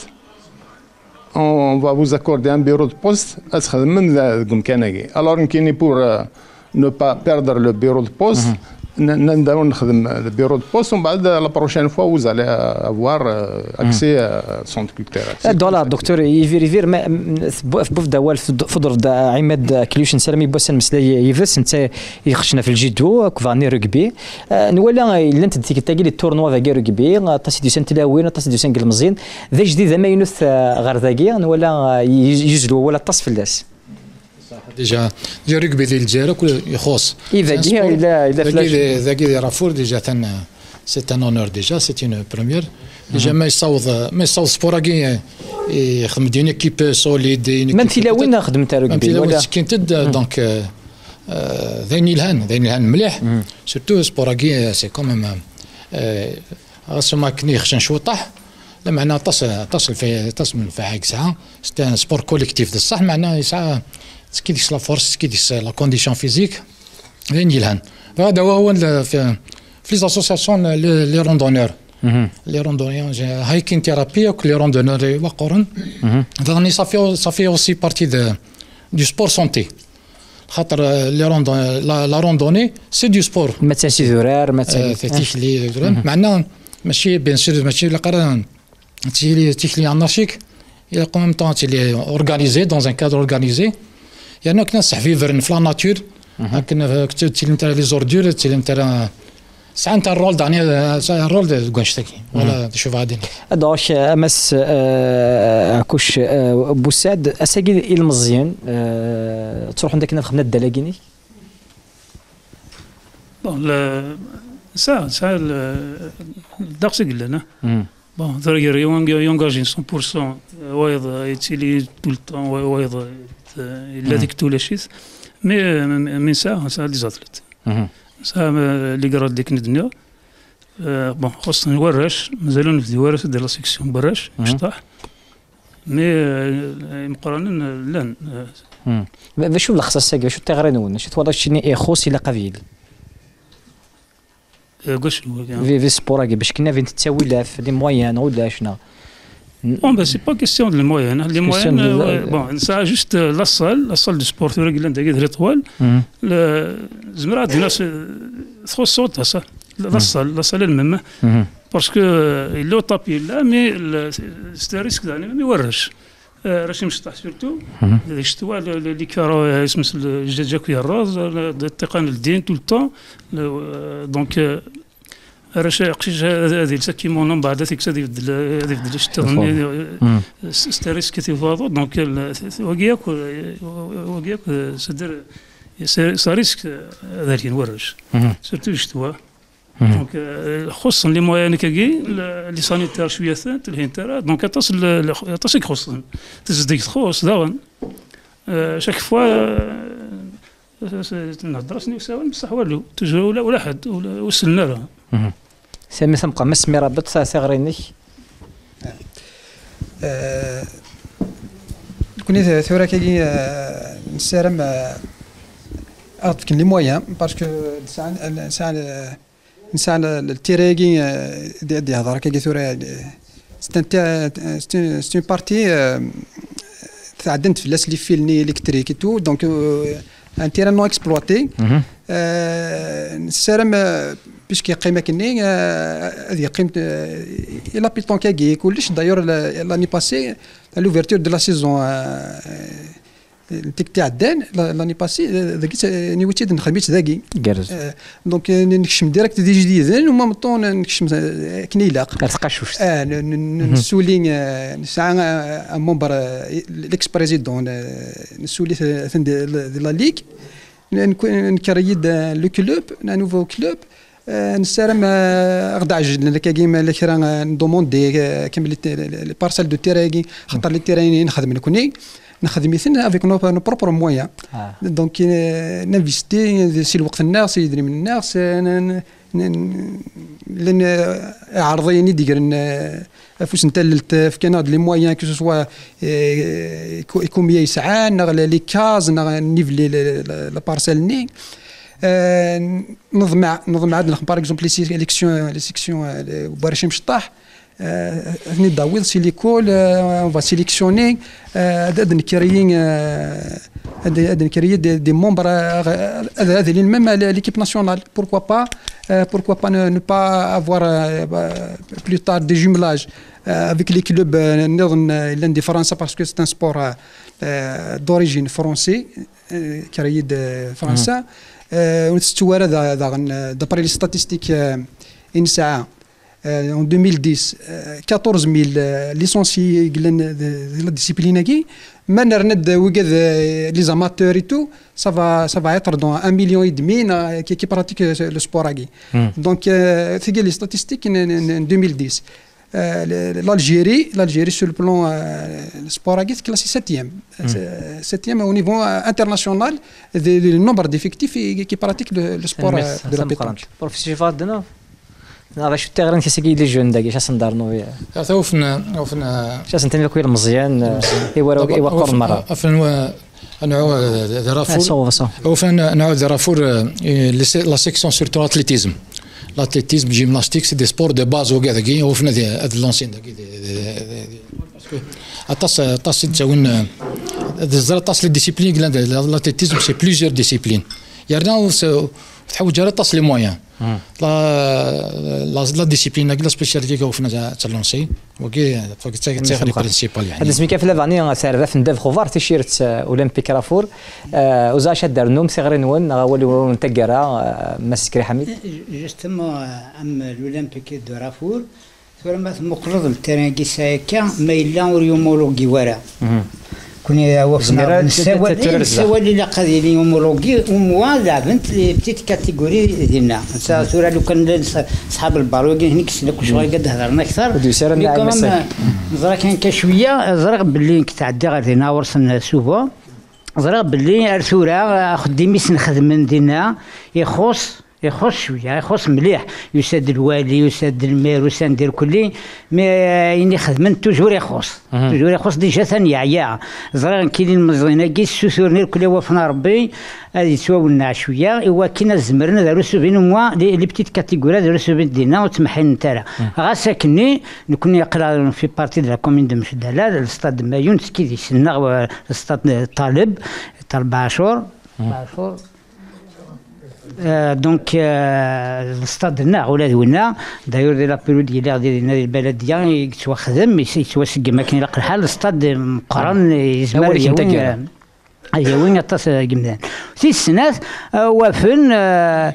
on va vous accorder un bureau de poste أتخدم من المكانة alors كايني pour ne pas perdre le bureau de poste نبداو نخدم البيرو دو بوست ومن بعد لا بروشين فوا وز على افوار اكسي سونت كولتورال دولار دكتور يفيريفير بوف دوال فضر عماد كليوشن سلامي بوسن مسلاي يفس انت يخشنا في الجيدو كفاني رugby نولا الا انت تيكي لي تورنوا ذاكي رugby طاسي دو سان تلاوين طاسي دو سان كلمزين ذا جديد ما ينث غير ذاكي نولا يجلو ولا طاس فلاس ديجا ديجا رugby ديال الجزائر كل يخص اذا كي الا اذا فلاش ذاكي رافور ديجا ثان سي ان اونور ديجا سي اون بروميير ديجا ما يصوض ما يصوض سبوراكي يخدم ديون ايكيب سوليد ما انت لا وين خدمت رugby ولا كنت دونك ذاين الهان ذاين الهان مليح سورتو سبوراكي سي كوميم اسما كني خشن شوطح لا معناها تصل تصل في تصل من فاعق ساعه سي سبور كوليكتيف بصح معناها ساعه كي ديك لا فورس كي ديك لا كونديسيون فيزيك غير يلهن هذا هو في في ليزاسوسياسيون لي روندونور لي روندونيون هايكين ثيرابي لي روندونور وقرن داني صافي صافي اوسي بارتي دو دو سبور سونتي خاطر لي روندون لا روندوني سي دو سبور ما تنسي ذرار ما تفتيش لي معناها ماشي بيان سور ماشي لا قران تي تي انارشيك il est en même temps il est organisé dans un cadre organisé يعني كنا صحفي فرن في لا ناتور كنا تيلم تاع لي زوردور تيلم تاع ساعه نتاع الرول داني الرول كونشتكي ولا تشوف غادي دوش امس كوش بوساد اساكي المزيان تروح عندك هنا خدمه الدلاكيني بون ça ça الدار قلنا بون ذرير يونغاجين مية بالمية وايض يتيلي طول الطون وايض الذيك طول شيء مي من ساعه ساعه لي زاتلت ساعه اللي قرا ديك ندنيا بون خصنا نورش مازالوا نبداو ورش ديال لا سيكسيون براش مشطاح مي مقارنه لان باش نلخص الساق باش تغرنون شي توضا شي يخص الى قبيل واش في في سبور باش كنا فين تساوي لا في دي موين ولا شنو بون بس سي با كيسيون دو موين لي موين بون سا جوست لا سال لا سال دو سبور ثوري قلنا داك دري طوال زمرات الناس تخص صوت صح لا سال لا سال المهم باسكو لو طابي لا مي سي ريسك يعني ما يورش راشي مشطح سورتو الشتوى اللي كارو اسم الجاجاك يا الراز التقان الدين طول الطون دونك راشي قشيش هذه ساكيمون من بعد هذيك هذه بدل هذه بدل الشتاء ستاريس كثير فاضو دونك وقياك وقياك صدر ساريسك هذا ينورش سورتو الشتوى دونك خصن لي موان كاكي لي سانيتير شويه ثانت الهين ترى دونك تصل تصل خصن تزديك تخص داون شاك فوا نهضر سني وساون بصح والو تجو ولا ولا حد وصلنا له سامي ثمقه مسمي رابط صغرينك كوني ثورة كاكي نسارم اعرف كاين لي موان باسكو ساعه ساعه نسال التيراغي دي دي هضره كي ثورة سي سي بارتي تعدنت في لاس لي فيلني الكتريك تو دونك ان تيران نو اكسبلواتي نسالم باش كيقيم كني هذه قيمه لا بيتون كاكي كلش دايور لاني باسي لوفرتور دو لا سيزون تيك تاع الدان لاني باسي ذاك نيوتي نخدميت ذاكي دونك نكشم ديريكت دي جديدين وما مطون نكشم كنيلاق تقشوش اه نسولين ساعه ممبر ليكس بريزيدون نسولي دي لا ليغ نكريد لو كلوب نوفو كلوب نسالم غدا عجل كيما اللي كرا ندوموندي كامل لي بارسال دو تيراغي خاطر لي تيراغي نخدم نكوني نخدم مثل افيك نو بروبر مويان دونك نانفيستي سي الوقت الناس يدري من الناس لان عرضيني دير فاش نتلت في كندا لي مويان كو سوا كومبيا يسعى نغلا لي كاز نيفلي لا بارسال ني نظم نظم عاد باغ اكزومبل لي سيكسيون لي سيكسيون بارشي مشطاح هني داويل سي ليكول اون فا سيليكسيوني هاد نكريين هاد نكريي دي, دي ممبر هذا لي ميم ليكيب ناسيونال بوركوا با بوركوا با نو با افوار بلو تار دي جوملاج avec les clubs نظن لندي فرنسا باسكو سي ان سبور دوريجين فرونسي كريد فرنسا ونستوار دابري لي ستاتيستيك ان ساعه en deux mille dix quatorze mille licenciés de la discipline qui maintenant وجد les amateurs et tout ça va ça va être dans un million et demi qui qui pratiquent le sport qui donc c'est les statistiques en deux mille dix l'Algérie l'Algérie sur le plan sport qui est classé septième septième au niveau international le nombre d'effectifs qui pratiquent le sport de la pétanque professeur Fadena هذا شو تغرن كيسكي لي جون داكي شاس ندارنو فيها تا وفنا وفنا شاس انت كوير مزيان ايوا ايوا قرن مره افن نوع درافور وفنا نوع درافور لا سيكسيون سورتو اتليتيزم l'atlétisme gymnastique c'est des sports de base وكذا كي وفنا هاد لونسين داكي باسكو اطاس اطاس تاون الزرا طاس لي ديسيبلين l'atlétisme c'est plusieurs disciplines يرنا تحاول جرى طاس لي مويان لا لا ديسيبلين لا سبيسياليتي كوفنا تالونسي اوكي فك تاع تاع برينسيبال يعني هذا سميكا في لافاني سير في نداف خوفار تيشيرت اولمبيك رافور وزاش دار نوم صغرين ون ولي نتقرا مسكري حميد جوستومون ام الاولمبيك دو رافور ثم مقرض التران كي ساكا ما الا وريومولوجي ورا كوني وفنا نساوى تترزح. نساوى اللي قضيه لي هومولوجي وموا لعبت لي بتيت كاتيجوري ديالنا نسا ثورة لو كان صحاب الباروكي هنيك كنا كل شويه قد هضرنا اكثر ودي سير مي نعم كمان مساك. زرا كان كشويه زرا باللي كتعدي غير هنا ورسن سوفا زرا باللي ثورة خديميس نخدم ديالنا يخص يخص شويه يخص مليح يساد الوالي يساد المير يساد ندير كلي مي يعني خدمت توجور يخص مهم. توجور يخص ديجا ثاني عيا زرا كاينين المزينه كي السوسورني كل وفنا ربي هذه تساولنا شويه ايوا كاين زمرنا داروا سوفين موا لي بتيت كاتيجوري داروا سوفين ديالنا وتمحين نتالا غا ساكني نكون يقرا في بارتي دو لا كومين دو مشداله الاستاد مايون كي ديسنا الاستاد طالب أربعة شهور أربعة شهور آه دونك آه الاستاد هنا ولاد ونا داير دي لا بيريود ديال ديال البلديه يتوا خدم يتوا سق ما كاين لاق الحال الاستاد مقرن يزمر يوين اي وين يطاس قمدان سي السنات آه وافن آه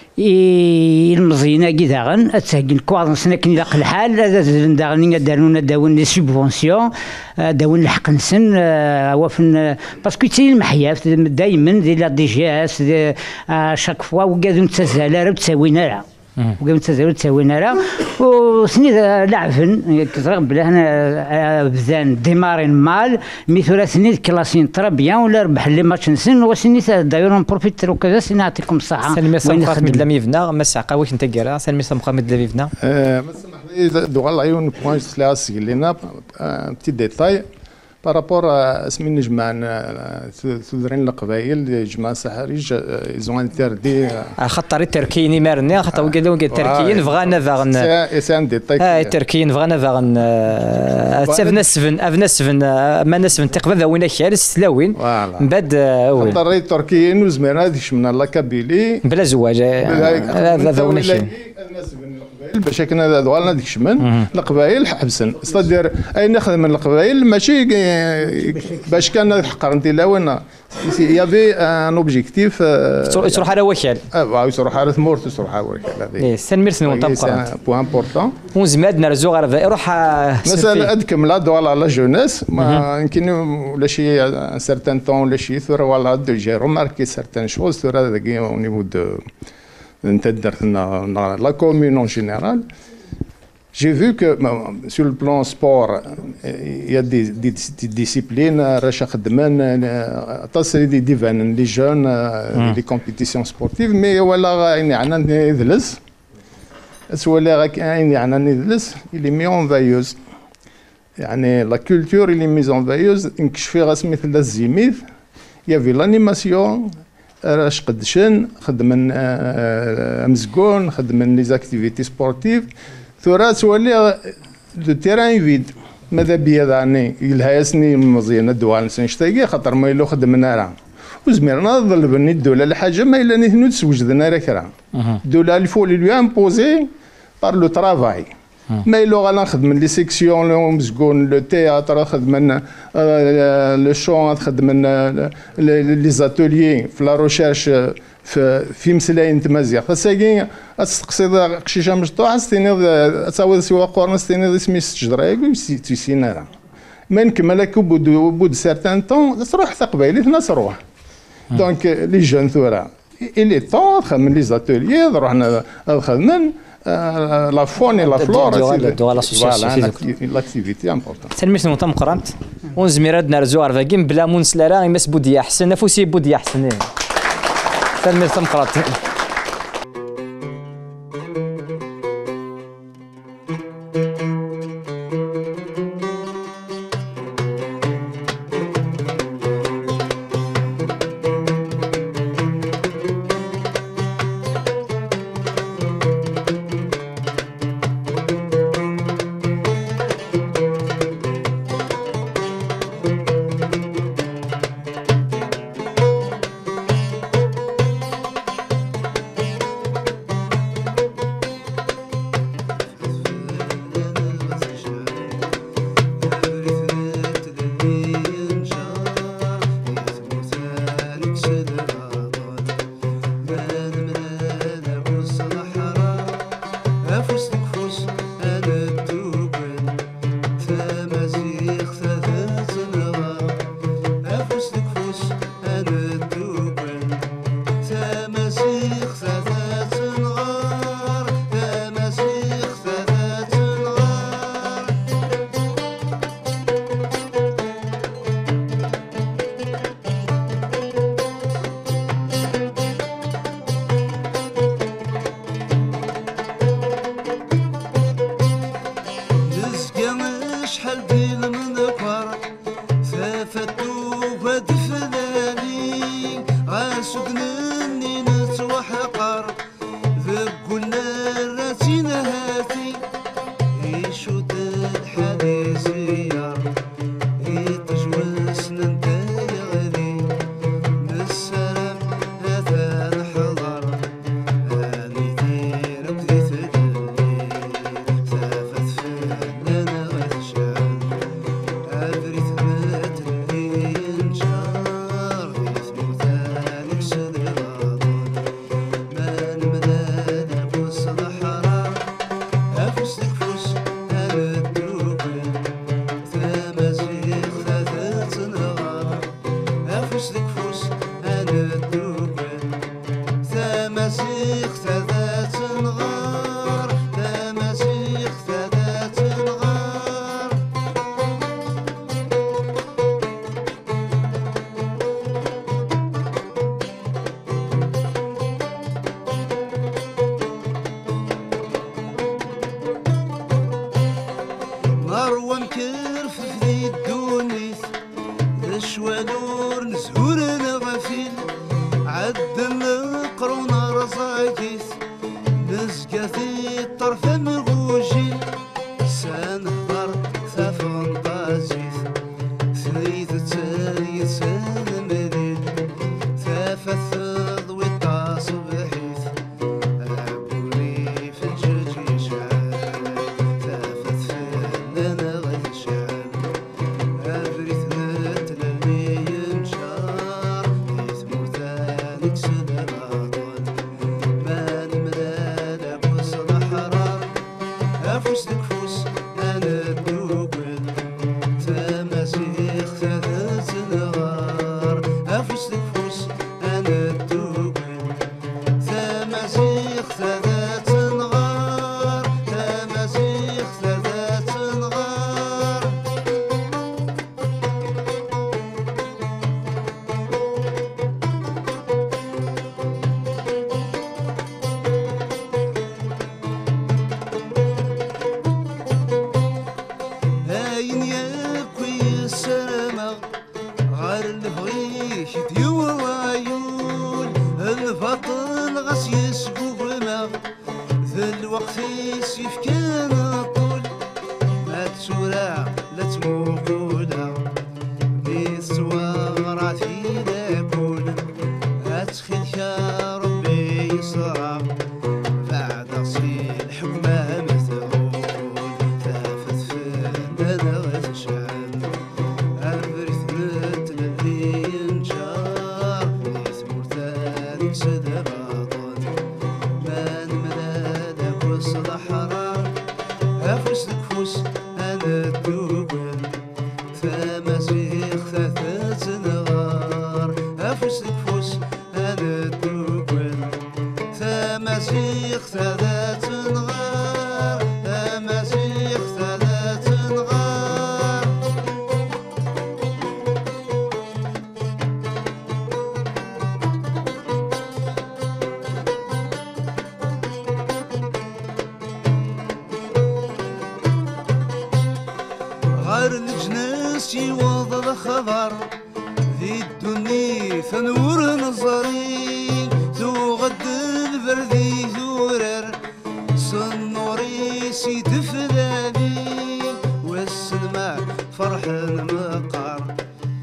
المزينه كي داغن اتساكن كوار سنه كاين لاق الحال داغن دارونا داون لي سوبفونسيون داون الحق نسن وافن باسكو تي المحياف دائما ديال لا دي جي اس شاك فوا وكادو نتسالى راه تساوينا راه وكادو نتسالى تساوينا راه وسني لعفن كترغ بلا هنا بزان ديمارين مال مي ثلاثني كلاسين ترا بيان ولا ربح لي ماتش نسن وسني دايرون بروفيت لوكازا سني نعطيكم الصحه سلمي سمخات من لاميفنا مسع قاويش انت كيرا سلمي سمخات من لاميفنا ما سمح لي دوغ العيون بوان سلا سيلينا بتي ديتاي بارابور اسمين جمعنا ثلثين القبائل جماعة سحريج يزون انتردي خاطر التركيين مارني خاطر وقالوا التركيين بغانا فاغن سي ان ديتاي اه التركيين بغانا فاغن تافنا سفن افنا سفن ما نسفن تقبل ذوينا خيال سلاوين من بعد وين خاطر التركيين وزمينا هذيك من الله كابيلي بلا زواج هذا ذوينا شي باش كنا دوالنا ديك الشمن القبائل حبسن استدير اي نخدم القبائل ماشي باش كان حقرنتي لا وين يافي ان اوبجيكتيف تروح على وكال اه تروح على ثمور تروح على وكال اي سن ميرسي نون طبقا بوان امبورطون ونزماد نرزو غير روح مثلا ادكم لا دوال على جونيس ما يمكن ولا شي ان سيرتان طون ولا شي ثور ولا دو جي روماركي سيرتان شوز ثور هذاك او نيفو دو la commune en général, j'ai vu que sur le plan sport, il y a des, des, des disciplines, les jeunes, les compétitions sportives, mais voilà, il est mis en veilleuse. La culture il est mise en veilleuse, il y avait l'animation. راش قدشن خدمن امزكون خدمن لي زاكتيفيتي سبورتيف ثورا تولي دو تيران فيد ماذا بيا ذاني الهياسني مزيانه دوال نشتاقي خاطر ما يلو خدمنا راه وزميرنا ظل بني الدوله لحاجه ما الا نحن تسوجدنا راه كرا الدوله اللي فوق لي امبوزي بار لو ترافاي ما يلو غالا نخدم لي سيكسيون لو مزكون لو تياتر خدمنا لو شون خدمنا لي زاتوليي في لا ريشيرش في في مسلاين تمازيغ فساكين تستقصي قشيشه مشطوح ستيني تصاوي سوا قرن ستيني سميس تجدرايك تيسينا راه ما نكمل بود بود سيرتان طون تروح تقبايلي ناس روح دونك لي جون ثورا إلي طون خدم لي زاتوليي رحنا خدمن la faune et la flore c'est l'activité importante تلميذ نوطا مقرنت ونزميراد نرزو عرفاكين بلا منسلارا يمس بودي احسن نفوسي بودي احسن تلميذ مقرنت شوالور نزهور نغفيل عدن القرون رزاكيث نزقاثي الطرف مغوجي سنهضر ثافن طازيث ثريث تسالي سان مديد ثافث ضوي التصبحيث عبولي في الجوج يشعل ثافث فنان غيشعل أبريث نتلمي يمشار يثمر ثانيك سنة باطل ما نملال بوصل حرار أفوس دكفوس أنا الدوكل تماسيخ ثلاث نغار أفوس دكفوس أنا الدوكل تماسيخ ثلاث نغار تماسيخ ثلاث نغار هاين يا كويس سلامة غار الفغيش ديو العيون البطل غاس يسبوغ الماء ذا الوقت يسيف كان طول ما تسورع لا تموقولا بيث صوارات في لابول أتخيل يا ربي يسرع بعد أصيل حكمة مثغول ثافت فنان غتشعل أبرث نتلذي ينجار يثمر ثانيك سدا باطل ما نملالك وصل حرار أفوس دكفوس أنا الدوبل ثماسيخ ثلاث نغار أفوس دكفوس أنا الدوبل ثماسيخ ثلاث نغار ثماسيخ ثلاث نغار غار الجناس يوض الخبر ذي الدنيا ثنور نظري ذو غد البردي ذورر صنوري سيد فلاني والسلمى فرح المقار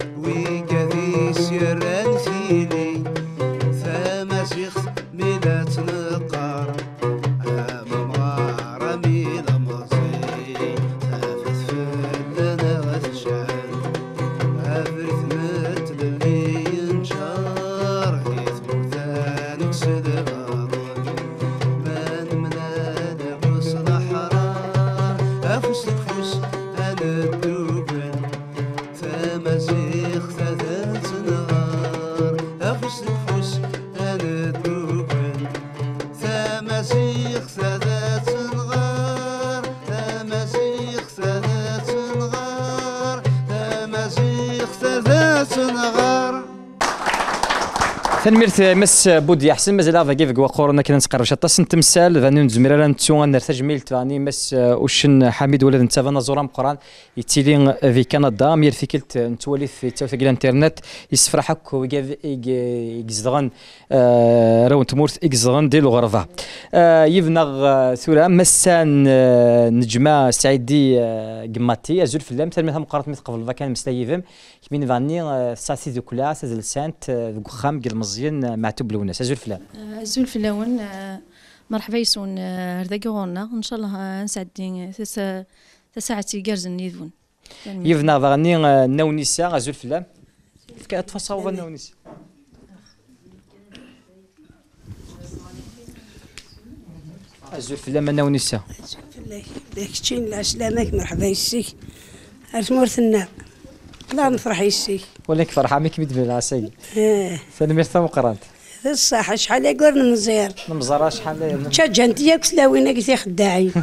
ويقاذي سيران ثيلي ثماسيخ ميلات نقار أمام غارة ميلا مصي ثافث فلانة غتشعل أبرث نتلمي ينشار يثمر ثانيك سدا باطل ما نملالك وصل حرار أفوس دكفوس أنا الدوبل ثماسيخ ثلاث نغار أفوس دكفوس أنا الدوبل ثماسيخ ثلاث نغار ثماسيخ ثلاث نغار ثماسيخ ثلاث نغار تنميرت مس بودي احسن مازال هذا كيف وقورنا كنا نتقرب شطاس نتمثال فاني نزمير نتسو نرتج ميل تاني مس وشن حميد ولد نتا فانا زورا مقران يتيلي في كندا مير فيكلت نتولي في تاوث الانترنت يسفرحك ويجاف يجزغن راون تمورت يجزغن ديال الغرفه يبنغ ثورا مسان نجمه سعيدي قماتي ازول في اللام تلميذها مقارنه مثل قبل فكان مستيفم كمين فاني ساسي ذو كلا سازل سانت خام قل مزيان معتوب لوناس ازول فلان ازول فلاون مرحبا يسون هرداكونا ان شاء الله نسعدين تسا تساعتي جرزن يذون يفنا فاني نونيسا ازول فلان كي تفصاو نونيسا ازول فلان نونيسا ازول فلان داك تشين العسلامك مرحبا يسيك ارتمورثنا لا نفرح يسيك ولك فرحه مي كبيت بالعساي اه فنمرت مقرانت الصح شحال يقول نمزير نمزرا شحال تشجنت ياك سلاوينا قلت خداعي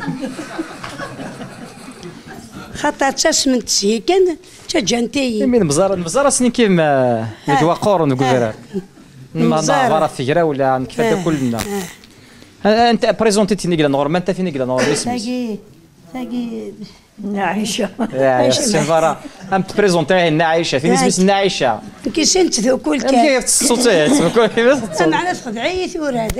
خاطر تسمنت سي كان تشجنتي من مزار مزار سنين كيف ما يدوا قورن وكذا ما نعرف فكره ولا كيف كلنا انت بريزونتي تيني كلا نورمال انت فيني كلا نورمال تاكي تاكي عايشة يا سيفارا ام تبريزونتي لنا عايشه فين اسمها لنا عايشه كيسنت ذو كل كان كيف الصوتات انا على فقد عيث ورا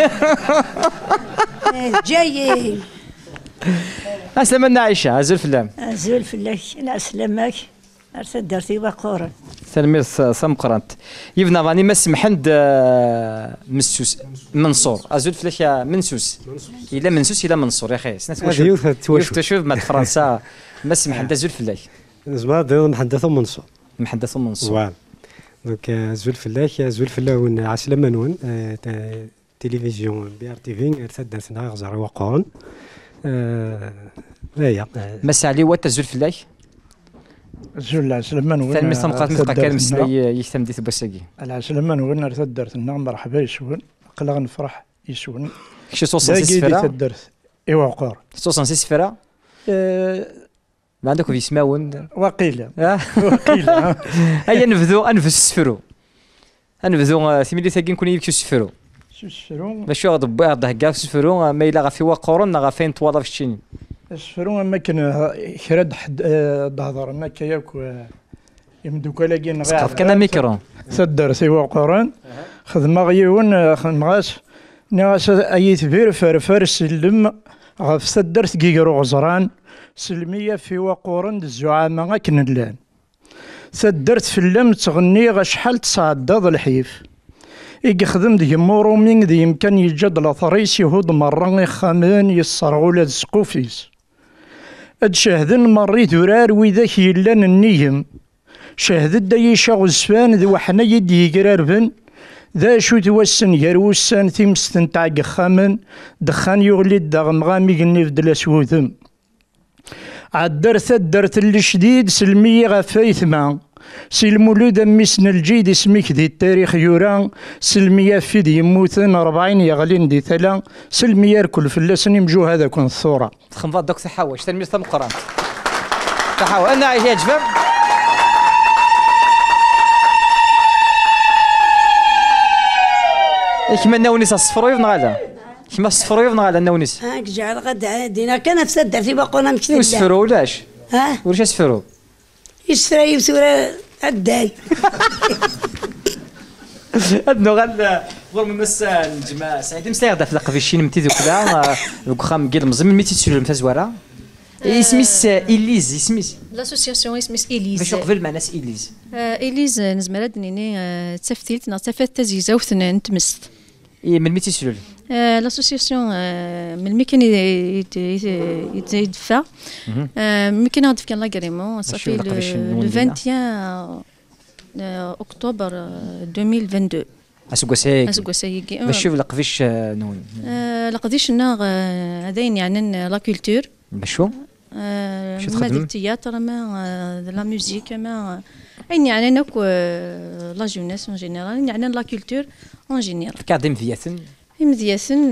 جاي اسلم لنا عايشه ازل فلام أزول في الله لا أسلمك أرسل درتي وقورا تلميذ سمقرنت يبنى راني ما سمحند مسوس منصور ازول فلاش منسوس الا منسوس الا منصور يا اخي سنت هذه يوث توشو تشوف مع فرنسا ما سمحند ازول فلاش زبا دو نحدثو منصور محدث منصور فوالا دونك زول فلاش زول فلاون عسلم منون تلفزيون بي ار تي في ارسل درسنا غزر وقورن هيا مسا علي وات ازول فلاش زول العسلمان وين ثاني مثلا بقات نلقى كان مسلي يهتم ديت بوساكي العسلمان وين ارتد درت لنا مرحبا يسون قلق نفرح يسون كشي صوصن سيس فرا درت ايوا وقور صوصن سيس فرا ما عندك في سماون وقيله وقيله هيا نبذو انفس السفرو انبذو ثميلي ثاقي نكون يبكي السفرو السفرو باش يغض بعض هكا في السفرو ما الا غا في وقورن غا فين طوالا في الشيني السفرو ما كان كرد حد ضهضرنا كياك يمدوك لاقين سقف كان ميكرو تدر سيوا قران خدمه غيون خدمغاس ناس اي تفير فرفر سلم غف تدر كيكرو غزران سلميه في وقورن الزعامه كنلان تدرت في اللم تغني غا شحال تصعد الحيف يخدم دي مورومين دي يمكن يجد لطريس يهود مرة يخامن يصرعو لاد سقوفيس اد شاهدن مريت ورار وذاك يلان النيم شاهد دا يشاغ السفان ذو حنا يدي يقراربن ذا شو توسن يروسان تيمستن تاع خامن دخان يغلي الدغم غامي قني فدلا سوثم عدرت درت الشديد سلمية غفايث ما سي المولود ميسن الجيد اسميك ذي التاريخ يوران سلمية فيد يموتن أربعين يغلين دي ثلا سلمية ركل فلاسن يمجو هذا كون الثورة خنفات دوك تحاوش تلميذ ثم قران تحاول أنا عايش يا شباب كيما ناونيس الصفرو يفن غادا كيما الصفرو يفن غادا ناونيس هاك جعل غدا دينا كان في سد في بقونا مشتي وسفرو ولاش ها ولاش سفرو يسرى يسورة الداي ادنو غاد غور من مسا الجماعه سعيد مسا غدا في القفيشين متي ذوك لا ذوك خام كيل مزمن ميتي تسولم تزواره اسميس إليز اسميس لاسوسياسيون اسميس إليز باش قبل مع ناس إليز إليز نزمر نيني تسفتيلت نا تفات تزيزا وثنان تمست اي من ميتي تسولل لاسوسياسيون من المكان يتدفع ممكن غادي كان لاغريمون صافي لو واحد وعشرين اكتوبر ألفين واثنين وعشرين اسكوساي اسكوساي باش شوف القفيش نون القديش نا هذين يعني لا كولتور باشو ما ديال التياتر ما لا ميوزيك ما اين يعني ناك لا جونيس اون جينيرال يعني لا كولتور اون جينيرال كادي مذياثن مذياثن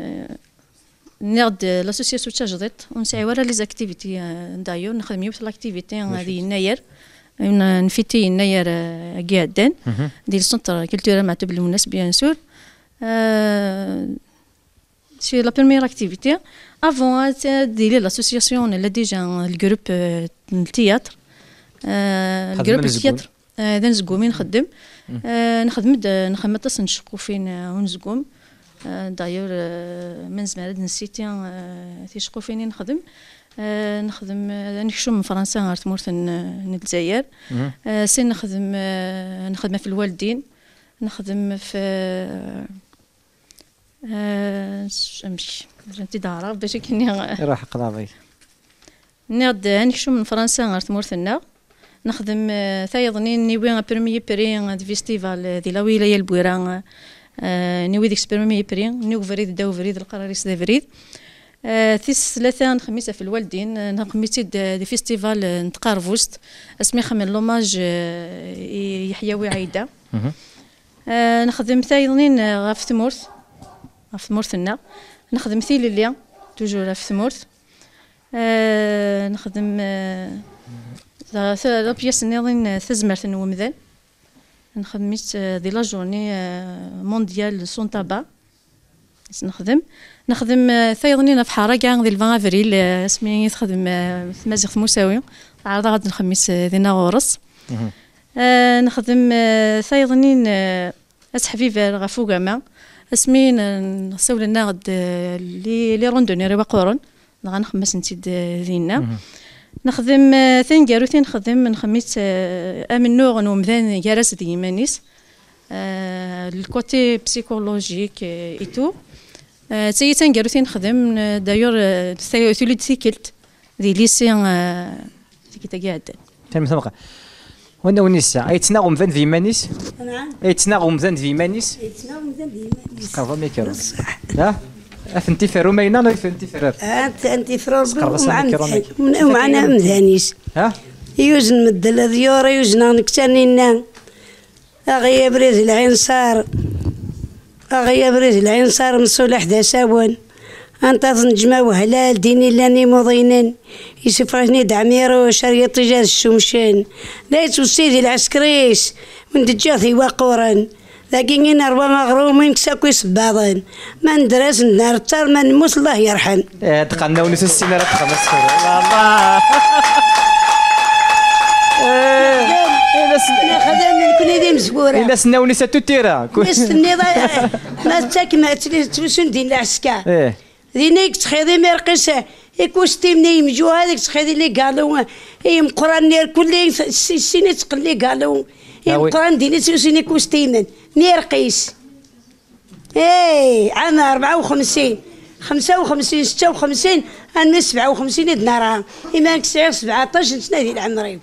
نرد لاسوسياسيون تجدت ونسعي ورا لي زاكتيفيتي دايور نخدم يوث لاكتيفيتي هذه يناير نفيتي يناير قاعدين ديال السنتر كولتورال مع تبع المناسب بيان سور سي لا بروميير اكتيفيتي افون ديال لاسوسياسيون لا ديجا الجروب التياتر الجروب التياتر هذا نزقوم نخدم نخدم نخدم تصن نشكو فين ونزقوم دايور من زمان نسيتي تيشكو فيني نخدم نخدم نكشو من فرنسا غير تمورت الجزائر سي نخدم نخدم في الوالدين نخدم في امشي جنتي دارا باش كني راح قضاوي نرد نكشو من فرنسا غير تمورتنا نخدم ثايضني نيوي بريمي بري دي فيستيفال دي لا ولايه البويران نيوي ديك بريمي بري نيو فريد داو فريد القراريس دا فريد ثيس ثلاثة نخميسة في الوالدين نخميتي دي فيستيفال نتقارفوست اسمي خمن لوماج يحيوي عايدة نخدم ثايضنين غاف ثمورث غاف ثمورثنا نخدم ثي ليليا توجور في ثمورث نخدم لا بياس نيضين ثزمرت نومذان نخدميت دي لا جورني مونديال سون تابا نخدم نخدم ثايضني في حارة كاع ذي الفان افريل اسمي تخدم في مازيغ في مساوي عرض غاد الخميس دينا غورس آه نخدم ثايضني اسحفي غفو كاما اسمي نسول لنا غد لي لي روندوني روا قورن غنخمس نتيد دينا نخدم ثين كاروثين نخدم نخميس امن نوغ ومذان جالس دي مانيس الكوتي بسيكولوجيك ايتو تاي تنقالو نخدم دايور ثوليد سيكلت دي ليسيان كي تقعد تم ثمقه وانا ونيسا اي تناغم ذن في مانيس نعم اي تناغم ذن في مانيس يتناغم ذن في مانيس قرض ميكرو لا افنتي فرو ماينا لا افنتي فرو انت انت فرو ومعنا ومعنا مذانيس ها يوزن مدل ديور يوزن نكتانينا اغي بريز العين صار اغي بريز العين صار مصلح دا ساون انت تنجمع وهلال ديني لاني مضينن يسفرني دعميرو شريط جاز الشمشان لا يتوسيدي العسكريس من دجاثي وقورا لكن أربع مغرومين كساكو يصباضن ما ندرس نرتر ما نموت الله يرحم. إيه تقنا ونس السنة راه خمس شهور الله. إيه خدام كل يدي مزبورة. إلا سنا ونس توتيرا. نستني ما تاك ما تلسون دين العسكر. إيه. دينيك تخيدي مرقسة يكوستي مني يمجو هذيك تخيدي لي قالوا يم قران كل سنة تقلي قالوا يم قران ديني تلسوني كوستيمن. نيرقيس ايه عام أربعة وخمسين خمسة وخمسين ستة وخمسين أنا سبعة وخمسين دنارها إما تسعة سبعطاش سنة ديال عمري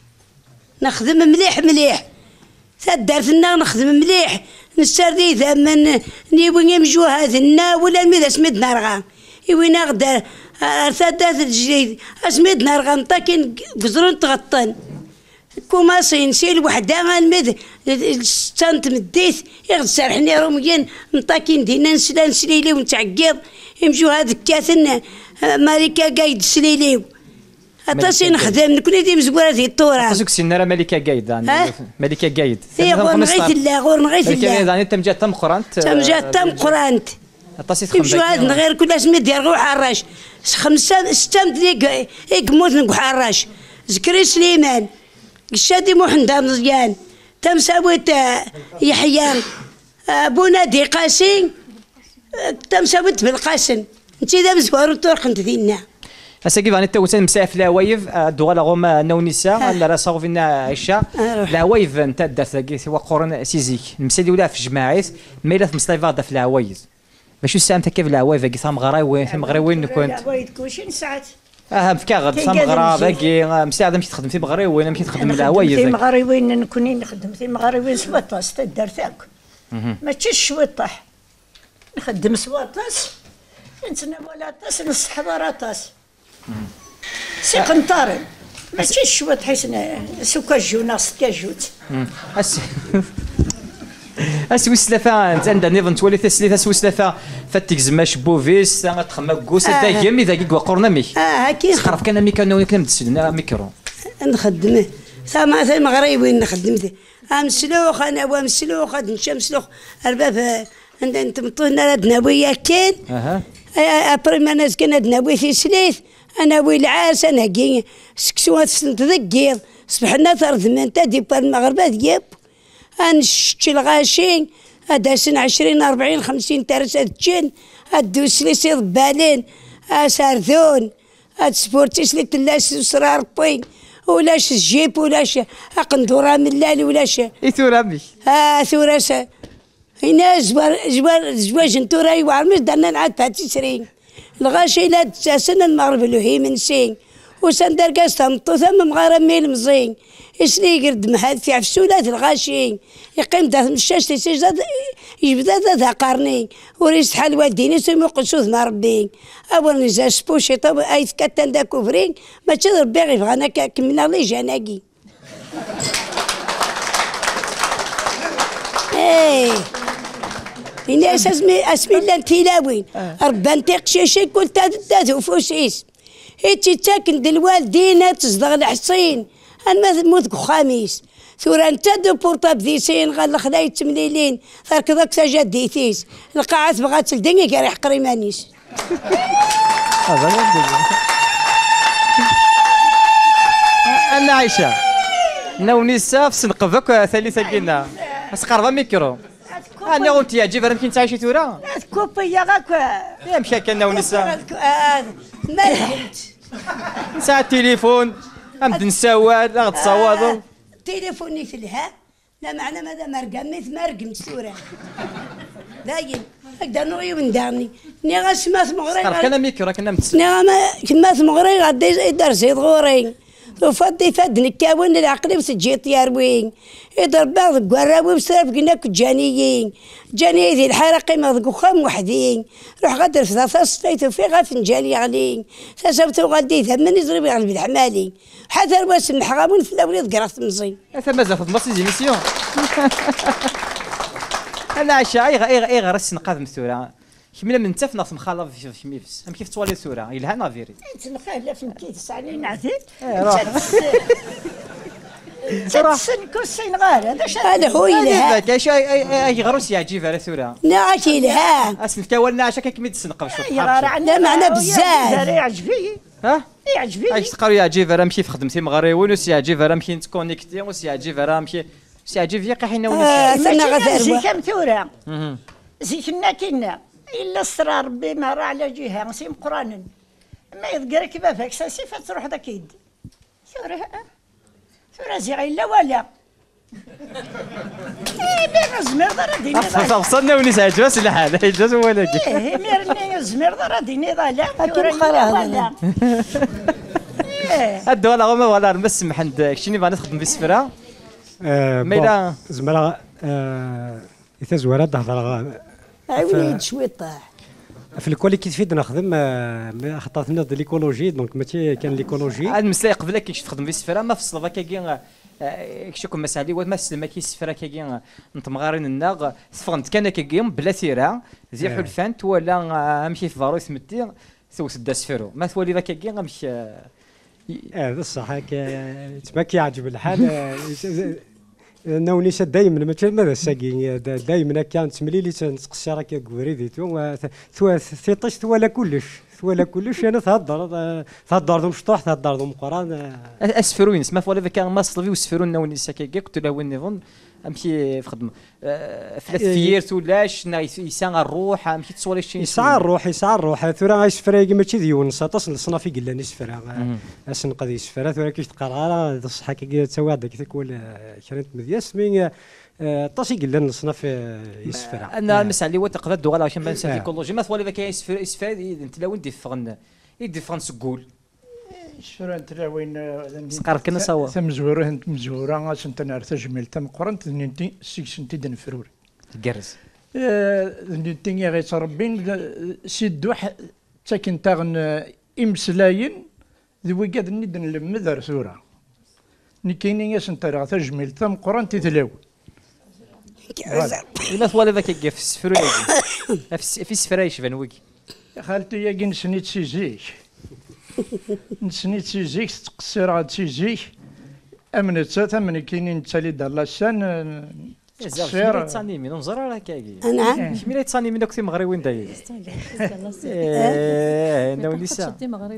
نخدم مليح مليح تدارتنا نخدم مليح نستردي ثمن نيوين يمجو هذنا ولا الميدا سميد نارغا إوينا غدا ارتدات الجديد اسميد نارغا نطاكين قزرون تغطن كوماسين سيل وحده المد ستانت مديت يغسرحني روميين نطاكين دينا نسلا نسليلي ونتعقيض يمشوا هذاك كاثن مالكا قايد سليليو اطاسي نخدم نكون دي مزبوره ديال التراث خصك سينا راه ملكه قايد ملكه قايد اي غور نغيث الله غور نغيث الله ملكه قايد تم جات تم قرانت تم جات تم قرانت اطاسي تخدم يمشوا هذا غير كل سميت ديال روح حراش خمسه سته مدلي يقموت نقول حراش زكري سليمان الشادي محمد مزيان تم سويت يحيى بونا دي قاسين تم سويت بالقاسم انت ذا مزوار وتورق انت ذينا هسا كيف غادي توسن مسافه الهوايف دوغا غوم نونيسا لا راه صاغو فينا عشاء الهوايف انت دارت كي وقورن سيزيك المسالي ولا في جماعيت ميلا في مصطفى في الهوايف باش يساهم كيف الهوايف كي ثم غراوي ثم غراوي نكون الهوايف كلشي ساعات اه بكاغد ثم غرا باقي مساعده مشي تخدم في مغرب ولا مشي تخدم الهوايف في مغرب وين نكون نخدم في مغرب سواطاس تدار ثاك ماشي الشويطح نخدم سواطاس نتناول طاس نستحضر طاس سي قنطارن ماشي الشويط حيت سكاجو ناقص كاجوت اس اس وسلافا انت عندها نيفن تولي تسليفا سوسلافا فاتك زماش بوفيس تخمك كوس دايم اذا كي قرنا ميك اه هكي خرف كان ميكانو كان مدسلنا ميكرو نخدمه ثما ثما مغربي وين نخدمته امسلوخ انا وامسلوخ نمشي مسلوخ ارباب انت انت مطونا دناويه كاين اها ابري ما ناس كنا دناوي في سليث انا ويل عاس انا كي سكسو تذكير صبحنا ثرث من تدي المغرب دياب انشتي الغاشين هذا سن عشرين أربعين خمسين ترس الجن هدو سليسي ضبالين اسارثون هاد سبورتيس لي تلاش سرار بوين ولاش الجيب ولاش قندوره من اللالي ولاش اي ثورامي ها ثوراسه هنا زوار زوار زواج انتو راي وعرمش درنا نعاد بهاد تسرين الغاشي لا تساسن المغرب لوهي من سين وسندر كاس مطو ثم مغارب ميل مزين اسلي يقرد محاد في عفسولات الغاشي يقيم داث مشاش تيسجد يبدا ذا قرني وريس حال والديني سمو قصوث ما ربي اول نزا سبوشي طب اي كاتان دا كوفرين ما تشد ربي غير انا كملنا لي جاناكي ايه إني أساس اسمي الله تيلاوين ربان تيقشيشي كل تاد تاد وفوسيس هيتي تاكن دالوالدين تصدغ الحصين انا موت خاميس ثورة انت دو بورطاب ديسين غال الخلايا تمليلين تركضك سجاد ديتيس القاعات بغات الدنيا كي ريح قريمانيس انا عايشه نونيسا في سنقفك ثالثه قلنا بس قربه ميكرو انا قلت يا جيفر يمكن تعيشي ثوره كوبيا غاك يا مشى كان نونيسا ما لحقت ساعه التليفون ام نساواد لا غتصاوضوا تليفوني في الها لا معنى ماذا مرقم مثل مرقم سورة باين هكذا نوعي من دارني ني غاش ما ثمغري قرب كان ميكرو كنا متسنى ني ما كما ثمغري غادي درسي غوري وفضي فدني كاون العقل وسجي طياروين يضرب بعض قراوي بسرف قلناك جانيين جاني ذي الحاره قيمه ذوك خام وحدين روح غادر في ثاثاس فايتو في غاف نجالي غالي ساسبتو غادي ثمن يضرب يغلب الحمالي حتى الواسم حرامون في الاولاد قرات مزين هذا مازال في مصر زيميسيون انا عايشه اي اي اي غير السنقاذ مثوره كملا من تفنا في مخالف في كميفس هم كيف توالي ثوره يلها نافيري انت نخاله في مكيت علي نعذب تسن كوسين غار هذا هو يلها هذا ايش اي اي غروس يعجب على ثوره ناش يلها اسن كاولنا عشا كميت السنقه شوف لا معنى بزاف يعجبني ها يعجبني ايش تقرا يعجب راه مشي في خدمتي مغريوين وسي يعجب راه مشي نتكونيكتي وسي يعجب راه مشي سي يعجب فيا حنا ولا زي كم ثوره زي كنا كنا الا استرى ربي ما راه على جهه سيم قرانا ما يذكر كيف فاك ساسي فتروح ذاك يد ثوره ثوره زي غير لا ولا ايه بين الزمير ضرا ديني ضالا وصلنا ونيس عجباس الحال عجباس ولا كي ايه ميرني الزمير ضرا ديني ضالا ثوره ولا هادو ولا ما ولا نسمح عند شنو بغا نخدم بالسفره ميلا زمرا اذا زواره تهضر عاوني شويه طاح في الكوليكتيف نخدم خطاتنا د ليكولوجي دونك ماشي كان ليكولوجي هاد المسائل قبل كي تخدم في السفره ما في السلوفاكيا كي كشكون مسالي وما سلم كي السفره كي نتمغارين الناغ سفغنت كان كي بلا ثيره زي حلفانت ولا امشي في فاروس متي ثوس دا سفرو ما ثولي ذاك كي غمشي هذا الصح تما كيعجب الحال نونيسا دائما ما ماذا ساقي دائما كانت تمليلي تنسقسي راك كوريديتو ثيطيش ثوالا كلش ثوالا كلش انا تهضر تهضر ذو مشطوح تهضر ذو مقران اسفروين سما فوالا كان ماصلفي وسفرون نونيسا كي قلت له وين نظن امشي في خدمه ثلاث فيرت ولاش يسان الروح امشي تصوري شي يسعى الروح يسعى الروح ثورا غايس فرا ماشي ديون ساطس الصنافي قال لنا سفرا اسن قضي سفرا ثورا كيش تقرا الصحه كي تسوى هذاك تكون شريت مدياس مين طاسي قال لنا الصناف يسفرا انا المساله اللي هو تقدر دوغلا عشان ما نسى ليكولوجي ما ثوالي ذاك يسفر يسفر انت لو ندي فغن يدي فغن سكول شرا تلاوين سقارف كنا سوا ثم زوره انت مزوره اش انت نار تجمل تم قرنت ننتي سيكس انت دنفرور تقرز ننتي يا غير ربين سيدو تاكن تاغن امسلاين ذوي قاد ندن المذر سوره نكيني ياس انت راه تجمل تم قرنت تلاو الا ثوالي ذاك في السفر في السفر يشبان ويكي خالتي يا كي نسنيت سيزيك نسنيت سيزيك تقصير غاد سيزيك امنت ثمن كاينين تالي دار لاشان تقصير تصاني من نزر راه كاكي نعم شميله تصاني من دوك مغريوين داير ايه نونيسا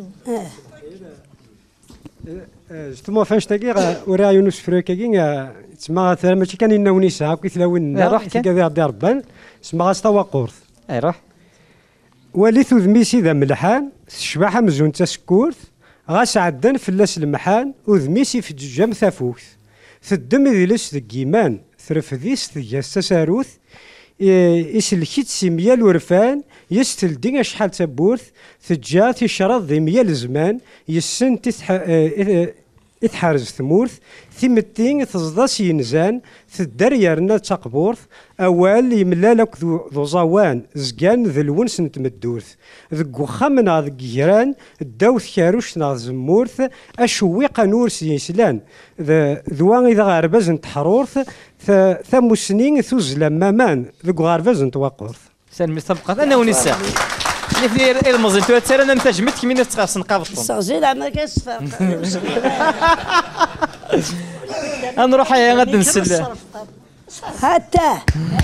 جوستومون فاش تاكي ورا يونس فريكاكي تسمى ماشي كان ينونيسا هاكي ثلاوين روح كذا غادي ربان تسمى استوى قورث اي روح ولي ذميسي ذا ملحان الشباحه مزون تسكورث غاس عدن فلاس المحان وذميسي في الجام ثافوث ثدم ذيلس ذكيمان ثرفذيس ثجاس تساروث يسلكيت سيميال ورفان يستل دين شحال تبورث ثجات يشرط ذي ميال زمان يسن تتح إتحارز ثمورث ثمتين تزضاس ينزان ثدار يرنا تقبورث أول يملالك ذو زوان زقان ذو الونس نتمدورث ذو خامنا ذو جيران الدوث كاروش نا زمورث أشويق نور سيسلان ذوان إذا غارباز نتحرورث ثم سنين ثوز لمامان ذو غارباز نتوقورث سان مسابقة أنا ونساء يفني المزين تو تسير انا نتجمت كمين تخاص نقابطهم صغير ما كاش نروح غادي نسل هاتا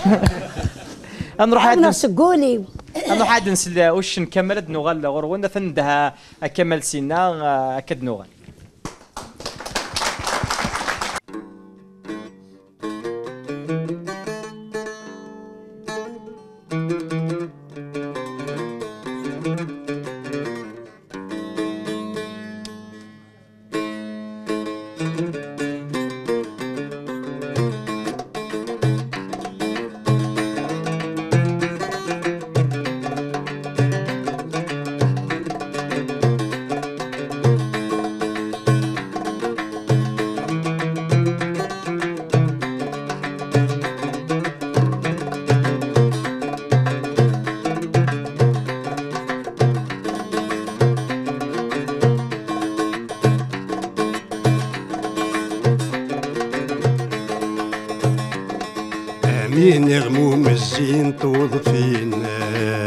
نروح عاد نسقولي نروح عاد نسل واش نكمل هاد نوغال غرونا فندها كمال سينا اكد نوغال. مين يغموم الزين طوض فينا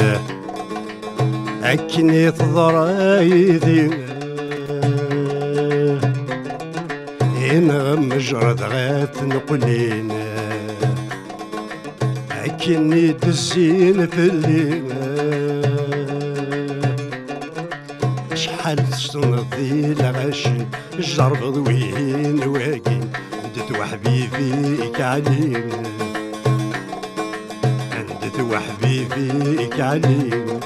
عكني ضرايدي ينغم جرد غات نقلينا عكني تزين في الليلة شحال تنضي لغاشن جرب ضوين واقين دت وحبيبيك علينا وحبيبيك علينا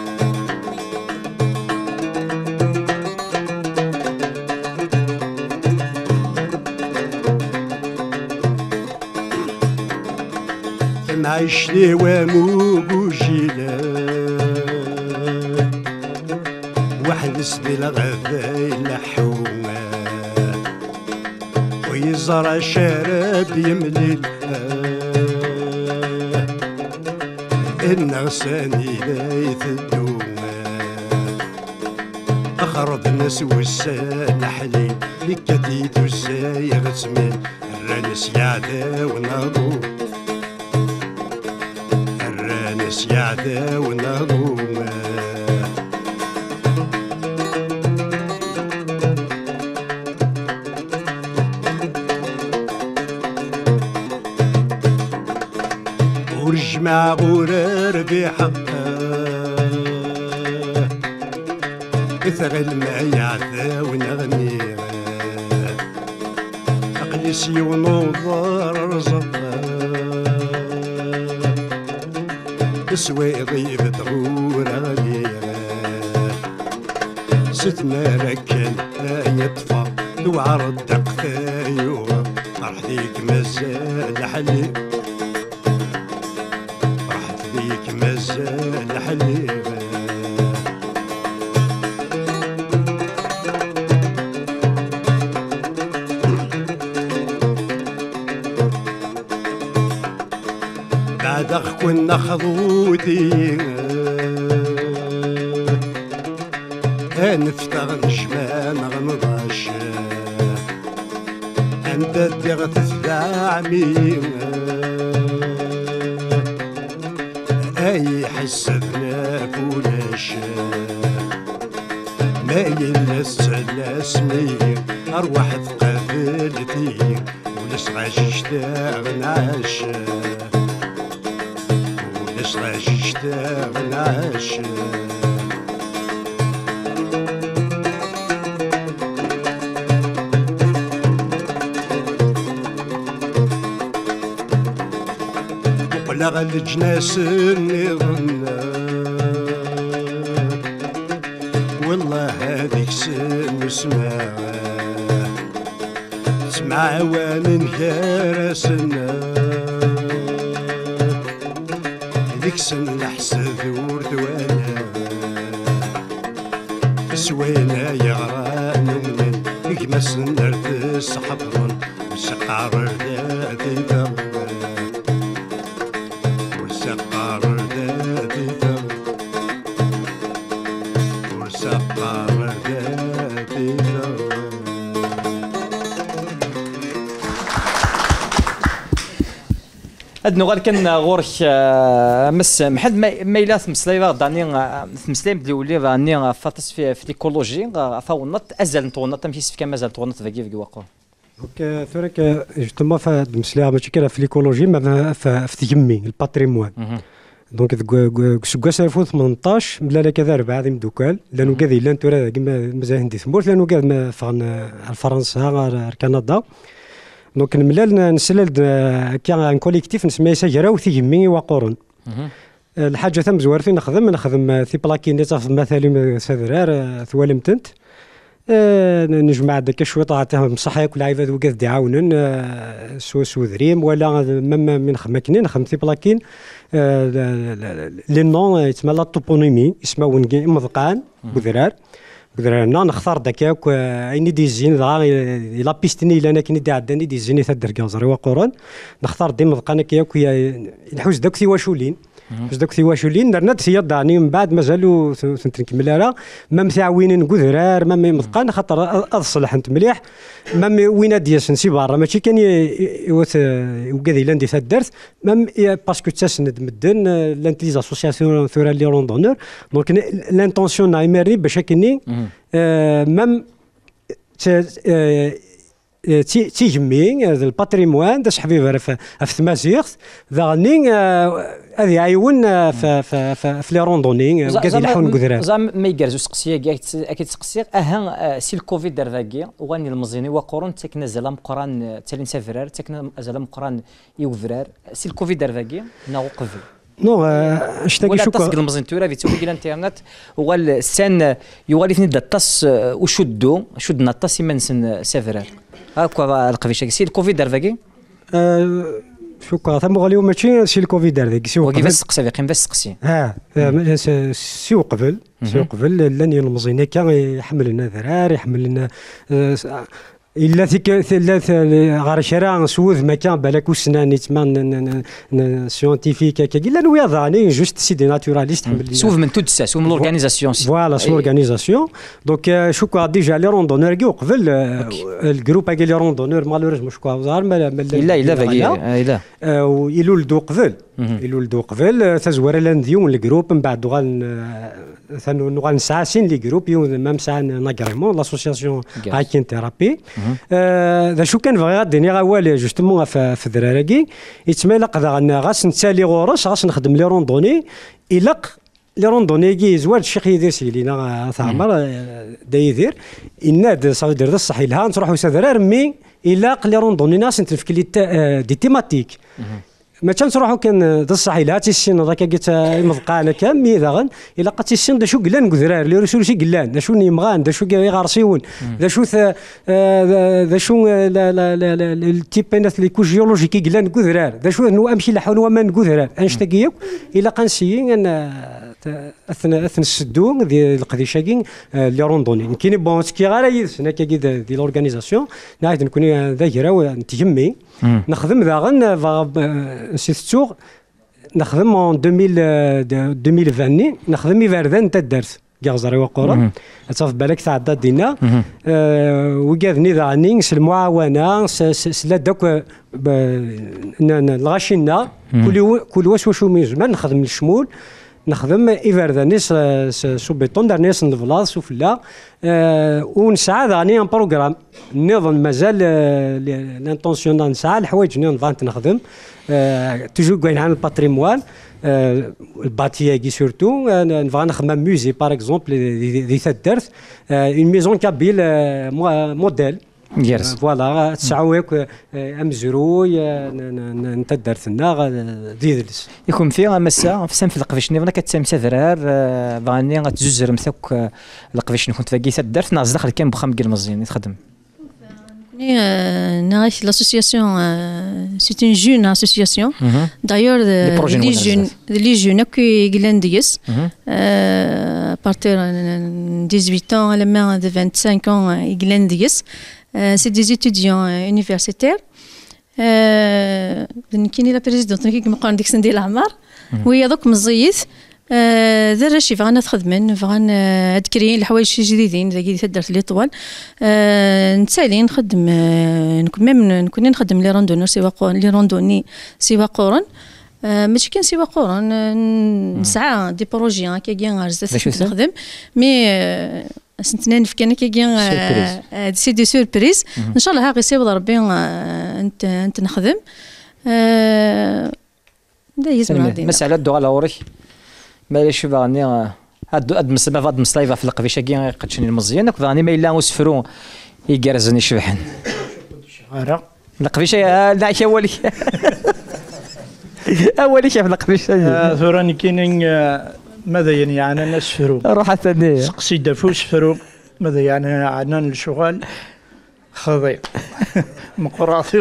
معيش لي واموق وجيلا وحنس بالغفايل حوما ويزرع شراب يملي النغساني ليث الدوما أخرب الناس والسال حليل لكتيت والسايغ سمين الرانس يعدا وناضو الرانس يعدا وناضوما ورجمع غرار بحقه اثغل ما يعثى ونغنيه اقلسي ونوضر رزقه اسوي ضيف تغور عليه ستنا ركن يطفى وعرض دقتايوه مرحديك مازال حليب راحت مازال حليب بعد اخ كنا خذوتي نفتغ نجمان غنضاش انت دغت الدعمين اي حسبنا فولاش ما يلس الاسمي ارواح تقابلتي ولس غاششتا نعاش ولس غاششتا نعاش لغى الجناس نظنا والله هذيك سن سماعة سماعة ومن كرسنا ذيك سن حسد ورد وانا سوينا يغران من كمس نرتس حضرا وسقعر ذاتي ذا ادنو غير كان غورك مس محد ما الا تمسلاي غداني تمسلاي بلي ولي راني فاتس في في ليكولوجي فاونط ازال نطونط تمشي سفكا مازال طونط فاكي في واقع دونك ثورك جوستومون في هاد المسألة ماشي كاينه في ليكولوجي ما في التجمي الباتريموان. دونك كسكاس ألف وثمنطاش ملا كذا أربعة ذي مدوكال لأنه كذا لان ترى كيما مازال هندي ثمورت لأنه كذا فغن فرنسا كندا. دونك نملال نسلل كان ان كوليكتيف نسميه سجراو ثيجمي وقرن. الحاجه ثم زوارتي نخدم نخدم في بلاكينيت مثلا سذرار ثوالمتنت نجمع داك شويه طاعتهم بصح ياكل عيفاد وكاد يعاونن سوا سوذريم ولا مما من خماكنين نخدم في بلاكين لي نون يتسمى لا توبونيمي يسمى مذقان بذرار بذرارنا نختار داكاك عيني دي الزين ضاع الا بيستني الا انا كني دي عداني دي الزين تدر كازري وقران نختار دي مذقان كياك الحوز داك ثواشولين باش داك ثواشولين درنا تسيا ضعني من بعد مازالوا نكمل راه ما مثاوين كذرار ما مذقان خاطر اصلح انت مليح ما وين دياس نسي برا ماشي كان وكذا الا ندي تدرت مام باسكو تسند مدن لانت لي اسوسياسيون ثورا لي روندونور دونك لانتونسيون نايمري باش كني مام تي تيجمي الباتريموان دا حبيبه في في تمازيغ ذاني هذه عيون في في في لي روندوني وكذا يلحون كذران زعما ما يقرزو سقسيه كاع اكيد سقسيه اها سي الكوفيد درفاكي وغاني المزيني وقرون تكنا زلا مقران تالين سافرار تكنا زلا مقران يوفرار سي الكوفيد درفاكي ناو قفل نو اشتاق ولا شكرا تصق المزنتوره في توجي الانترنت هو السن يوالي ثني الطاس وشدو شدنا الطاس يمنسن سافرار هاكا القفيشه سي الكوفيد درفاكي شكرا ثم غاليو ماشي سي الكوفيد درفاكي سي وكيف سقسي في بس سقسي اه سي قبل سي قبل لاني المزيني كان يحمل لنا ذرار يحمل لنا الا ثيك ثلاث غير شراء سوذ مكان بالك وسنان يتمان سيونتيفيك كي لا نويا ضاني جوست سي دي ناتوراليست سوذ من تود سا سوذ من لورغانيزاسيون فوالا سو لورغانيزاسيون دونك شكون ديجا لي روندونور كي قبل الجروب كاع لي روندونور مالوريزمون شكون ظهر لا لا باقي لا ويلولدوا قبل يلولدوا قبل تزوار لانديون الجروب من بعد ثانو غنسعى سين لي جروب ميم ساعه ناغريمون لاسوسياسيون هاكين ثيرابي ذا شو كان بغي غاديني غوالي جوستومون في الدراراكي يتمالق غا غاس نتسالي غورس غاس نخدم لي روندوني إلق لي روندوني كي زوار الشيخ يدير سيلينا ثعمر دا يدير إناد صافي دير الصحي لها نروحو سادرار مي إلق لي روندوني ناس نتفك لي دي تيماتيك ما كانش نروحو كان تصحي لا تيسين ذاك قلت مذقانه كامي داغن الا قات تيسين دا شو قلان كذرار لي رسول شي قلان دا شو نيمغان دا شو غارسيون دا شو دا شو التيبينات لي كوج جيولوجيكي قلان كذرار دا شو نو امشي لحون ومان كذرار انشتاقيك الا قنسيين ان اثناء اثناء السدو ديال القديشاكين لي روندوني كاين بون سكي غير يدسنا كي ديال لورغانيزاسيون نعيد نكون ذاكره نتجمي نخدم داغن سيستور نخدم اون ألفين وعشرين نخدم يفردان تا الدرس كازري وقرا تصاف بالك تاع دينا وكاذني ذاني المعاونه سلا دوك الغاشينا كل كل واش واش ميزمان نخدم الشمول نخدم إيفردانيس سو بيطون دارنيس نفلاص وفلا ونسعى ذاني ان بروغرام نظن مازال لانتونسيون نسعى الحوايج نفانت نخدم توجور كاين عن الباتريموان الباتياكي سورتو نبغى نخدم ميوزي باغ اكزومبل دي تدرت اون ميزون كابيل موديل يرس فوالا تسعويك امزروي انت درتنا ديدلس يكون فيها مسا في سام في القفيش نيفنا كتسام سذرار بغاني غتزوزر مساك القفيش كنت باقي تدرت ناز داخل كان بخام كيل مزيان تخدم نعرف l'association c'est une jeune association d'ailleurs les jeunes les jeunes qui grandissent à partir de dix-huit ans à la main de vingt-cinq ans ils grandissent c'est des étudiants universitaires كاينه لا بريزيدونت كي مقارن ديك سن ديال العمر وهي دوك مزيت ذا راشي بغانا تخدمن بغانا تكري الحوايج جديدين اللي تدرت لي طوال نتسالي نخدم ميم نكون نخدم لي روندونور سوا قورن لي روندوني سوا قورن ماشي كان سوا قورن نسعى دي بروجي كي كاين غارزه نخدم مي سنتنين في كان كي سيربريز. سي دي سوربريز ان شاء الله ها غيسيوض ربي آه، انت انت نخدم آه، دا يزمر سلمي غادي مسألة دو على وري معليش فاني هاد هاد مسلمة فهاد مسلايفة في القفيشة كي قدشني المزيان فاني ما إلا وسفرو يقرزني شبحن غير القفيشة لا أولي أولي شاف القفيشة ثوراني كاينين آه، ماذا يعني عنا ناس فرو روح ثانية سقسي دافوس فرو ماذا يعني عنا الشغل خضيع مقراطي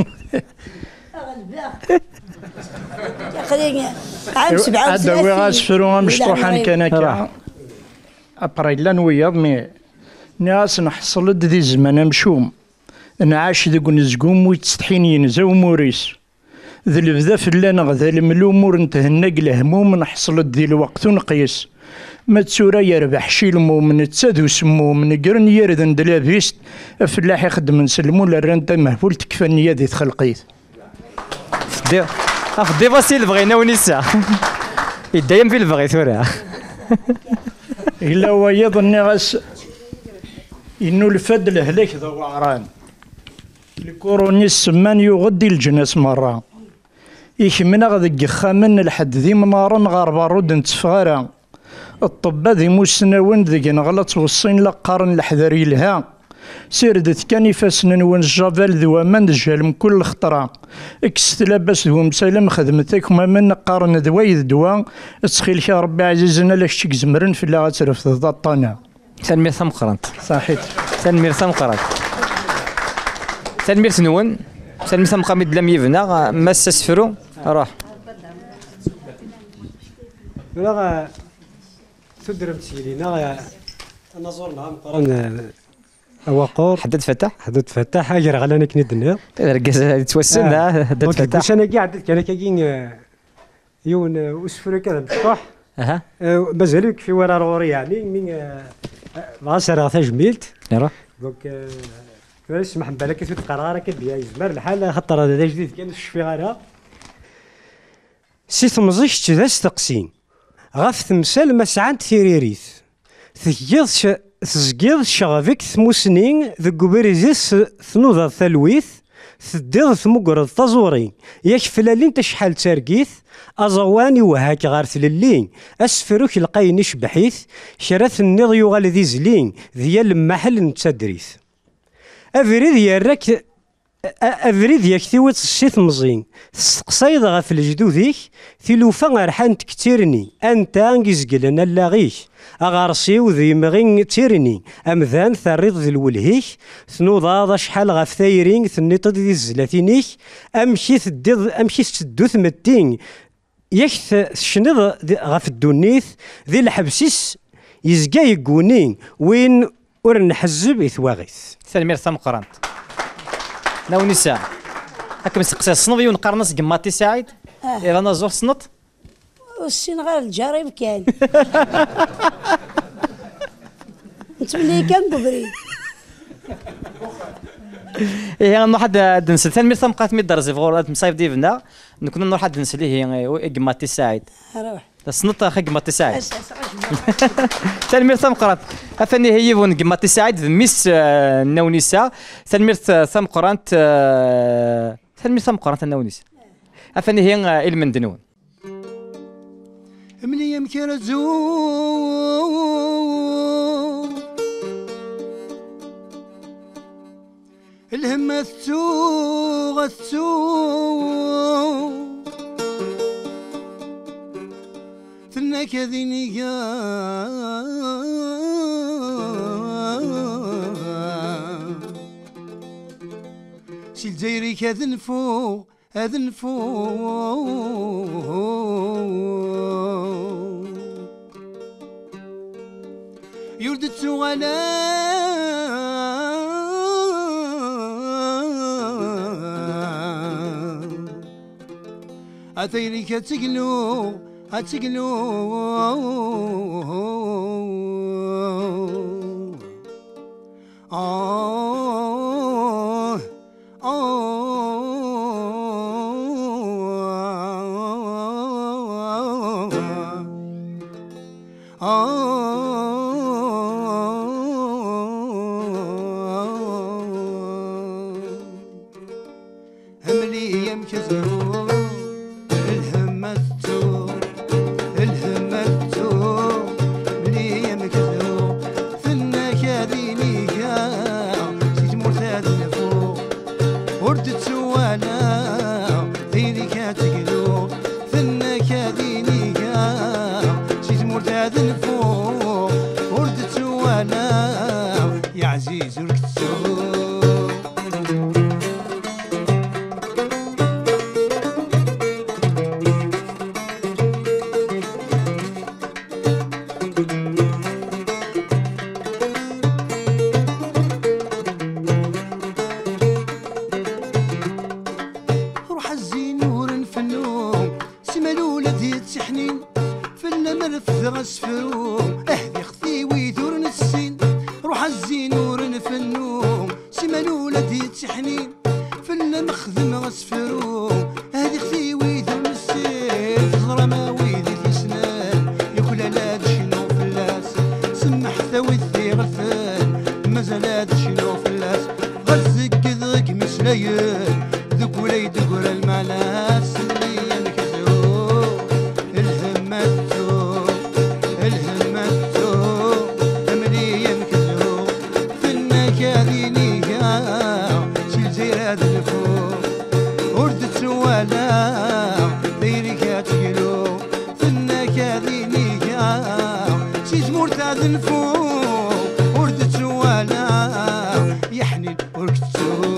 تقريبا عام سبعة هذا وثلاثين وغاس فرو مش إلى طوحان المغرب. كان كا ابري لان وياض مي ناس نحصل ذي زمان مشوم نعاش ذوك نزقوم ويتستحين ينزاو موريس ذي البدا فلان غذا الملومور نتهنق الهموم نحصل ذي الوقت ونقيس ما تسورا يربح شي المؤمن تسادو سمو من قرن يردن دلابيست فلاح يخدم نسلمو لرانتا مهفول تكفى ذي تخلقيت دي اخ دي فاسيل بغينا ونسا يدايم في البغي ثورة إلا هو يظن غاس إنه الفد الهلاك ذا وعران الكوروني السمان يغدي الجناس مرة يكمنا غذا خامن لحد ذي منارن غار بارود نتفغارا الطبا ذي موسناون ذي نغلط والصين لقارن الحذري لها سيردت كان يفاسن نون الجافال ذو امان دجال من كل خطرة اكس تلبس ذو مسالم خدمتك وما من قارن ذوي ذدوا تسخيل يا ربي عزيزنا لاش تشك زمرن في اللي غترف ذا الطانا سلمي ثم قرنت صحيت سلمي ثم قرنت سلمي سنون سلمي ثم قامد لم يبنى مس سفرو روح ولا تدرم سيلينا انا زرنا مقارن وقور حدد فتح حدد فتح اجر على انا كني دنيا ركز توسلنا حدد فتح واش انا قاعد كان كاين يون وسفر كذا بصح اها مازالك في ورا روري يعني من غاسر تجميلت يرا دونك اسمح بالك كيف تقرا كديا يزمر الحال خاطر هذا جديد كان في غيرها سي تمزيش ذا استقسين غاف تمثال مسعند ثيريريث تجيض تزقيض شغفك ثموسنين ذا كوبريزيس ثنوض ثلويث تديض ثمقرض تزورين ياك فلالين تشحال تاركيث أزواني وهاك غار ثللين أسفروك لقاين شبحيث شرث النض يغال ذي زلين ذيال المحل نتدريث أفريد يراك أفريد يكتوت السيث مزين تسقسايض غف الجدوديك ثلوفا غرحان تكتيرني أنت أنجزقلنا اللاغيش أغارسيو ذي مغين تيرني أمذان ثريض ذي الولهيك ثنوضاض شحال غف ثايرين ثنيطد ذي الزلاتينيك أمشي تديض أمشي تدو ثمتين يكث شنض غف الدونيث ذي الحبسيس يزقا يقونين وين ور نحزب إثواغيث سلمير ثم قرنت ناوني ساعة هكا مسقسي الصنوبي ونقارنس قماتي سعيد إذا أنا زور صنط والسنغال الجريب كان نتمنى كان قبري إيه أنا واحد دنسل ثاني مير ثم قات ميد درزي فغور مصايب ديفنا نكون نروح حد نسلي هي قماتي سعيد روح الصنط أخي قماتي سعيد ثاني مير ثم قرات أفني هي ون قماتي سعيد ميس ناونيسا ثاني مير ثم قرانت ثاني مير ثم قرانت الناونيسا أفني هي المندنون من يمكن تزور الهمة تسوق تسوق ثناك ذينيا سيل زيري كذن فوق أذن فوق يولد تسوغالا أثيري كتقلو أتقلو آه آه مكزو الهمتو الهمتو ملي مكزو ثنا كاذيني كا سيت مرتاد نفو وردتو انا ثيني كاتقلو ثنا كاذيني كا سيت مرتاد نفو وردتو انا يا عزيز وركتو غسفرو اهدي خذي ويدور نسين روح الزينور نفنو سيمانو لدي تحنين فل مخدم غسفرو اهدي خذي ويدور نسين تزرى ما ويدي السنان يقول لا شنو فلاس سمح ثوي ذي غفان مازال هذا شنو فلاس غزك ذك مسلايين ذك ولا يدقر الملاس اللي ينكسرو الهمتو الهمتو أمري ينكسرو فينا كاذيني شيل زير هذا الفوق وردتو ولا غيري كاتقلو فينا كاذيني شيل مرتاد الفوق وردتو ولا يحني وركتو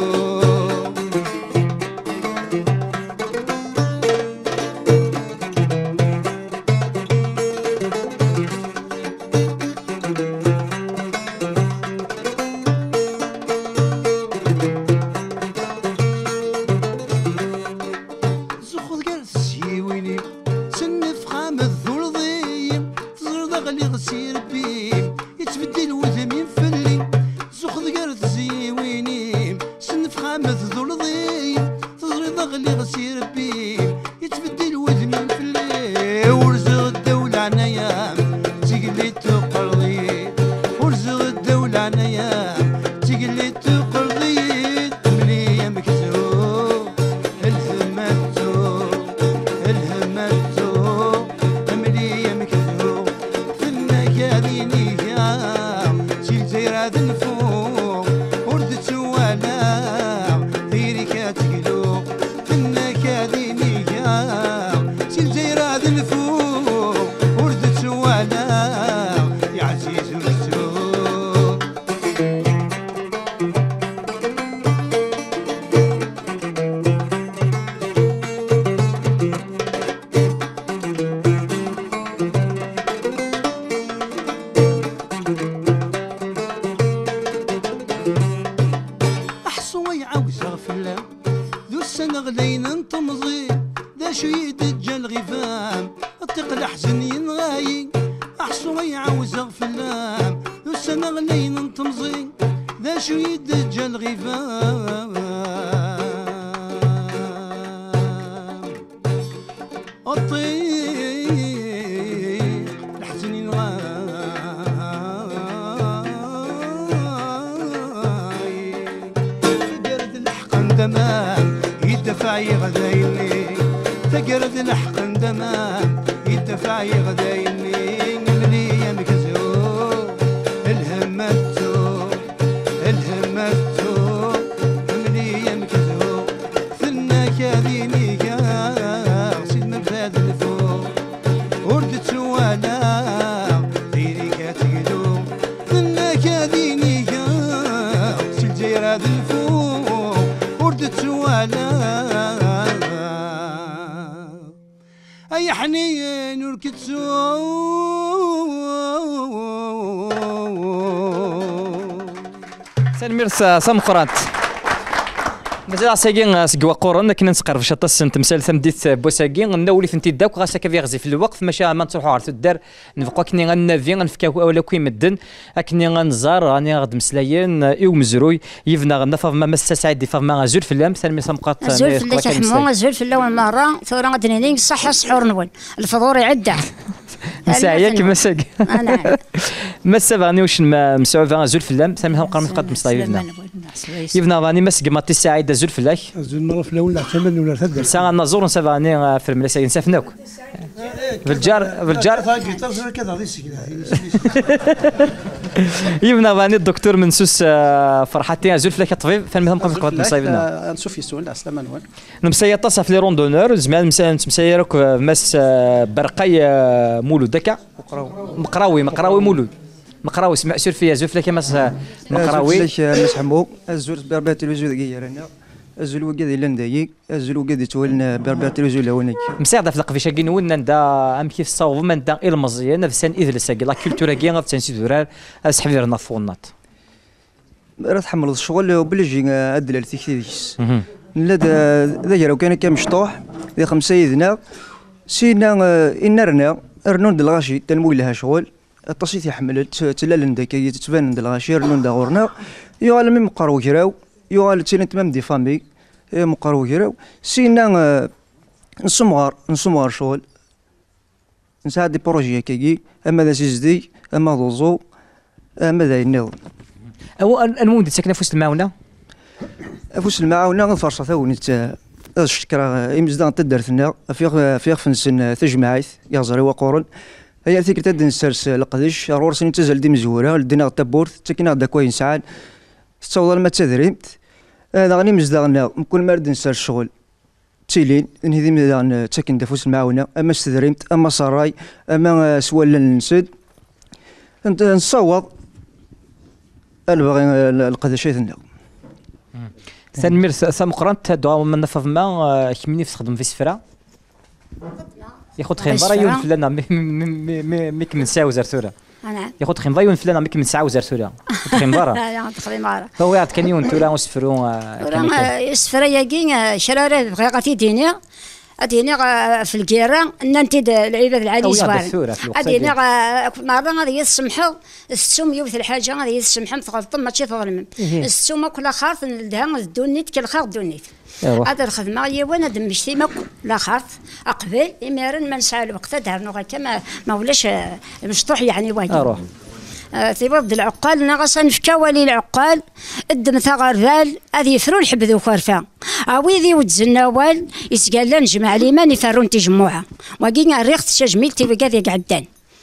سلميرس سمقرات مازال ساكين سكوا قرن كنا نسقر في شطاس تمثال ثمديت بوساكين نولي فنتي داك غاسا كافي غزي في الوقت ماشي ما نروحوا على الدار نبقى كني غنافي غنفكاو ولا كوي مدن اكني غنزار راني غد مسلايين ايو مزروي يفنا غنا فما مسا سعيد فما ما زول في اللام سلمي سمقات زول في اللام تحمو زول في اللام مره ثورة غدنيني صح السحور نول الفضور يعدى مسايا كيما ساك ما سبغني واش مسعوفه زول فلام ثاني هم قرن قد مصايبنا يبنا راني مسك ماتي سعيد زول فلاك زول مره في الاول احتمال ولا تدر ساعه نزور نسافاني في الملاسه نسافناك بالجار بالجار يبنا راني الدكتور منسوس فرحتي زول فلاك الطبيب ثاني هم قد مصايبنا نشوف يسول عسلامه نوال نمسيا تصا في لي روندونور زمان مسيرك مس برقي مولود دكا مقراوي مقراوي مولود مقراوي سمع سير فيها زوف لك مس مقراوي لك مس حمو الزول بربا تلفزيون دقيقه رانا الزول وقاد الا ندايق الزول وقاد تولنا بربا تلفزيون لهونيك مساعده في القفيشه كي نولنا ندا ام كيف الصوب من دا المزيان نفسان اذلس لا كولتورا كي غتسان سيدورال اسحبي رنا فونات راه تحمل الشغل وبلجي ادلال تيكتيكس لا ذا لو كان كان مشطوح ذي خمسه يدنا سينا انرنا رنون الغاشي تنموي لها شغل التصيت يحمل تلال ندك تتبان ند الغاشي رنون دا غورنا يوال مي مقارو كراو يوال تينت مام دي فامي مقارو كراو سينا نسمغار نسمغار شغل نساعد دي بروجي كيكي اما ذا سيزدي اما دوزو اما ذا يناو او المود ساكنه في وسط المعاونه فوس المعاونه فرصه ثوني الشكرا امزدان تدرتنا في في فنسن تجمعيت يا زري وقورن هي ثيك تدن سرس لقدش رورسني تزل دي مزوره لدينا تبورت تكنا دا كوين ساعات تصور ما تدريمت هذا غني مزدان كل مرد نسر الشغل تيلين نهدي مزدان تسكن دفوس المعاونه اما استدريمت اما صراي اما سوال نسد انت نصوت الباغي القدشيتنا ثاني ثم قرنت دوا من نفض ما كمني تخدم في السفره ياخذ خين ضريون فلان ميك من ساعه وزرتوره نعم ياخذ خين ضريون فلان ميك من ساعه وزرتوره خين ضرا لا تخدم مارا هو يعطيك كنيون تولا وسفرون السفره ياكين شراره بغيقتي دينيا اديني في الكيران ان انت العباد العادي سوار اديني مره غادي يسمحوا السوم يوث الحاجه غادي يسمحوا تغلط ماشي تظلم السوم كل خارط ندها دونيت كل خارط دونيت هذا الخدمه هي وانا دمشتي ما لا خارط اقبل اميرن ما نسعى الوقت دارنا غير كما ما ولاش مشطوح يعني واجب تيبض العقال ناقص نفكا ولي العقال الدم ثغرال هذه يفرو الحبذ وخرفا اويذي وتزناوال يسقال لا نجمع ليمان يفرون تجمعها وكين الريخ تشجميل تيبقى ذي قعدان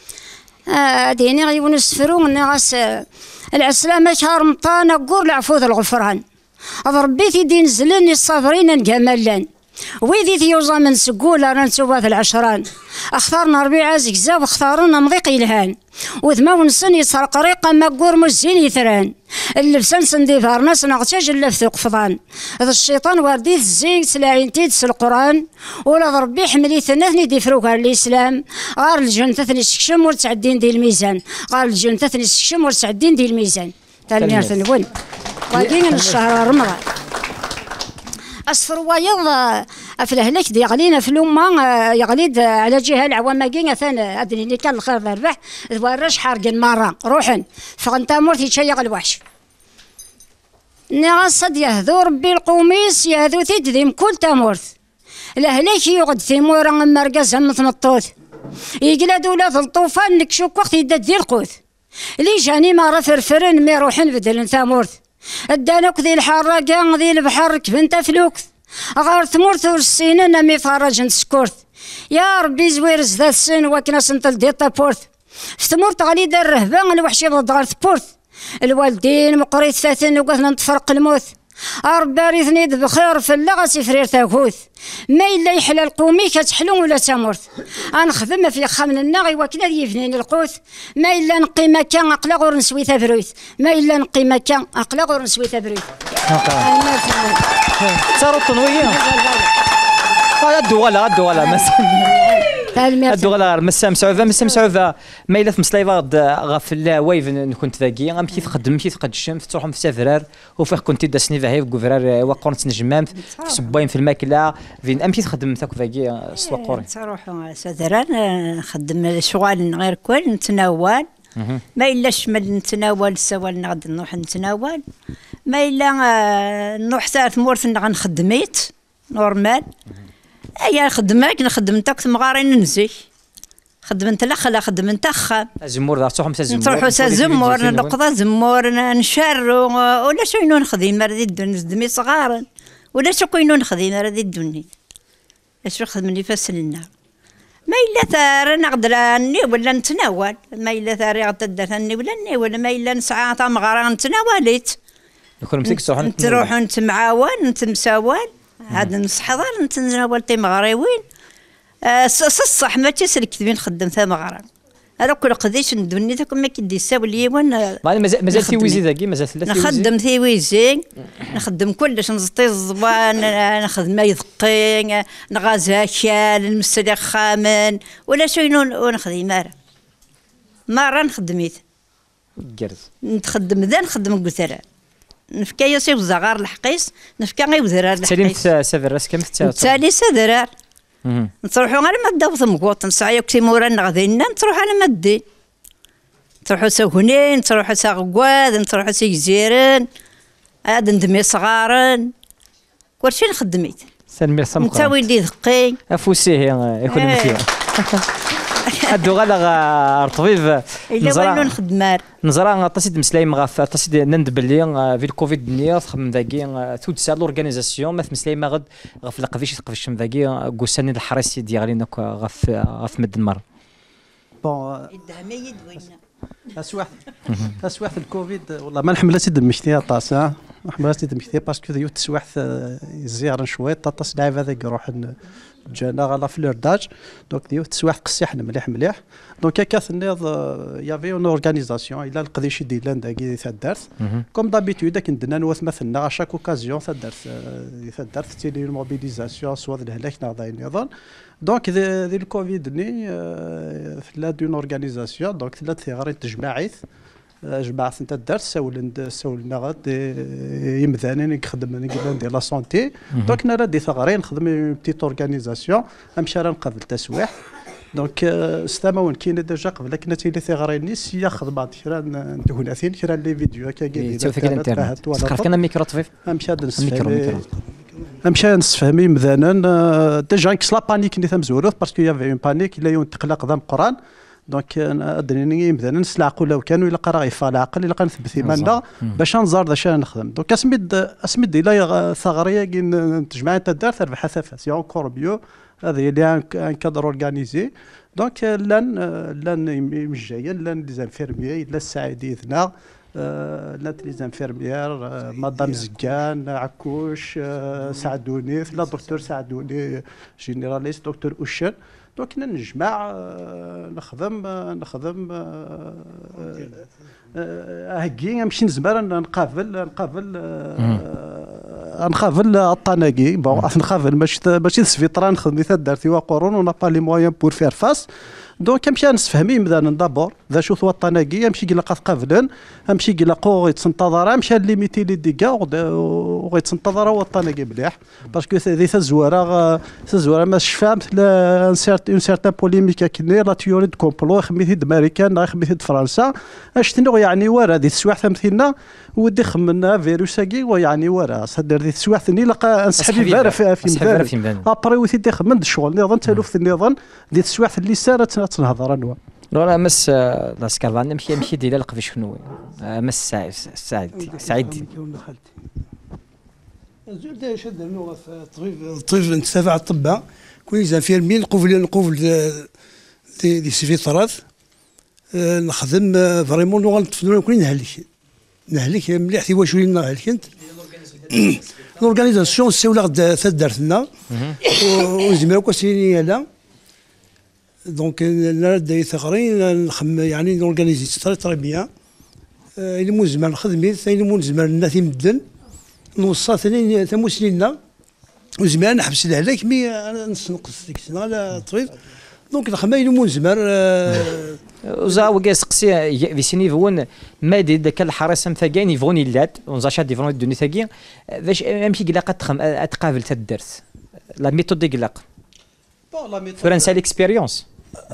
هاديني غيون السفرو ناقص العسلامة شهر مطانا قور العفوذ الغفران ربيتي دين زلن الصابرين نجملان ويدي ثيوزا من سقول رانا نسوى في العشران اختارنا ربيع زكزا واختارنا مضيق الهان وثما ونسن يسرق ريقه ما قور مزين يثران اللبسان سندي فارناس نغتاج اللف قفضان هذا الشيطان واردي الزين سلاعين تيدس القران ولا ربي حملي ثنثني دي فروكها الاسلام غار الجن تثني سكشم ورتعدين دي الميزان غار الجن تثني سكشم ورتعدين دي الميزان تالمير ثنون واقين الشهر رمضان أصفر ويض في الهلك دي يغلينا في الأمة يغليد على جهة العوامة كينا ثاني أدري اللي كان الخير ذا الربح ذوارش حارق المارة روحن فغنتا مورتي تشيق الوحش نغصد يهذو ربي القوميس يهذو ثيد ذيم كل تامورث الهلك يغد ثيمورا مرقز هم ثمطوث يقلادو لا الطوفان نكشوك وقت يدد ذي القوث لي جاني ما رفرفرن مي روحن بدلن ثامورث الدانوك ذي الحراقة ذي البحر كبنت فلوكث غار ثمورث ورسينا نمي فرج نسكورث يا ربي زوير زداد السن وكنا سنتل ديتا بورث في ثمورث غالي دار الرهبان الوحشي ضد غار بورث الوالدين مقريث ثاثن وقثنا نتفرق الموت ربي ريثني بخير فلا غاسي فرير تاكوث ما إلا يحلى القومي كتحلو ولا تمورث غنخدم في خامن الناغي وكذا يفنين القوث ما إلا نقي مكان أقلا غور نسوي ثبروث ما إلا نقي مكان أقلا غور نسوي ثبروث صاروا الطنوية هذا الدولة الدولة مثلا الدولة مسام سعوذة مسام سعوذة ما إلا في مسلايفة غافل وايف كنت ذاكي غام كيف خدم كيف قد الشمس تروحهم في سفرار وفيه كنت داسني فهي في كوفرار وقرن تنجمام في سباين في الماكلة فين أم كيف خدم ثاك ذاكي سوا قرن تروحوا سفرار نخدم شغال غير كل نتناول ما إلا شمل نتناول سوال نغد نروح نتناول ما إلا نروح ساعة مورث نخدميت نورمال أي خدمك نخدم تاك مغارين نزي خدمت الاخ خدمت اخ الزمور دار تروحوا مسا الزمور نروحوا سا زمور نقضى زمور نشرو ولا شو ينون نخدم راه الدنيا دمي صغار ولا شو كاينون نخدم راه الدنيا اش خدمني فاسلنا ما الا ثار نقدر اني ولا نتناول ما الا ثار غتدثني ولا ني ولا ما الا نسعى تمغرا نتناولت يكون مسك تروحوا تروحوا نتمعاون نتمساول هذا نصحضر نتناول تمغريوين الصح ما تسلك ذي نخدم ثم غرام انا كل قديش ندوني تاكم ما كيدي يساوي لي وانا مازال مازال تيويزي ذاكي مازال ثلاثه نخدم ثيويزي نخدم كلش نزطي الزبان نخدم يدقي نغازها شال المسلخ خامن ولا شينون ونخدم مره مره نخدميت جرز نتخدم ذا نخدم قثران نفكا ياسي وزغار الحقيس نفكا غير وزرار الحقيس سليم سافر راسك كم تسالي سدرار نروحوا غير ما داو ثمقوط نسعيو كتي مورا نغذينا نروحوا على ما دي نروحوا سا هنين نروحوا سا غواد نروحوا سا جزيرن عاد ندمي صغارن كلشي نخدميت سلمي صمقا نتا ولدي دقي افوسيه يكون مثير هادو غادا الطبيب الا وينو نخدمار نزرا طاسيد مسلايم غاف طاسيد نند بلي في الكوفيد نيا خدم ذاكي تود سال لورغانيزاسيون ما مسلايم غد غاف لقفيش تقفش ذاكي قوساني الحراسي ديالنا غاف غاف مد المر بون اسواح اسواح الكوفيد والله ما نحملاتي دمشتي طاس ما نحملاتي دمشتي باسكو ذيو تسواح زيار شويه طاس لعيبه ذاك يروح جانا غالا فلورداج دونك ديو تسواح قصيح مليح مليح دونك هكا ثنيض يافي اون اورغانيزاسيون الى القديش ديالنا داكي تاع الدرس كوم دابيتود كندنا نواث مثلنا اشاك اوكازيون تاع الدرس تاع الدرس تيلي موبيليزاسيون سوا الهلاك نهضا نظام دونك ذي الكوفيد ني في لا دون اورغانيزاسيون دونك ثلاث ثغرين تجمعيت جماعة نتا الدرس ساولن ساولنا غاد يمثانين نخدم نقدر ندير لا سونتي دونك انا راه ثغرين نخدم بتيت اورغانيزاسيون امشي راه نقابل تسويح دونك استماون كاين ديجا قبل كنا تيلي ثغرين نيس ياخذ بعض شرا ندهوناثين شرا لي فيديو هكا قايلين تشوف الانترنت تقرا كان ميكرو طفيف امشي هذا نصف امشي نصف فهمي مثلا ديجا كس لا بانيك ني ثمزوروث باسكو يافي اون بانيك الا يون تقلق ذا القران دونك ادريني مثلا نسلعقوا لو كانوا الا قرا غيفا العقل الا كنثبت مالنا باش نزار داش نخدم دونك اسمد اسمد الى ثغريه كاين تجمع تاع الدار تربح ثفا سي اونكور بيو هذا اللي ان كادر اورغانيزي دونك لان لان مجايين لان لي زانفيرميي لا السعيدي ثنا لا لي زانفيرميير مدام زكان عكوش سعدوني لا دكتور سعدوني جينيراليست دكتور اوشن دونك نجمع نخدم نخدم هكي نمشي نزمر نقابل نقابل نقابل الطناقي بون نقابل باش باش السفيطره نخدم ثلاث دارتي وقرون ونا با لي مويان بور فير فاس دونك نمشي نسفهمي مثلا دابور ذا شو ثوا الطناقي نمشي قلق قابلن نمشي قلق يتسنتظر نمشي ليميتي لي ديكا وغيتسنتظر هو الطناقي مليح باسكو ذي الزواره الزواره ما شفا مثل ان سيرتان سيرتان بوليميك كني لا تيوري دو كومبلو خميتي د امريكان خميتي د فرنسا اشتنو يعني ورا ذي السواح ثمثيلنا ودي خمنا فيروساكي ويعني ورا صدر ذي السواح ثني لقى انسحب فيرا في في مدار ابري وثي تخمن الشغل نظن تلوف النظام ذي السواح اللي سارت تنهضر انوا راه مس لاسكافان مشي مشي ديال القفي شنو مس سعيد سعيد زول دا شاد اللغه في الطبيب الطبيب نتابع الطباء كويس انفيرمي نقوفل نقوفل دي دي سيفيطرات نخدم فريمون لغه نتفنون كون نهلك نهلك مليح في واش ولينا هلكنت لورغانيزاسيون ساولا غدا دارتنا وزميرو كاسيني لا دونك لا داي ثغرين نخم يعني نورغانيزي تري تري بيان اللي مو زمان خدمي ثاني مو زمان الناس يمدن نوصل ثاني ثمو سنين وزمان نحبس الهلاك مي نقص ديك السنه على الطبيب دونك نخم اللي مو زمان وزا وقاس قسي في سيني فون ما دي داك الحرس ام ثاكين يفون يلات ونزا شاد يفون الدنيا ثاكين باش امشي قلاق تخم تقابل تا الدرس لا ميثود دي قلاق فرنسا ليكسبيريونس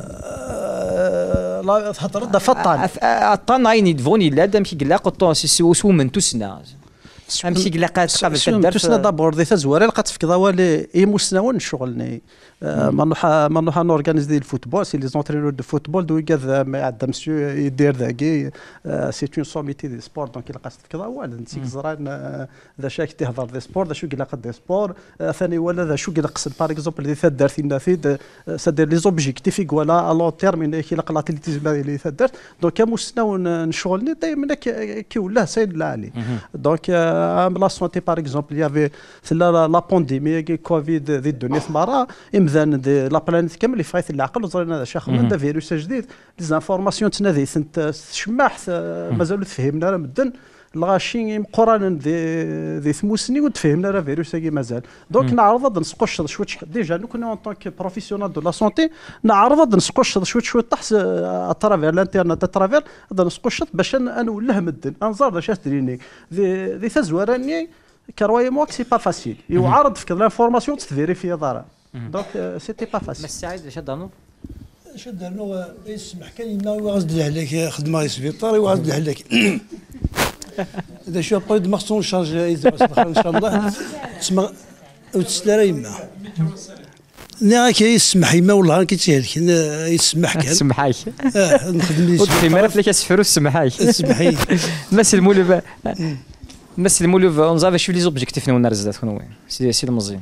لا هضر دا فطان الطن عيني دفوني لا دام كي قلاق الطون سي سو من توسنا امشي قلاقات قبل تدار تسنا دابور دي تزواري لقات في كضوالي ايموسناون الشغل ما نروح ما نروح نورغانيز دي الفوتبول سي لي زونترينور دو فوتبول دو كذا ما عندها مسيو يدير ذاكي سي اون سوميتي دي سبور دونك لقات في كضوال انت زران ذا شاك تهضر دي سبور ذا شو قلاقات دي سبور ثاني ولا ذا شو قلاقص باغ اكزومبل اللي ثدار فينا فيد سدير لي زوبجيكتيف ولا لون تيرم كي لقات اللي ثدار دونك موسناون نشغلني دائما كي ولا سيد لا علي دونك لا سونتي باغ اكزومبل يافي لا لا بانديمي كوفيد ذي الدنيا ثمارا امذان لا بلانيت كامل اللي فايت العقل وزرنا هذا شاخ من فيروس جديد لي زانفورماسيون تنادي سنت شماح مازالوا تفهمنا راه مدن الغاشين مقرانا ذي ذي ثموسني وتفهمنا راه فيروس كي مازال دونك نعرض نسقش شويه ديجا نو كنا اون طونك بروفيسيونال دو لا سونتي نعرض نسقش شويه شويه تحت اترافير الانترنت اترافير هذا نسقش باش نولاه مدن انظر باش تدريني ذي ذي تزوراني كرواي موك سي با فاسيل يعرض فيك لانفورماسيون تفيريفي دارا دونك سيتي با فاسيل بس سعيد اش دانو اش دانو يسمح كان ينا وغزد عليك خدمه سبيطار وغزد عليك هذا شو با دو مارسون شارج ان شاء الله تسمع وتسلا يما لا كي يسمح يما والله كي تيهلك يسمح كان سمحاي اه نخدم لي في مرات لك اسفرو سمحاي سمحي مس المولف مس المولف اون زافا شو لي زوبجيكتيف نو نرزدات كون سي سي المزيان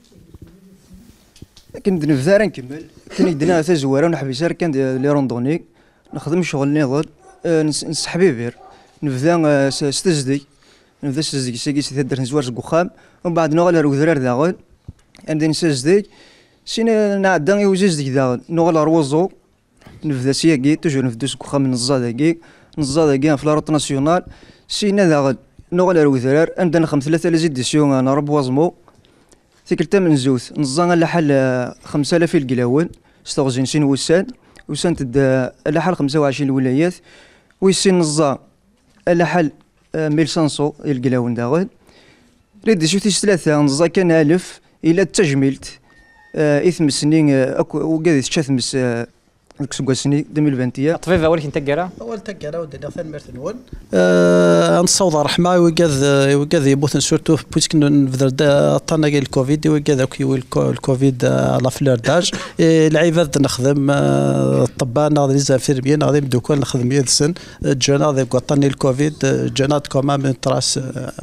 كنت نفذار نكمل كان يدنا تزواره ونحبسار كان لي روندوني نخدم شغل نيضل نسحبي بير نفذا ستزدي نفذا ستزدي ساكي تدير نزوار زكوخام ومن بعد نغال الوذرار داغل عندي نسزدي سينا نعدا يوززدي داغل نغال روزو نفذا سياكي توجور نفذا زكوخام نزاداكي نزاداكي في لاروت ناسيونال سينا داغل نغال الوذرار عندنا نخم ثلاثة ليزيديسيون انا رب وازمو ثيكلتا من زوث نزان على حال خمسة آلاف القلاون ستغزين سين وسان وسان تد على حال خمسة وعشرين الولايات ويسين نزان على حال ميل سانسو القلاون داغل ريد شوتي ثلاثة نزا كان ألف إلى تجميلت إثم سنين وقاعد تشاثمس كسوكاسني ألفين وعشرين طفيفه ولكن تقرا اول تقرا ودنا ثاني مرتنون ا نصوض رحمه وقاذ وقاذ يبوث سورتو بويسك نبذر طانا قال الكوفيد وقاذ كي الكوفيد لا فلور داج العباد نخدم الطبان هذا زافيرميين غادي دوكا نخدم يدسن جانا غادي قطني الكوفيد جانات كوما من تراس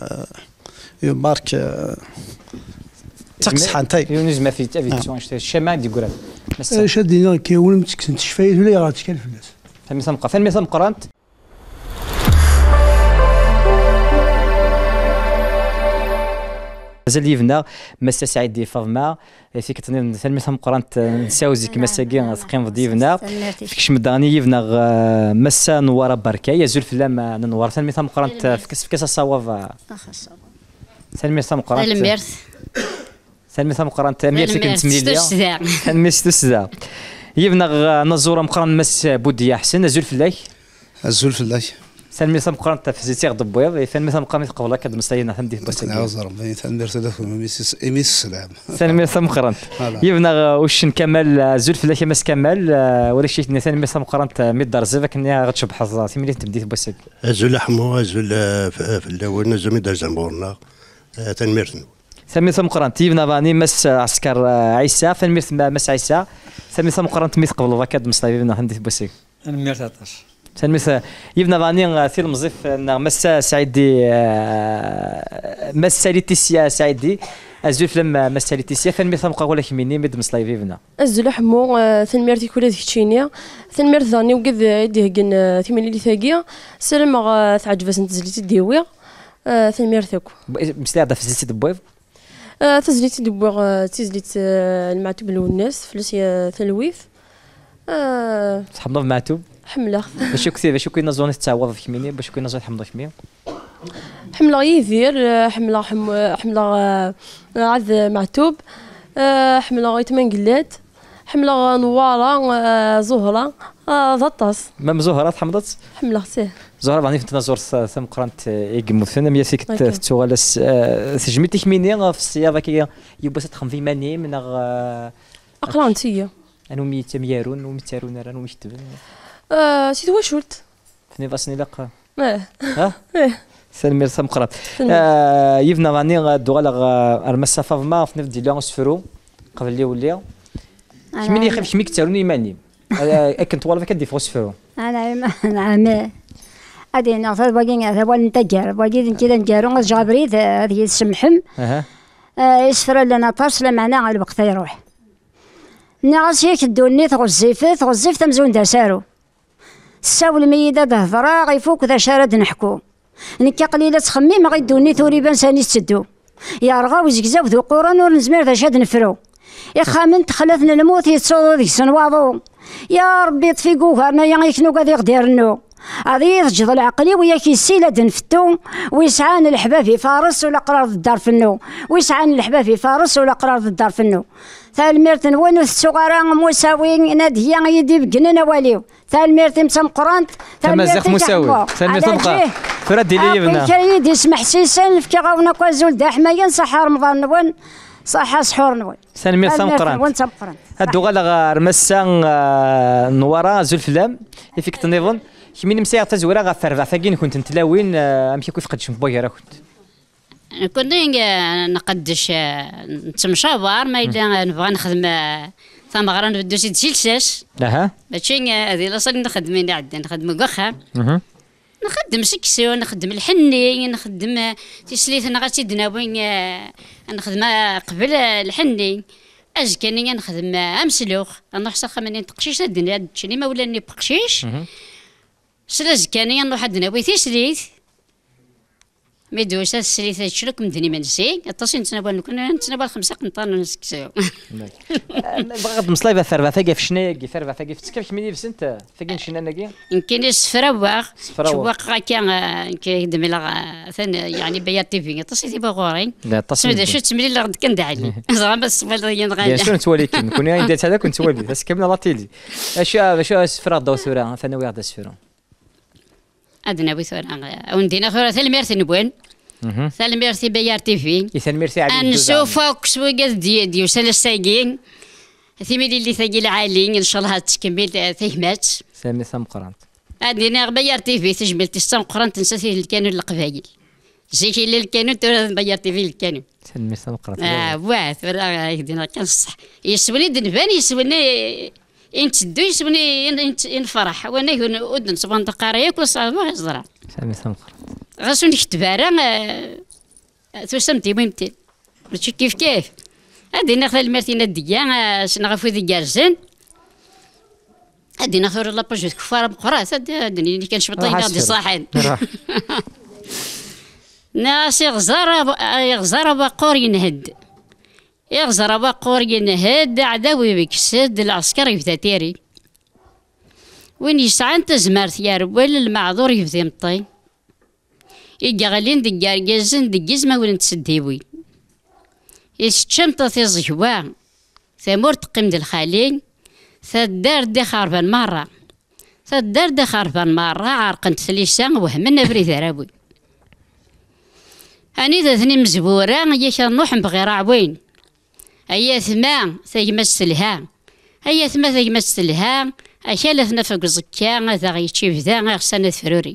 مارك تقص حانتاي يونس ما في تافيتسيون الشمال دي قراب شادينا كي ولم تكسن تشفايت ولا غادي تكلف الناس فمي سمقه فمي سمقرانت مازال يفنا مسا سعيد دي فاطمه في كتني فمي سمقرانت نساوزي كما ساكي ثقيم في ديفنا فيكش مداني يفنا مسا نوار بركه يزول فلام نوار فمي سمقرانت في كاس الصواف سلمي سمقرانت الميرث سلمي سمقرانت ميرث كنت مليليا سلمي ستوسدا يبنا نزور مقران مس بودي حسن زول فلاك زول فلاك سلمي سمقرانت في زيتيغ دبويض فلمي سمقرانت قبل كد مستينا حمدي بس نعوز ربي تنبر تدخل ميس ايميس السلام سلمي سمقرانت يبنا وش نكمل زول فلاك مس كمل ولا شي سلمي سمقرانت ميد دار زيفك اني غتشب حظاتي ملي تبديت بس زول حمو زول في الاول زمي دار زنبورنا تنمرتن سمي سمقرانت يبنا باني مس عسكر عيسى فنمير مس عيسى سمي سمقرانت ميث قبل فكاد مصطفى يبنا حمدي بوسيك المير تاطاش سمي يبنا باني ثير مزيف مس سعيدي مس ساليتيسيا سعيدي ازول فلم مس ساليتيسيا فنمير سمقرا ولا كميني مد مصطفى يبنا ازول حمو ثنميرتي كل ذيك تشينيا ثنمير ثاني وقد يديه كن ثمانية ثاقيه سلام تعجبس نتزليتي ديوي ثنمير ثاكو مسلا هذا في زيت دبويض تزليت دبوغ تزليت المعتوب الوناس فلوس ثلويث تحمض معتوب حمله باش كثير باش كاين زون تعوض في كميني باش كاين زون حمض كميه حمله يدير حمله حمله عاد معتوب حمله غيت من قلات حمله نواره زهره ضطاس مام زهره حمضت حمله سيه زهره بعني فنت نزور ثم قرنت يقمو ثنا ميا فيك تسوغالس تجميتي كميني في الصياده كي يبس تخمفي ماني من اقرانتيه انا ميت ميارون ومتارون راه مكتب اه سيت واشولت فني فاسني لقى اه ها اه سلمي رسم قراب آه يفنا غاني دوغالا ارمسا فافما في نفس ديال سفرو قبل لي وليا شمين يخاف شميك تسالوني ماني كنت والله كدي في سفرو انا نعم هادي نعرف باقي هذا هو نتجر باقي كذا نجارو جابريد هذه السمحم اها يسفر لنا طاس معنا على الوقت يروح نعس هيك الدوني تغزيفت غزيفت مزون داسارو الساول ميدا دهضرا غيفوك ذا شارد نحكو نكا قليلة تخميم غيدوني ثوري بان ساني تسدو يا رغا وزكزاو ذو قران ور نزمير ذا شاد نفرو يا خامن تخلفنا الموت يتصوضو ذيك سنواضو يا ربي طفي قوهرنا يا يكنو قادي غديرنو هذه تجد العقلي ويا كيسيلة دنفتو ويسعان الحباب في فارس ولا قرار الدار فنو ويسعان الحباب في فارس ولا قرار الدار فنو ثالميرتن وينو السغارة مساوين ناديا يدي بقننا واليو ثالميرتن مسمقرانت ثالميرتن مساوي ثالميرتن بقى فرد لي يبنا كريد يسمح سيسن في غاونا كوازول دا حمايا صح رمضان نون صح سحور نون ثالميرتن مسمقرانت هادو غالا رمسان نورا زلفلام يفيك تنظن كمين مسير تزورا غا فرفا فاكين كنت نتلاوين امشي كيف قدش مبويا راه كنت كنا نقدش نتمشاور ما الا نبغى نخدم ثمغرا نبدو سي تجلساس اها ماشي هذه لاصق نخدم عندنا نخدم كوخا نخدم سكسو نخدم الحني نخدم تسليت انا غاتي دناوين نخدم قبل الحني اج كاني نخدم امسلوخ نروح ساخا منين تقشيش الدنيا تشني ما ولاني بقشيش سلاز كاني نروح دناوي تسليت مي دوش السليت تشرك مدني منسي اتصل نتناول نكون نتناول خمسه قنطان نسكسو بغض مصلايبه فرفا فاقي في شناقي فرفا فاقي في تسكف شميني في سنت فاقي نشينا ناقي يمكن السفراوغ شواق كان كيخدم لا ثان يعني بيا تي في اتصل تيبا غوري لا تصل سميت شو تسمي لي غد كندعي زعما بس غادي بيان سور نتوالي كي كون عندي هذا كنت توالي بس كملنا لا تيلي اش اش السفرا دو ثورا ثانوي هذا السفرا ادنا بي ثورا وندينا ثورا ثالميرتي نبوين ثالميرتي بيار تي في ثالميرتي على نشوفك شويه دي دي وسال سايقين ثيميلي اللي ثقيل العاليين ان شاء الله تكمل ثيمات سامي سام قرانت ادينا بيار تي في تجمل تسام قرانت نسى فيه اللي كانوا القبايل زيكي اللي كانوا ترى بيار تي في اللي كانوا سامي سام قرانت اه واه ثورا هكذا كان صح يسولي دنبان يسولي انت دو يسولي انت نفرح وانا ودن صبان دقاريه كل صعب ما يزرع سامي سام قرانت غاسو نكتبارا توسمتي ميمتي ماشي كيف كيف هادي ناخذ المرتين الديا شنغفو ذي جارزين هادي ناخذ لاباج كفاره بقراص هادي اللي كان شبطين غادي صاحين ناس يغزر يغزر بقور ينهد يغزر بقور ينهد عداوي بكسد العسكر يفتاتيري وين يسعى تزمرت يا ربوال المعذور يفدي مطي يقالين دقار جازن دقيز ما ولن تسديوي يسشمت في زجوا ثمور تقيم د الخالين ثدار دي خربان مرة ثدار دي خربان مرة عرقنت ثليسان وهمنا بري ذراوي أني ذثني مزبورة يا نوح بغير عوين أيا ثما ثيمس لها أيا ثما ثيمس لها أشالت نفق زكا ذا غيتشيف ذا غسنة فروري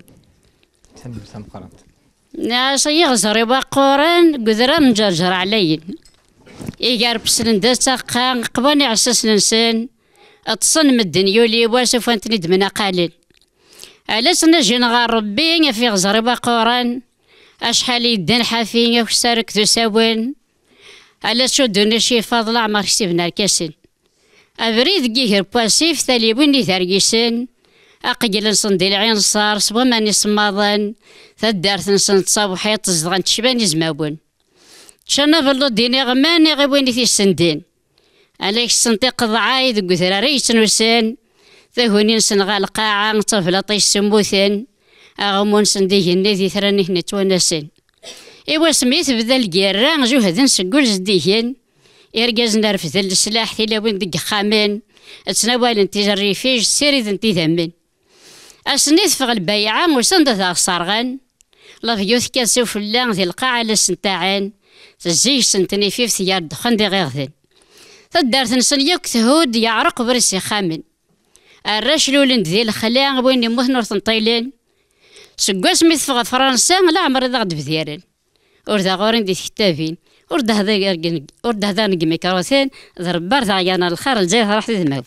ناس يغزر يبقورن قدران جرجر علي يقارب سنن داتا قباني عساس ننسان اتصن مدن يولي واسف وانتني دمنا قالل علاش نجي نغار ربي في غزر يبقورن اشحال يدن حافين وكسارك تساوين علاش شو دوني شي فاضل عمر كسبنا الكاسن ابريد كيهر بواسيف ثالي ويني ثارقيسن أقجل نصندي العين صار سوا ماني صماضن ثدارت نصند صباحي تصدغن تشباني زماون شنا بلو ديني غماني غيويني في السندين عليك السنطيق ضعايد قثراري سنوسان ثهوني نسنغا القاعة نطفل طيش سموثن أغمون سنديه النذي ثراني هنا توانسن إوا سميت بذا القيران جهد نسقول زديهن إرقاز نرفذ السلاح تلاوين دق خامن اتناول انتي جريفيج سيريد انتي ذمن أسنيت فغ البيعة وسند ذا صارغن لا فيوث كاسو فلان ذي القاعة لسنتاعن تزيج سنتني فيف ثيار دخن دي غيغذن تدارت نسن يوك تهود يعرق برسي خامن الرشلو لند ذي الخلاع وين يموت نور تنطيلين سكواس مي تفغ فرنسا لا عمري ضغط بذيرن ور ذا غورين دي كتابين ور ده هذا ور ده هذا ميكروثين ضربار ذا يانا الخير الجاي راح تذمو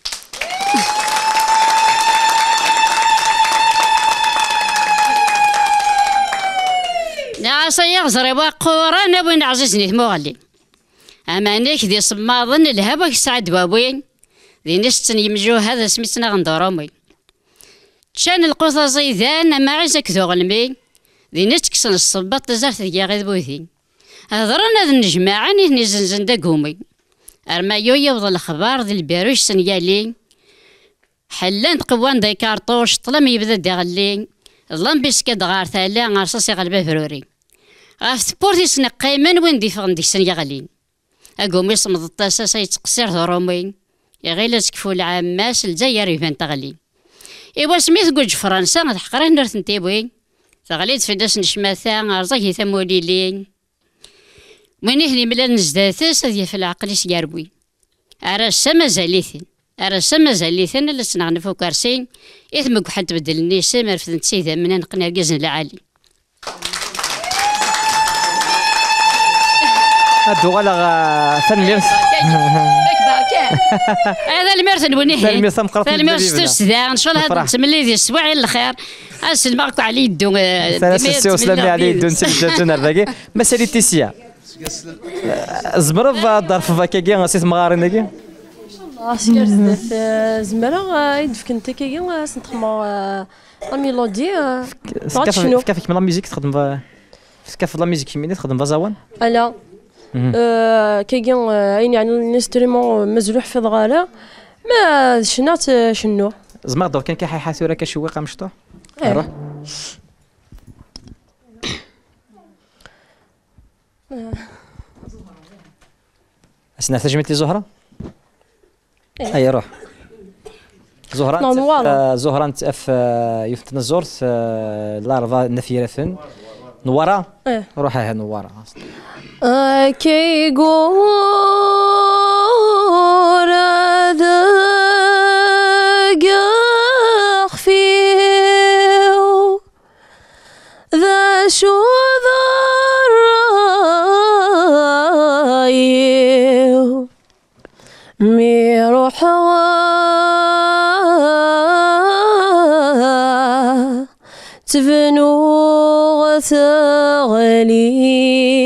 يا سيغ زريبا قوران ابوين عزيزني ثموغلي اما نيك دي صماضن الهبا سعد بابوين ذي نستن يمجو هذا سميتنا غندورامي تشان القوطة زيدان ما عزك ذو غلمي ذي نتكسن الصباط زارت ذي غير بوثي هضرنا هذا النجماعة ني زنزن دا قومي ارما يويا وضل الخبار ذي البيروش سنيالي حلان قوان داي كارطوش طلم يبدا دي غلي ظلم بيسكاد غار ثالا غارصاصي غلبا فروري غاف تبورتي سنقيمن وين دي فغن ديك سنيغلي اقومي صمد الطاسة سيتقصير ضرومي يا غير تكفو العماس الجاية ريفان تغلي إيوا سميت قوج فرنسا تحقراه نرث نتيبوي تغليت في داس نشماثا غارزاكي ثموليلين وين هني ملا نزداثس هذي في العقل سياربوي أراسا مازاليثن أراسا مازاليثن اللي سنغنفو كارسين إثمك حد تبدل النيسا مرفد نتسيدا من نقنا رقازن العالي هادو غالا ثنميرث هذا الميرث نبنيه الميرث مقرط الميرث ستوسدا ان شاء الله هذا تملي دي السواعي الخير اسلمك على يدو ثلاثة سلامي على يدو نسجلتنا الباقي مسالي تيسيا زمر ظرف فاكاكي غاسيت مغارين داكي ان شاء الله سكرت زمرا يدفك انت كي سنتخما الميلودي شنو كيفك من لا ميوزيك تخدم كيف لا ميوزيك فيميني تخدم فازاوان لا كي عيني على الانسترومون مزلوح في ضغاله ما شنات شنو زعما دور كان كيحي حاثوره كشويقه مشطوح روح اسنا تجمتي زهره هيا روح زهره زهره انت اف يفتن الزورث لارفا نفيرثن نوارا روح ها نوارا كي يقول ذاق فيه ذا شو ذرايو مي روح تفنو غثغلي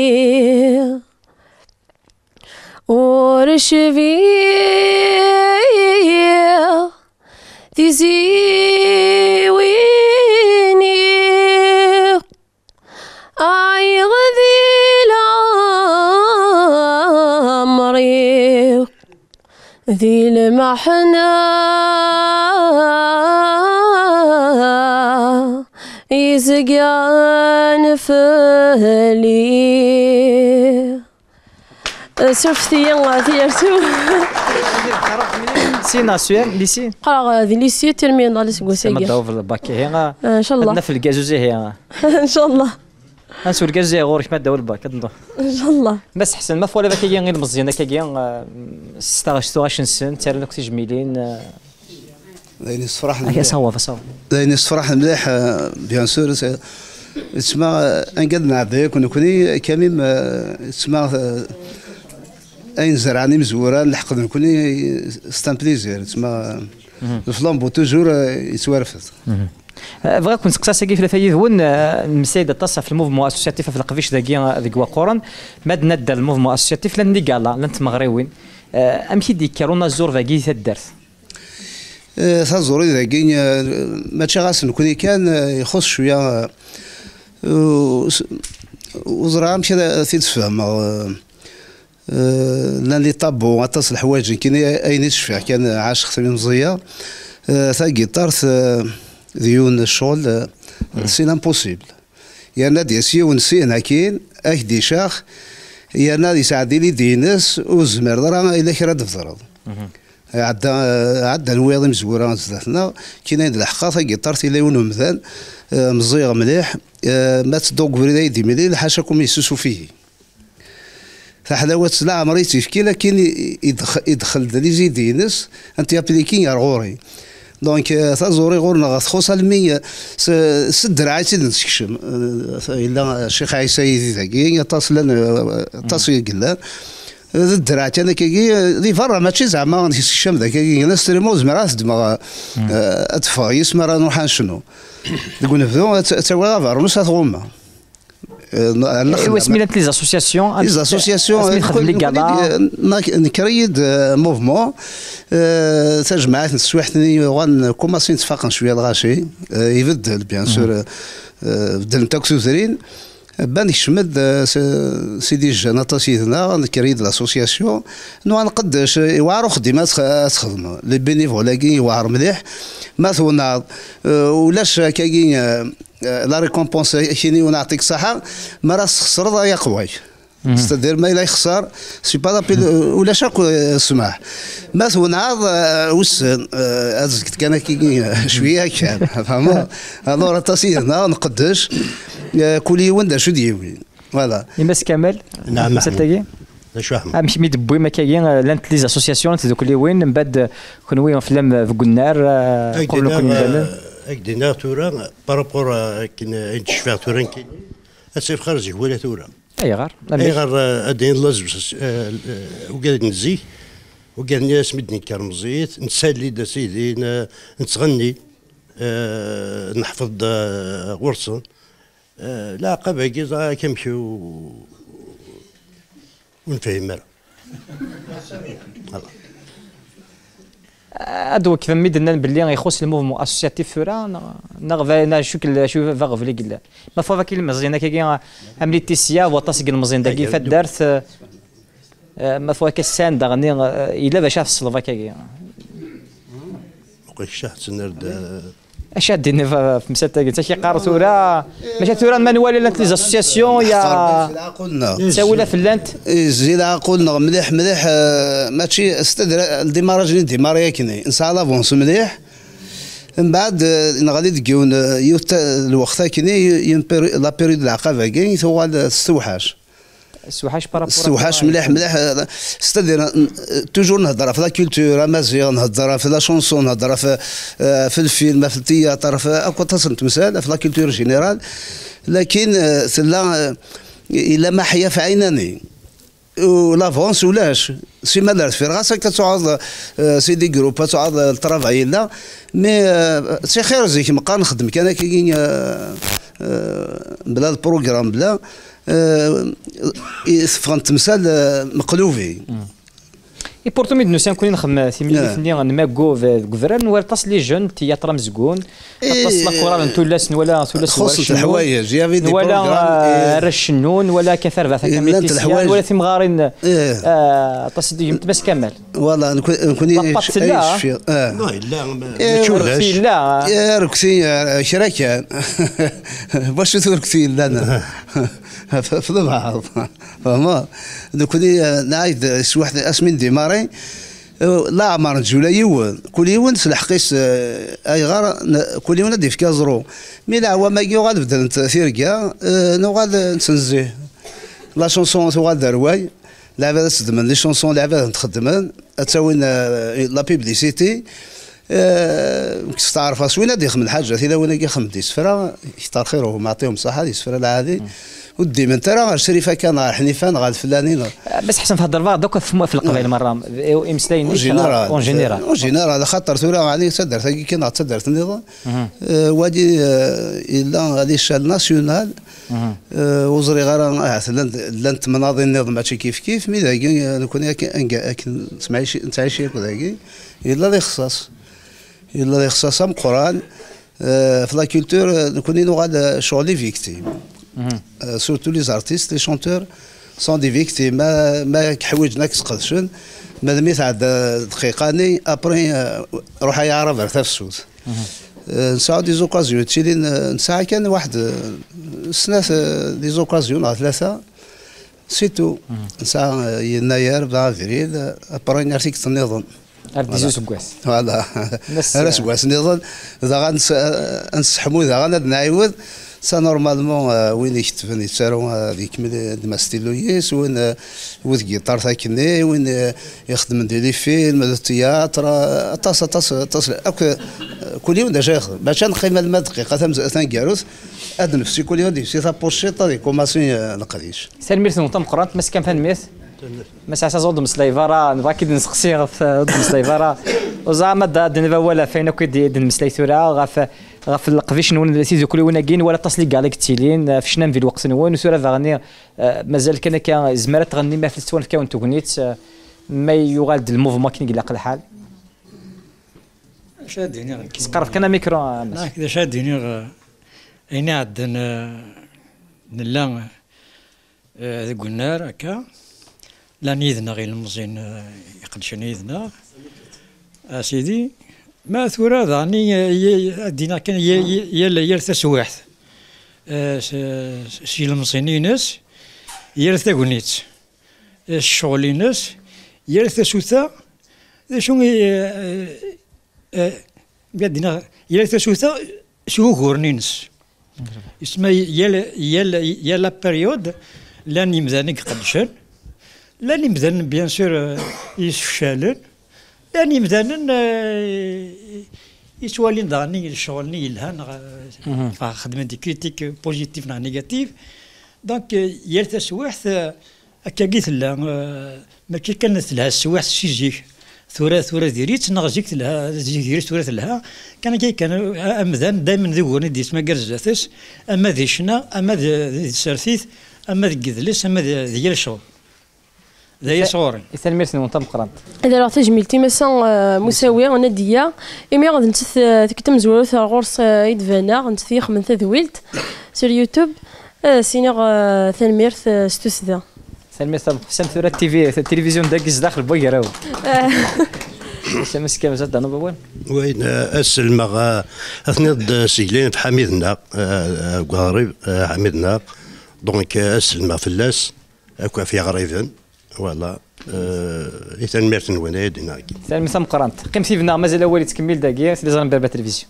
ورشفي تزيويني عيغذي العمري ذي المحنى يزقان فهلي شفتي ثيرتو سينا سوير ليسي قرا هذه ليسي ترمينا لي سكوسي ما داو في الباكي هي ان شاء الله عندنا في الكازوزي هي ان شاء الله نسول الكازوزي غورك ما داو الباك نضو ان شاء الله بس حسن ما فولا باكي غير مزيانه كي ستة سنه تاع كنتي جميلين دايني الصفراح هي صوا فصوا دايني الصفراح مليح بيان سور تسمى انقد نعطيك ونكوني كامل تسمى اين زرعني مزوره نحقد نكوني ستان بليزير تسمى الفلامبو توجور يتوارفت بغا كنت نسقسا كيف فايد هون المسايده تصا في الموفمون اسوسياتيف في القفيش داكيا ذيك وقورن ماد ندا الموفمون اسوسياتيف لان ديكالا لان تمغريوين امشي ديكارونا الزور فاكي تدرت تزوري ذاكي ماشي غاس نكوني كان يخص شويه وزرا مشي تتفهم لان لي طابو غطاس الحوايج كاين اين تشفع كان عاش خصني مزيه تا جيتار ديون الشغل سي امبوسيبل يا نادي سي ونسينا كاين اكدي شاخ يا نادي ساعدي لي ديناس وزمر راه الا كرا دفتر عدا عدا نويض مزوره زداتنا كاين عند الحقاقه جيتار تيلا ونمذان مزيغ مليح ما تصدق فريدا يدي مليل حاشاكم يسوسوا فيه فحلاوه لا عمري تيفكي لكن يدخل يدخل لي زيدينس انت ابليكين يا غوري دونك تزوري غورنا تخص المية سدر عايزين نسكشم الا الشيخ عيسى ذاكي تصل تصل قلنا الدرات انا كي دي فرا ماشي زعما نسكشم ذاك ناس تريموز مرات دماغ ادفع يسمى راه نروح شنو تقول نفذو تسوي غافر نص غوما وسميت لي زاسوسياسيون لي زاسوسياسيون نكريد موفمون تجمعات نسوحتني وغن كوماسي نتفاقن شويه الغاشي يبدل بيان سور بدل نتا كسوزرين بان يشمد سيدي جانا سيدنا نكريد لاسوسياسيون نو نقدش يوارو خدمات تخدم لي بينيفول كي يوار مليح مثلا ولاش كاين لا ريكومبونس كيني ونعطيك صحه ما راس خسر يا قواي ستدير ما الا يخسر سي با ولا شاكو سماح مثلا عاض وس ازكت كان كي شويه كان فهمت الوغ تصيرنا نقدش كل يوم شو ديوي فوالا يمس كامل نعم ستاكي شو احمد مش ميد بوي ما كاين لانت لي زاسوسياسيون تذوك اللي وين من بعد كنوي فلام في قنار قبل كنا اكدينا تورا بارابور كي نتشفى تورا كي اسيف خرجي ولا تورا اي غار اي غار ادين لازم وقال نزي وقال ناس مدني كرمزيت نسالي دا سيدي نتغني نحفظ غرسون لا قبل كذا كمشيو ونفهم مرة ادو كيف ميدنا باللي يخص الموفمون اسوسياتيف فورا نغفا شكل شو فاغ في لي ما فوا كاين مزيان كاين عملي تيسيا وطاسق المزيان داكي فدارت ما فوا كسان دغني الا باش في السلوفاكيا بقيت شحت سنرد اش دينا في مسات قلت كي قارو ثورا ماشي ثورا مانوال لا لي زاسوسياسيون يا قلنا تساوي في اللانت زيد قلنا مليح مليح ماشي استدر الديماراج اللي ديماريا كني نسعى لافونس مليح من بعد غادي تكون يوت الوقت كني لا بيريود العقبه كاين ثوال السوحاش السوحاش بارابور السوحاش مليح مليح ستادير توجور نهضر في لا كولتور مزيان نهضر في لا شونسون نهضر في في الفيلم في التياتر في اكو تصنت مثال في لا كولتور جينيرال لكن سلا الا ما حيا في عيناني ولافونس ولاش سي ما دارت في راسك تعوض سيدي جروب تعوض الترافاي لا مي سي خير زيك نبقى نخدم كان كاين بلا البروغرام بلا فهمت مثال مقلوبي اي بورتو ميد نوسان كوني نخدم ثمانية فني غنماكو في الكفران ورطاس لي جون تياتر مزكون طاس لا كورال نتولاس ولا تولس خصت الحوايج يافي دي ولا رشنون ولا كثر ذاك كامل تيسيان ولا ثم غارين طاس دي متمس كمال والله نكوني لا لا ما لا يا ركسي شراكان باش تركسي لنا في البعض فما نكوني نعيد شي واحد اسمين ديماري لا عمر نجولا يون كل يوم سلحقيس اي غار كل يوم ندي في كازرو مي لا هو ما كي غاد بدل ثيركا نو غاد نسنزيه لا شونسون تو غاد درواي لعبه تخدم لي شونسون لعبه نخدم تساوي لا بيبليسيتي كنت تعرف سوينا دي خمن حاجه اذا وانا كي خمدي سفره يختار خيره معطيهم صحه دي سفره العادي ودي من ترى شريفه كان حنيفان غاد فلانين بس حسن في هذا الرباط دوك في القبائل مره امسلاين اون جينيرال اون جينيرال اون جينيرال على خاطر ثوره عليه تدر كي تدر النظام وادي الا غادي الشال ناسيونال وزري غير لانت مناضل النظام ماشي كيف كيف مي داكي نكون نسمعي شي نتاع شي داكي الا لي خصاص الا لي خصاص قران في لا كولتور نكون غاد شغل فيكتيم surtout les artistes les chanteurs sont des victimes ما ما حوايجنا كتقدشن مادام يتعدى دقيقاني ابري روح يعرف على السوت نساعد دي زوكازيون تشيلين نساعة كان واحد سنة دي زوكازيون ثلاثة سيتو نساعة يناير بافريل ابري نارتيك النظام أرديزو سكواس فوالا أنا سكواس نظام إذا غنسحمو إذا غنعاود سا نورمالمون وين يكتفن يتسارو هذيك ماستيلويس وين وذ جيتار ثاكني وين يخدم دي لي فيلم التياتر طاس طاس طاس كل يوم داش يخدم باش نقيم الماء دقيقه ثم كاروس هاد نفسي كل يوم دي سي تا بوشيطا دي كوماسي نقديش سالميرث نطم قرانت مسكن فان ميث مسا زود مسلايفارا نبغى كي نسقسي غف مسلايفارا وزعما دا نبا ولا فين كي نمسلاي ثورا غف غف القفيش نون سيزو كل وين كاين ولا تصلي كاع لك تيلين فشنا في الوقت نون وسورا فغني مازال كان كان زمرت تغني ما في السوان كاون تغنيت ما يغالد الموفمون كي نقلق الحال شاديني سقرف كان ميكرو لا كذا شاديني اين عندنا نلا ذاك النار هكا لا نيذنا غير المزين يقدشني يذنا اسيدي ما ثورا ضاني دينا كان يلا يرث سواحث سي المزيني ناس يرث غنيت الشغل ناس يرث سوثا شنو بيدنا يرث سوثا شو غورنينس اسمها يلا يلا يلا بيريود لاني مزانك قدشن لاني مزان بيان سور يسفشالن لاني مزان يسوالين داني الشغلني يلهان خدمة دي كريتيك بوزيتيف نا نيجاتيف دونك يرث سواحث هكا قلت لا ما كي كانت لها السواحث سيجيك ثورة ثورة ديريت نغزيك لها ديريت ثورة لها كان كي كان امذان دائما ذوقوني ديس ما كرزاتس اما ذي شنا اما ذي سرثيث اما ذي قذلس اما ذي الشغل ذي صوري يسال ميرسي نونطم قران اذا راه تجميلتي مثلا مساويه ونديه ايمي غادي نتث تكتم زوالوث غورس يدفانا نتثيخ من تذويلت سير يوتيوب سينيغ ثنميرث ستوسدا سلمي صاحب حسام ثورة تي في التلفزيون داكز داخل بويراو شمس كم زاد انا بوين وين السلمى اثني سجلين بحميدنا قارب حميدنا دونك السلمى فلاس اكو في غريفن فوالا اذا ميرتن وين يدنا سلمي سام قرانت قيم سيفنا مازال اول تكمل داكيا في لازم بربا تلفزيون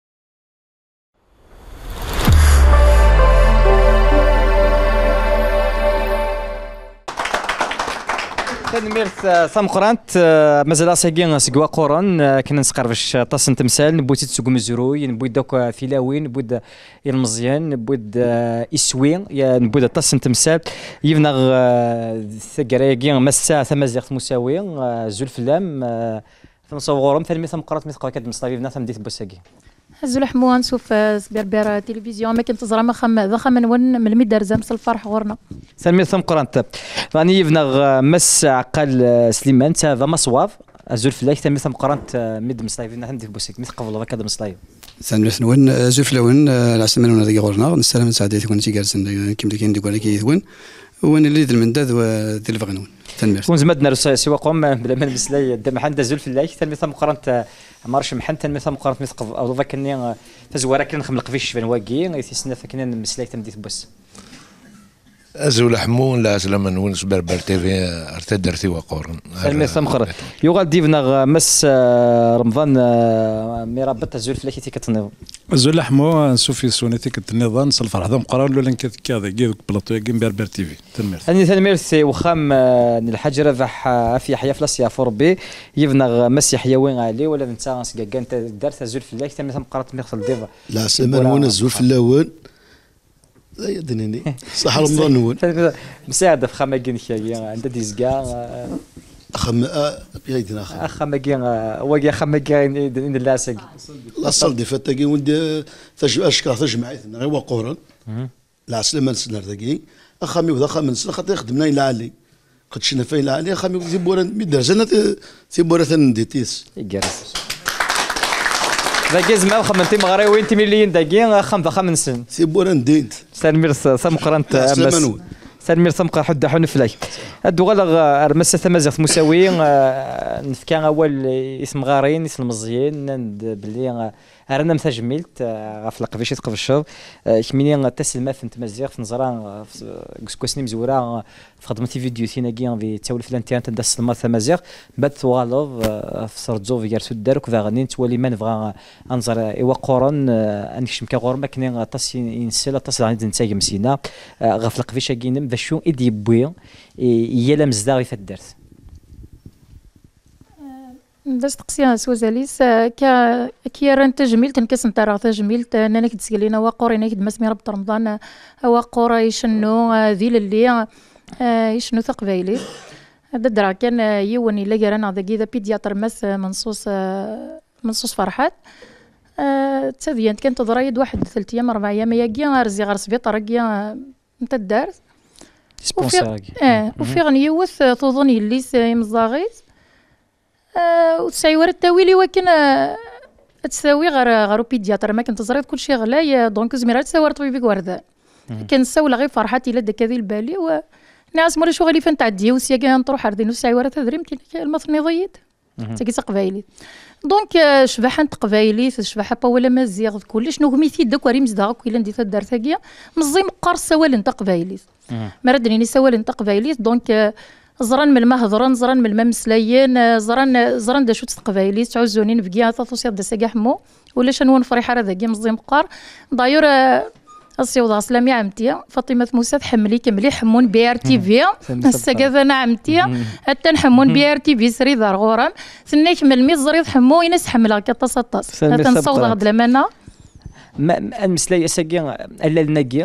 تنميرت ثم قرانت مازال ساكين سكوا قران كنا نسقرفش طاس تمثال نبوت تسوق مزروي نبوت دوك فيلاوي نبوت المزيان نبوت اسوي نبوت طاس تمثال يفنا ثقرايكين مسا ثمازيغ مساوي زول فلام ثنصورهم ثاني ثم قرات مثل كاد مصطفى ثم ديت بوساكي هزو الحموان سوف سبير تلفزيون ما كنت زرا ما خم ذا خم نون من المدار زمس الفرح غورنا سلمي ثم قرانت راني يفنا مس عقل سليمان تا ذا مصواف زول فلاك ثم ثم قرانت مد مصطفى نحن ندير بوسك مثل قبل هكذا مصطفى سلمي نون زول فلاون العسل من هذا غورنا نسلم سعادتي كون تي جالسين كيما كاين ديك ولا كيثون وين اللي ذل من داد ودير الفغنون تنمير كون زمدنا سوا قوم بلا ما نمسلاي دم حنا زول فلاك ثم ثم قرانت مارش محنت مثلا مقارنه مثل او ذاك اني تزوره كنا نخملق فيش فين واقي يثسنا فكنا مسلاي تمديت بس ازول حمون لا سلام نونس بربر تي في ارتدرتي وقورن سلمي ثمخر يغال ديفنا مس رمضان ميرابط زول فلاكي تي كتنظم زول حمو سوفي سونيتي كتنظم سلفر هذا مقرر ولا كذا كذا كي بلاطو كيم بربر تي في تنمير اني تنمير وخام الحاج رفح في حياه فلاس يا فوربي يفنا مس حيوان عليه ولا انت كاع انت دارت زول فلاك تم مقرات ميخل ديفا لا سلمان وانا زول فلاوان لا يدنيني صح رمضان نون مساعده في خماكين كي عند ديزكا خم بيدنا اخ خماكين واقي خماكين ان اللاسق لا صلدي فتاكي ولد تجمع اشكال تجمع غير وقورن لا سلمان سنر تاكي اخامي وذا خامن سنه خاطر خدمنا الى علي قد شنا فين علي اخامي زيبورا مدرسه زيبورا نديتيس يجرس ذاك زعما خمنتي مغري وين انت مليين داكي خم خمن سن سيبورا نديت سلمير سم قرنت سلمير سم قر حد حن فلاك الدوغال رمسة ثمازيغ مساوي نفكا اول اسم غارين اسم مزيان بلي رانا مثجملت غاف القفيش تقفشر كميني تسلم في تمازيغ في نزران كوسني مزوره في خدمتي فيديو ثيناكي في تاول في الانترنت ندس السلمات ثمازيغ بات ثوالوف في سردزو في يرسو الدارك وفاغنين تولي ما نبغى انظر ايوا قران انكشم كغور ما كاين طاس ينسل طاس عندي نتايا مسينا غاف القفيش كاين باش شو ايدي بوي هي لا مزداغي في الدرس باش تقسيها سوزاليس كا كي راه تجميل تنكس نتا راه تجميل انا كتسقلينا واقور انا كد مسمي ربط رمضان واقور يشنو ذي اللي يشنو ثقبايلي هذا درا كان يوني لا قرانا ذا كذا بيدياتر مس منصوص منصوص فرحات تزيان كانت تضريد واحد ثلاث ايام اربع ايام ياكي رزي غير سبيطار كيا نتا الدار سبونسر اه وفي غنيوث تظني اللي مزاغيت أه وتساوي التاويلي ولكن أه تساوي غير غير بيدياتر ما كنت زريت كلشي غلاي دونك زميرات تساوي طبيبي وردان كنساوي غير فرحتي الا داك هذه البالي و ناس مورا شو غالي فين تعدي وسيا كان تروح عردين وساوي ورا تدري يمكن المصني ضيد تاكي تقبايلي دونك شباحه تقبايلي شباحه با ولا مزيغ كلش نو ميثي داك وري مزداغ كيلا ندي تدار ثاقيه مزي مقار سوال انت قبايلي ما ردني سوال انت قبايلي دونك زران من المهضران زران من الممسليين زران زران دا شو تقبايلي تعوزونين بكيا ثلاثة دا ساقا حمو ولا شنو فريحه هذا كي مزي مقار دايور السيوضه سلامي عمتي فاطمه موسى تحملي كملي حمون بي ار تي في الساقا انا عمتي حتى نحمون بي ار تي في سري دار غورام ثنيك من الميز زريد حمو ينس حملها كتصطاس تنصوض غد لمانا ما المسلاي اساكي الا الناكي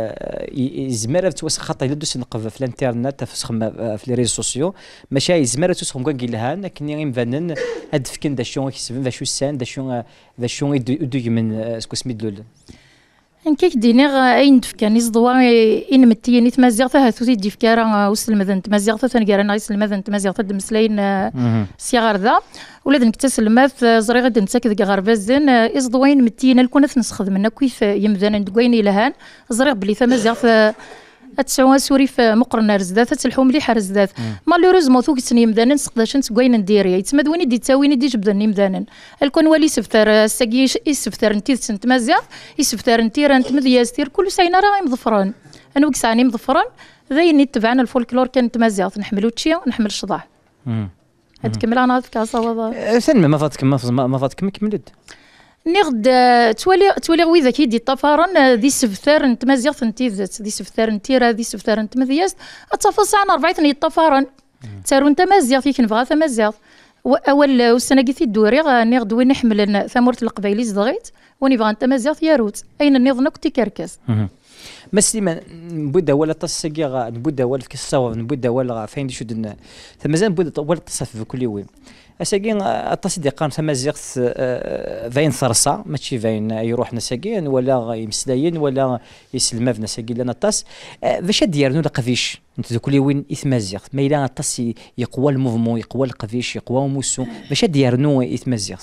يزمر توسخ خطا الا دوس نقف في الانترنت تفسخ في لي ريزو سوسيو ماشي يزمر توسخ كون قيلها لكن يمفنن هاد فكن دا شون كيسبن دا شو سان دا شون دا شون يدو من سكو سميدلول كيك دينيغ اين دفكاني زدوا ان متيني تمازيغ ثا ثوتي ديفكارا وسل مدن تمازيغ ثا ثنقرا نايس المدن تمازيغ ثا دمسلاين سيغار ذا ولاد نكتسل الماث زري غد نتاك ذك غربازن ازدوين متينا الكون نستخدمنا كيف يمدان ندوين لهان زري بلي ثمازيغ اتسعوا سوري في مقرنا رزدات تلحو مليح رزدات مالوريزمون ثوك سني مدانا نسقداش نتكوين نديري يتمدوني دي تاويني دي جبدني مدانا الكون ولي سفتر ساقيش يسفتر نتي سنت مازيغ يسفتر نتي رانت مذياستير كل ساينا راه مظفران انا وكساني مظفران ذاين تبعنا الفولكلور كانت مازيغ نحملو تشي ونحمل الشضاح هاد كمل انا في كاسا وضا ثاني ما فاتك ما فاتك كملت نغد تولي تولي ويذا كي دي طفارن دي سفتار نت مازيغ نتي ذات دي سفتار نتي راه دي سفتار نت مذياس اتفاص عن أربعة طفارن تارو نت مازيغ كي كنبغى ثمازيغ اول السنه كي الدوري نغد وين نحمل ثمورة القبايلي زدغيت وني بغا نت مازيغ يا روت اين النظن كنتي كركاس مسلما نبدا ولا تصقيغ نبدا ولا في الصواب نبدا ولا فين شد ثمازال نبدا ولا تصف في كل وين اساكين التصديق قام تمازيغ فاين ثرصا ماشي فاين يروح نساكين ولا يمسلاين ولا يسلم في نساكين لنا الطاس باش ديرنو لقفيش انت كل وين اثمازيغ ما الى الطاس يقوى الموفمون يقوى القفيش يقوى موسو باش ديرنو اثمازيغ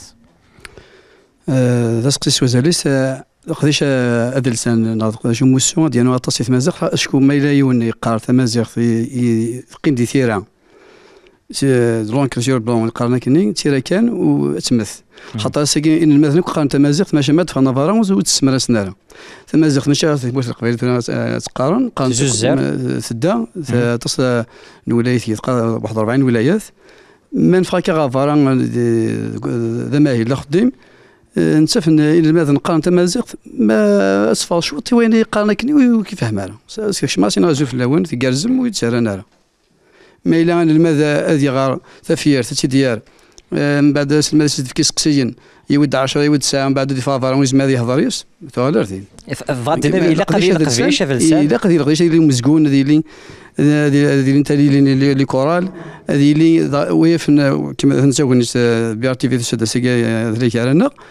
ذا سقسي وزاليس قديش ادلسان ناض شو موسو ديالو الطاس اثمازيغ اشكو ما الى يون يقار تمازيغ في قيم دي ثيران دلون كرجور بلون قارنا كني تيرا كان وتمث خاطر ساكن ان المثل قارن تمازيغ ماشي مات فانا فارون وتسمر سناره تمازيغ ماشي تبوس القبائل تقارن قارن سدا تصل الولايات واحد وأربعين ولايات من فاكا غافاران ذا ماهي لا خديم نتف ان المثل قارن تمازيغ ما اصفر شو وين قارنا كني وكيفهم انا شماسي نازو في اللون في كارزم ويتسرى ما إلا الماذا هذه غار ثفير ثتي ديار من بعد الماذا في كيس قسيين يود عشرة يود ساعة من بعد دي فافارون ويز ماذا يهضريس تغالرتين فاضل إلا قضية قضية في اللسان إلا قضية قضية اللي مزقون هذه اللي هذه اللي انت اللي اللي كورال هذه اللي ويف كما نتاوي بي ار تي في تشد سيكا ذلك على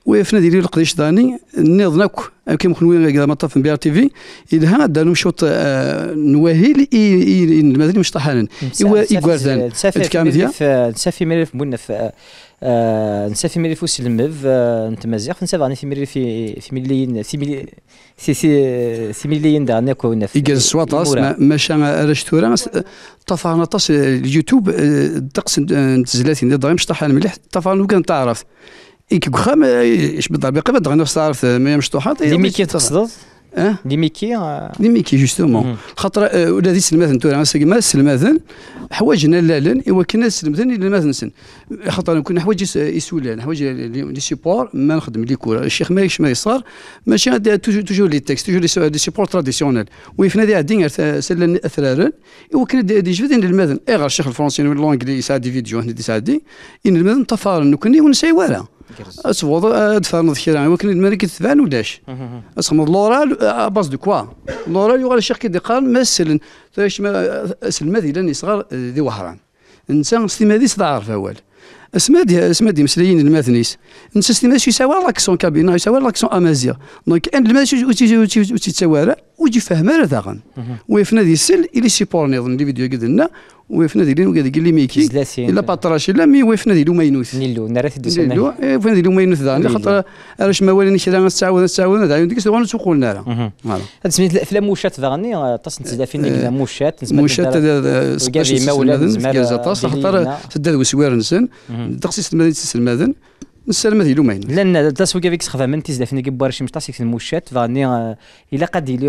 وفي نادي القديش داني نظنك كيما كنا كذا مطاف بي ار تي في إلها دانو شوط نواهيل إي المدني مش طحانا إيوا إيكوازان الكامديا نسافي ملف بنا في نسافي ملف وسلمف نتمازيغ نسافي غاني في ملف في في مليين في ملي في في في مليين دانا كونا في إيجاز سواطاس ماشا رشتورا طفانا طاس اليوتيوب دقس نتزلاتي ندير مش طحنا مليح طفانا كان تعرف إيك خام إيش بالضبط قبل دغنا تعرف ما مشطوحات لي ميكي تقصد اه لي ميكي لي ميكي جوستومون خاطر ولا دي سلماذن تورا ما سلماذن حوايجنا لالن ايوا كنا سلماذن الى ما نسن خاطر كنا حوايج يسولان حوايج لي سيبور ما نخدم لي كورا الشيخ مايش ما يصار ماشي توجور لي تكست توجور لي سيبور تراديسيونيل وي في نادي عدين سلن اثرارن ايوا كنا دي جفدين الماذن اغا الشيخ الفرنسي ولا الانجليزي يساعد دي فيديو هنا يساعدي ان الماذن طفار كنا ونساي ولا أصوات أدفع نذكر ولكن الملك تبان وداش أصمد لورال باز دو كوا لورال يقال الشيخ كي قال مثلا تاش ما سلمادي لاني صغار ذي وهران إنسان استمادي صدعر أول اسمادي اسمادي مسليين الماثنيس نسى استمادي يساوي لاكسون كابينا يساوي لاكسون أمازيغ دونك أن الماثنيس وتتساوى ويجي فهم هذا ذاغن ويفنا دي السل إلي سيبور نظن دي فيديو قدنا ويفنا دي لين وقاعد يقول لي ميكي الا باتراش لا مي ويفنا دي لو ماينوث نيلو نرات دوسنا نيلو ويفنا دي لو ماينوث ذا خاطر راش ما والين شي نتعاون نتعاون دايو ديك سوغ نسوقوا لنا فوالا هاد سميت الافلام موشات ذاغني تص نتزلا فين كذا موشات موشات سباش مولاد تص خاطر سداد وسوير نسن تخصيص المدينه المدن نسلم هذه لومين لان تاسو كيفك سخفا من تيزلا فين كبار شي مشطاسي في الموشات فاني الا قد يلي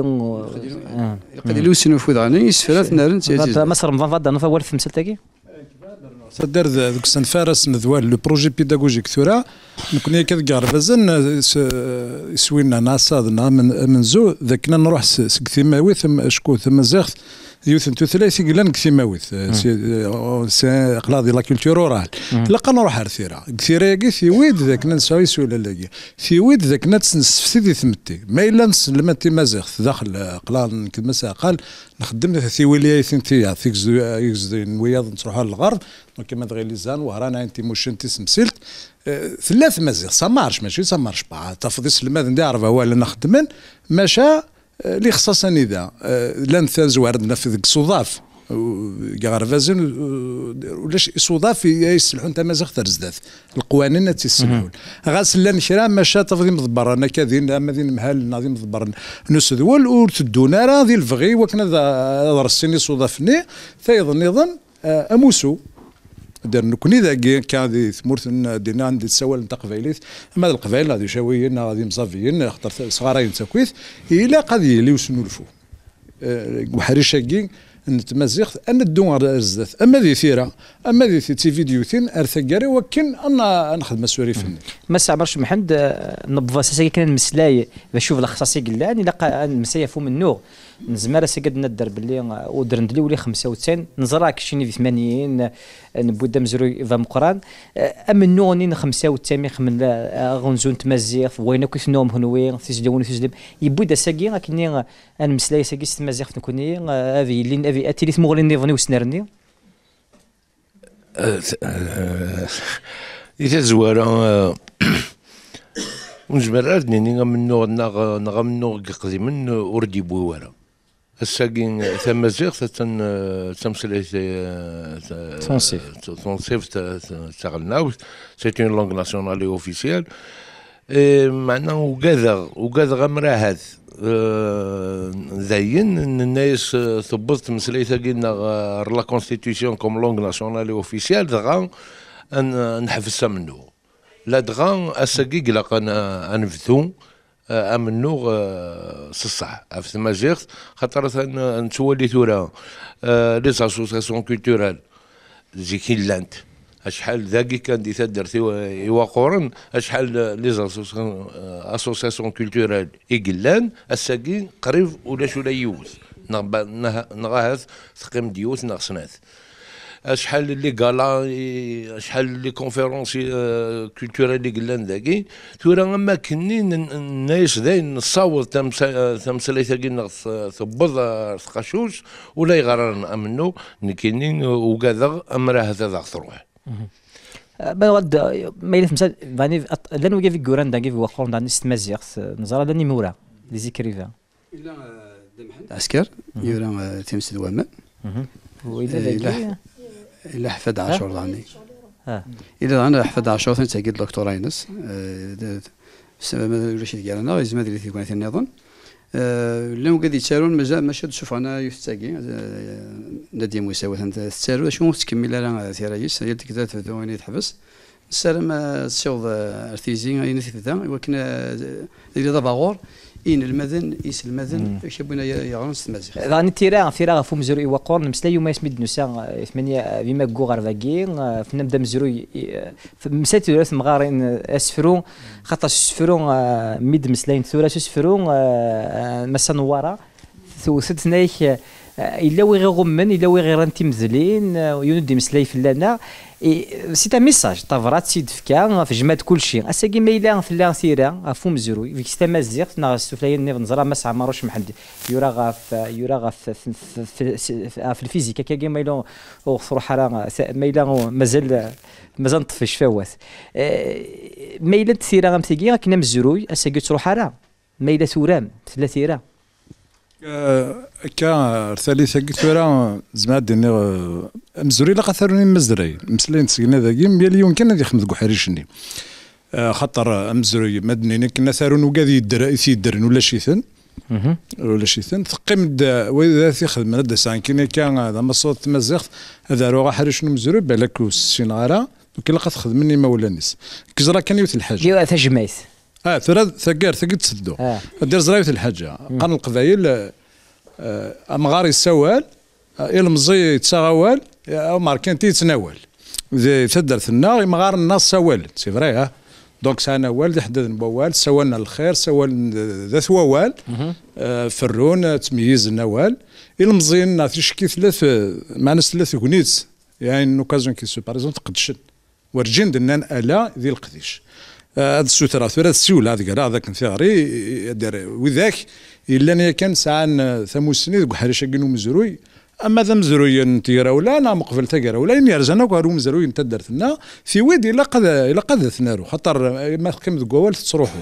قد يلي سنو في ذاني يسفرات نارن مصر مفان فادا نفا ورث مسلتاكي صدر ذوك السن فارس ندوال لو بروجي بيداغوجيك ثورا نكون كذا رفزن سوينا ناصادنا من من زو ذاكنا نروح سكثيماوي ثم شكو ثم زاخ يوث انتو ثلاثي قلنا كثيماويث سي قلاضي لا كولتور اورال لقى نروح ارثيرا كثيرا كي ثيويد ذاك نسوي سولا لاكي ثيويد ذاك نتسفسيدي ثمتي ما الا نسلمتي مازاخ داخل قلال كما قال نخدم ثيويليا ثنتي فيكس وياض نروحوا للغرب كما دغي ليزان ورانا انت مش انت سمسلت ثلاث مازيغ سامارش ماشي سامارش با تفضي سلماد ندي عرفه ولا نخدمن ماشا اللي خصصني ذا لان ثاز واردنا في ذيك الصداف كغرفازن ولاش صداف يسلحون تا مازال ترزدات القوانين تيسلحون غاسلان شرا ماشا تفضي مضبر انا كاذين ماذين محال ناضي مضبر نسدول وتدونا راه ذي الفغي وكنا درسيني صدافني فايضا نظن اموسو دار نكوني ذاك كان ذي ثمورت دينا عندي تسوال نتا قبايليت اما القبائل غادي شاويين غادي مصافيين خاطر صغارين تاكويت الى قد يلي وسنو الفو وحريشاكي نتمازيغ ان الدون رزدات اما ذي ثيره اما ذي تي فيديوثين ارثقاري وكن انا نخدم سوري فني ما سعبرش محمد نبض اساسا كان مسلاي باش نشوف الاختصاصي قلاني لقى مسيفو من نور نزمر سقد ندر باللي ودرندلي ولي خمسة وتسعين نزراك شيني في ثمانين نبودا مزروي فام قران اما نونين خمسة وتسعين خمن غنزون تمازيغ وين كيف نوم هنوين تسجلون تسجل يبودا ساقي لكني انا مسلاي ساقي تمازيغ نكوني هذه اللي هذه اتي مغلين نيفني وسنرني إذا زوارا ونجمرات نيني من نوع نغ من نوع قديما وردي بوارا الساقين ثمازيغ تن تمثل تنصيف تنصيف تغلناو سي اون لونغ ناسيونال اوفيسيال معناه وكذا وكذا مراهد زين الناس ثبت مسلي ثقينا لا كونستيتيسيون كوم لونغ ناسيونال اوفيسيال دغا نحفزها منه لا دغا اساقي قلق انا انفثو امنو صح في الماجيغ خاطر نتولي ثورا لي زاسوسياسيون كولتورال زي كيلانت اشحال ذاكي كان دي تدر يوقورن اشحال لي اسوسياسيون كولتورال يقلان الساقين قريب ولاش ولا يوث نغاهث ثقيم ديوث نغسناث اشحال اللي قالا اشحال لي كونفيرونسي كولتورال اللي قلان ذاكي ثورا اما كني الناس ذاين نصاوض تمثالي ثاقي ثبض ثقاشوش ولا يغرر امنو نكينين وكذا امراه هذا تروح ما ود ما يلف مثلا يعني لان وقف في كوران دا كيف وقرن دا نست مزيغ نزار لاني مورا لي زيكريفا الا دمحل عسكر يورا تمثل وما واذا ذاك الا حفظ عاشور ضاني اه اذا انا حفظ عاشور ثاني دكتور اينس ما رشيد قال انا لازم ادري في النظام لو قد يتسالون مازال ما شاد شوف انا يفتاقي نادي مساواه انت تسالوا شنو تكمل انا ثرايس هي ديك ذات ثواني تحبس السلام الشوض ارتيزي اين ثلاثه ولكن اذا ضباغور إن المذن إيس المذن شابونا يغرنس المزيخ. راني تيرا فيرا فو مزروي وقورن مسلا يوم يسمد نسا ثمانية بما كوغر فاكين في نبدا مزروي مسات ثلاث مغارين اسفرون خاطر سفرون ميد مسلاين ثلاث سفرون مسا نوارا ثوثت نايك إلا وي غير غمن إلا وي غير انتي مذلين يندي مسلاي فلانا سي تا ميساج طافرات سيد فكا في جماد كلشي اساكي ما الا فلا ثيرا فو مزروي فيك ستا مازيغ نا السفلايه نيف نزرا ما سع ماروش محد يورا غاف يورا غاف في الفيزيكا كي ما الا وصروح راه ما الا مازال مازال نطفي شفاوات ما الا ثيرا غامتيكي كنا مزروي اساكي تروح راه ما الا ثورام ثلاثيرا كا ثالثة كثيرة زعما ديني مزوري لا قثروني مزري مسلين تسقنا ذاكي ملي يمكن هذا يخدم حريشني خاطر مزروي مدنيني كنا ثارون وكاد يدر يدرن ولا شيثن ولا شيثن تقيم واذا تخدم هذا ساعه كاين كان هذا مصوت مزيخ هذا روح حريش مزروي بالك السينارا وكي لقى تخدمني ما ولا نيس كزرا كان يوث الحاجه يا تجميت اه ثلاث ثقار ثقيت تسدو آه. دير زرايت الحاجه قرن القبايل آه امغاري السوال آه المزي يتساوال او ماركين تيتناول تدرت النار مغار الناس سوال سي فري ها دونك سانا والد حدد بوال سوالنا الخير سوال ذات ووال آه فرون تمييز النوال المزيين نعطيش ثلاث معنا ثلاث كونيت يعني نوكازيون كي سو باريزون تقدشن ورجين دنان الا ذي القديش هذا السوترا ثلاث السيول هذاك راه هذاك نثيغري دار وذاك الا انا كان ساعه ثموس سنين ذوك حريشه كانوا مزروي اما ذا مزروي نتيرا ولا انا مقبل تاكرا ولا اني رجعنا كارو مزروي انت درتنا في ويدي الا قد الا قد ثنارو خاطر ما كيما تقول تروحوا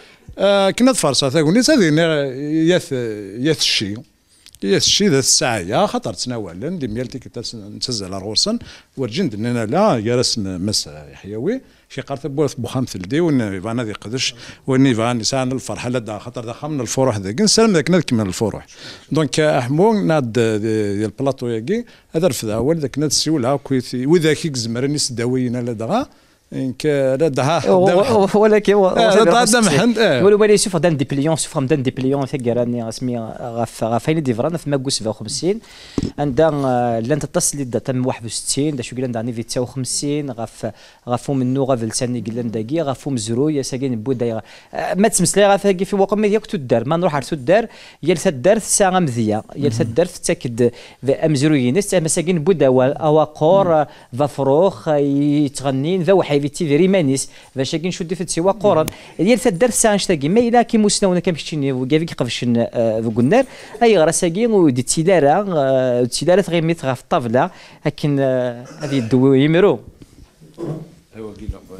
آه كنا فرصه ثاكوني هذه ياث ياث الشي ياث الشي ذا الساعه يا خاطر تناولا دي ميالتي كتنتز على رغورسن ورجين دنا لا جالس مس حيوي شي قارت بوث بوخام ثلدي ون فانا ذي قدش وني فان سان الفرحه لا خاطر داخل من الفروح ذاك نسلم ذاك نذك من الفروح دونك احمو ناد ديال البلاطو ياكي هذا رفض اول ذاك ناد السيوله كويتي وذاك يكزمر نيس داوينا لا دغا انك لا دها ولكن هذا محند ولو بالي شوف دان دي بليون شوف دان دي بليون ثقراني رسمي غاف غافين ديفران في ماكو سبعة وخمسين عندها لان تتصل دا تم واحد وستين دا شو قلنا داني في تسعة وخمسين غاف غافو منو غاف لساني قلنا داكي غافو مزروي ساكن بودا ما تسمسلي غاف في وقت ما ياك تدار ما نروح على تدار يا لتدار ساعه مذيه يا لتدار تاكد مزرويين مساكين بودا اواقور فافروخ يتغنين ذا في تي في مانيس باش كاين شو ديفت سوا قرن ديال الدرس ساعه نشتاقي ما الا كي مسناونا كنمشي وكافيك قفشن في النار اي غرا ساكي ودي تيلاره تيلاره غير ميت في الطاوله لكن هذه الدو يمرو ايوا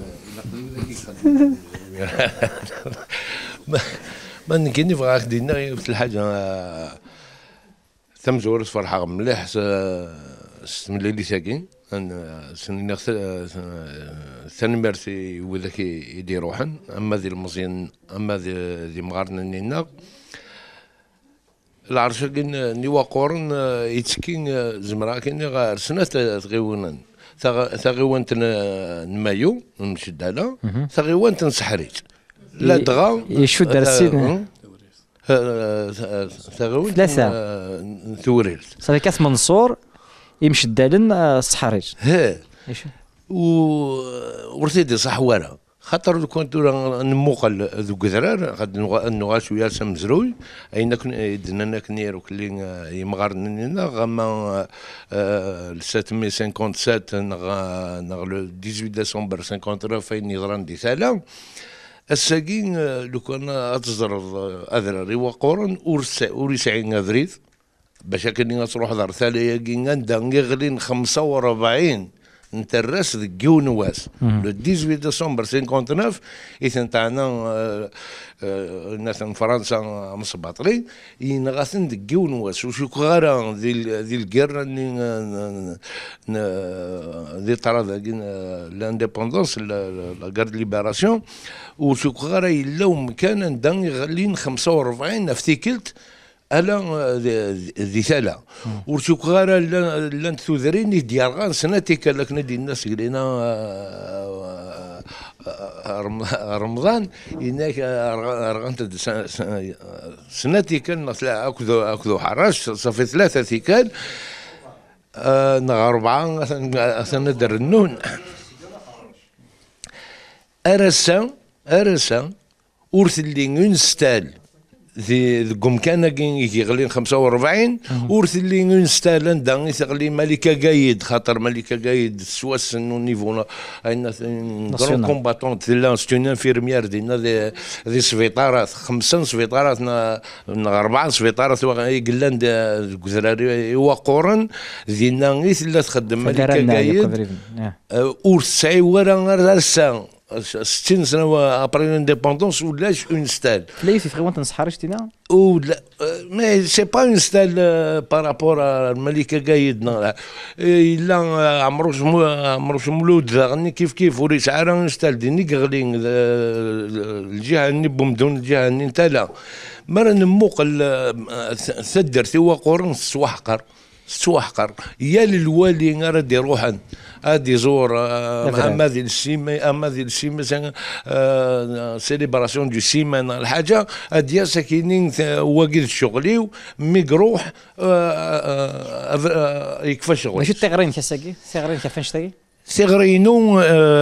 ما نكيني فغاك دينا في الحاجه ثم زورت فرحه مليح ملي اللي ساكن سنين ثاني مرتي وذاك يدير روحن اما ذي المزيان اما ذي ذي مغارنا نينا العرشه كاين نيوا قورن يتسكين زمرا كاين غير سنه تغيونن ثغيونت نمايو نشد على ثغيونت نسحريج لا دغا يشو درسين ثغيونت ثلاثه ثوريل صافي كاس منصور يمشي الدالن الصحاريج ها و ورثيدي صح ورا خاطر كنت نموقل ذو كذرار غاد نوغا شويه سمزروي اين كن دنا كنير كلي يمغارننا غما سبعمية وسبعة وخمسين نغ نغ لو ثمانية عشر ديسمبر خمسين فين يضرن دي ثالا الساكين لو كان اتزر اذراري وقورن ورسا وريسعين اذريث باش كني تروح دار ثاليه كين عندها غيغلين خمسة وأربعين نترس ذك ونواس لو ثمانية عشر ديسمبر خمسة وخمسين إذن تاعنا الناس من فرنسا مصباطرين ينغاثن ذك ونواس وشو كغارا ذي ذي الجير ذي طرا لانديبوندونس لا غارد ليبراسيون وشو كغارا يلوم كان دان يغلين خمسة وأربعين افتيكلت الا ذي ثلا ورشوك غارة لان تثوذرين ديارغان سنتي كالك ندي الناس قلنا رمضان إنك رغنت سنتي كان أكذو أكذو حراش صافي ثلاثة ثيكال نغ أربعة سندر النون أرسا أرسا ورث اللي نستال ذي قم كان يغلين خمسة وأربعين ورث اللي نستالن دان يغلي ملكة قايد خاطر ملكة قايد سواس انه نيفو ان كرون كومباتون لا ستون انفيرميير دينا ذي ذي سبيطارات خمسة سبيطارات أربعة سبيطارات قلان الكزراري وقورن ذينا غي ثلاث تخدم ملكة قايد ورث سعي ورا رسا ستين سنة ابري الانديبوندونس ولاش اون ستال لا في فريمون تنصحرش تينا ولا مي سي با اون ستال بارابور الملكة قايدنا الا عمروش عمروش مولود غني كيف كيف وريس عارا اون ستال ديني غلين الجهة ني بومدون الجهة ني نتالا مرة نموق ثدر ثوا قرن سوحقر سوحقر يا للوالي غادي يروحن غادي يزور اما ذي السيما اما ذي السيما سيليبراسيون دو سيمان الحاجه غادي ساكنين واقد شغلي مي يروح يكفى شغل ماشي تغرين كساكي تغرين كيفاش تاكي تغرينو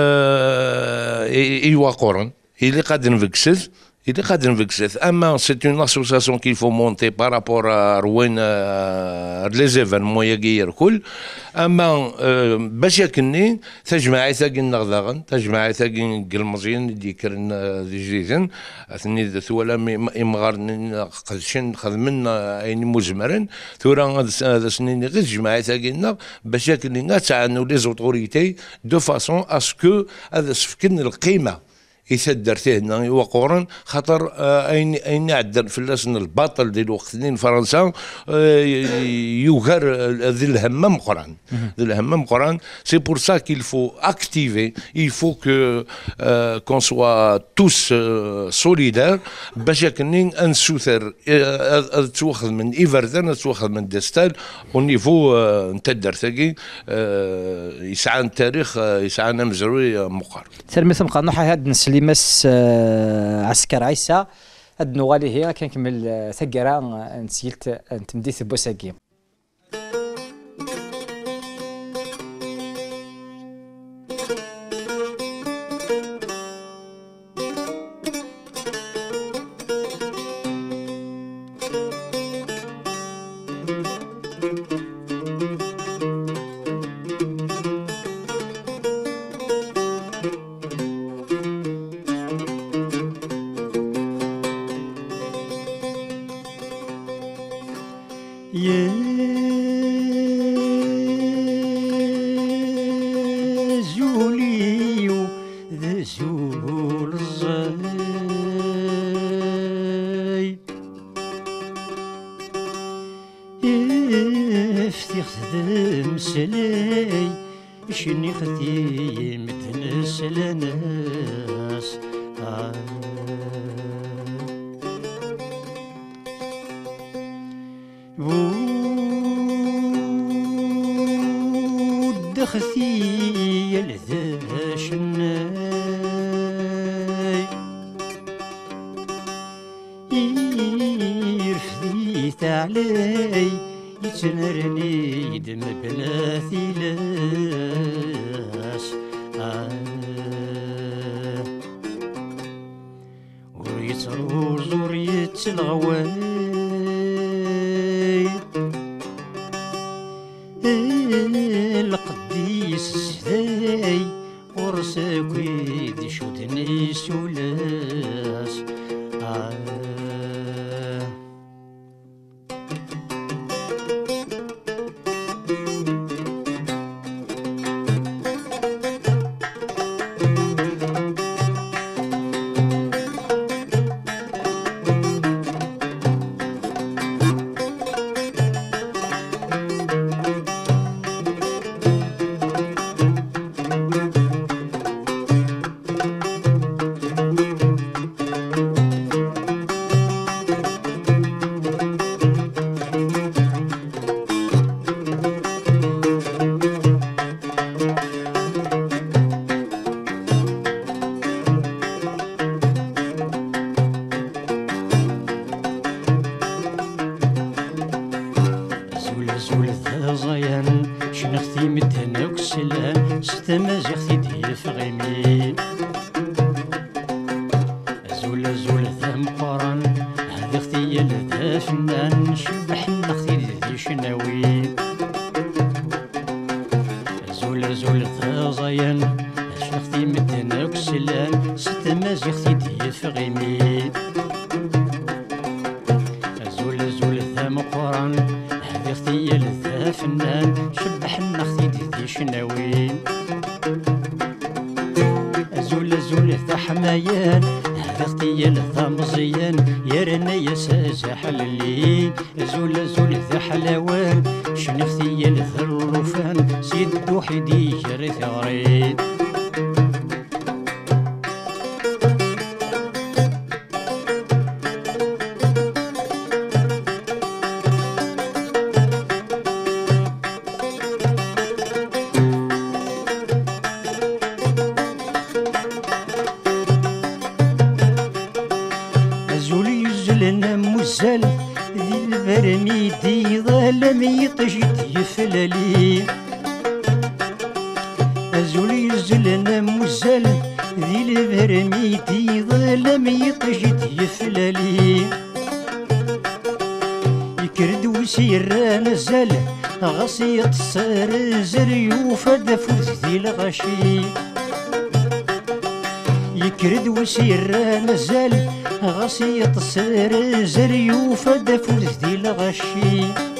ايوا قرن اللي قادر نفكسز Il est cadre vexé. Ama c'est une association qu'il faut monter par rapport à Rouen les événements يجير كل. أما باش يكني تجمع ثاقين نغذاغن تجمع ثاقين قلمزين ديكرن ديجيزن أثني ثولا إمغارن قدشن خدمنا أين مزمرن ثورا هذا سنين غير جمع ثاقين باش يكني نتعنو لي زوتوريتي دو فاسون اسكو هذا سفكن القيمة يثدر فيه هنا وقورن خاطر اين اين عدل في اللسن الباطل ديال الوقتين فرنسا يوغر ذي الهمم قران ذي الهمم قران سي بور سا كيل فو اكتيفي il faut que qu'on soit tous solidaires باش يكنين انسوثر تواخذ من ايفردن تواخذ من ديستال او نيفو نتدر ثقي يسعى التاريخ يسعى مزروي مقار سلمي ثم قنوحه هاد نسلي مس عسكر عيسى هاد نوالي هي كنكمل ثقرا نسيلت نتمديث بوساكي ستمازيغ تيدي فغيمي زول زول ذا مقران هذا اختي ذا فنان شبحنا اختي ذي شناوي زول زول ذا زيان شختي مدنا وكسلان ستمازيغ تيدي فغيمي زول زول ذا مقران هذا اختي ذا فنان شبحنا اختي ذي شناوي زول زول ذا حمايان اختي ذا مزيان يا رنا يا سازح اللي زول زول ذا حلاوان شن اختي ذا الرفان سيد وحدي جري ثغري مزال ذي البرمي دي ظلم يطجد يفلالي أزولي الزلنا مزال ذي البرمي دي ظلم يطجد يفلالي يكرد وسير نزل غصيط صار زريوف دفوت ذي الغشي يكرد وسير نزل غصيط صار زريوف دفوت ذي الغشي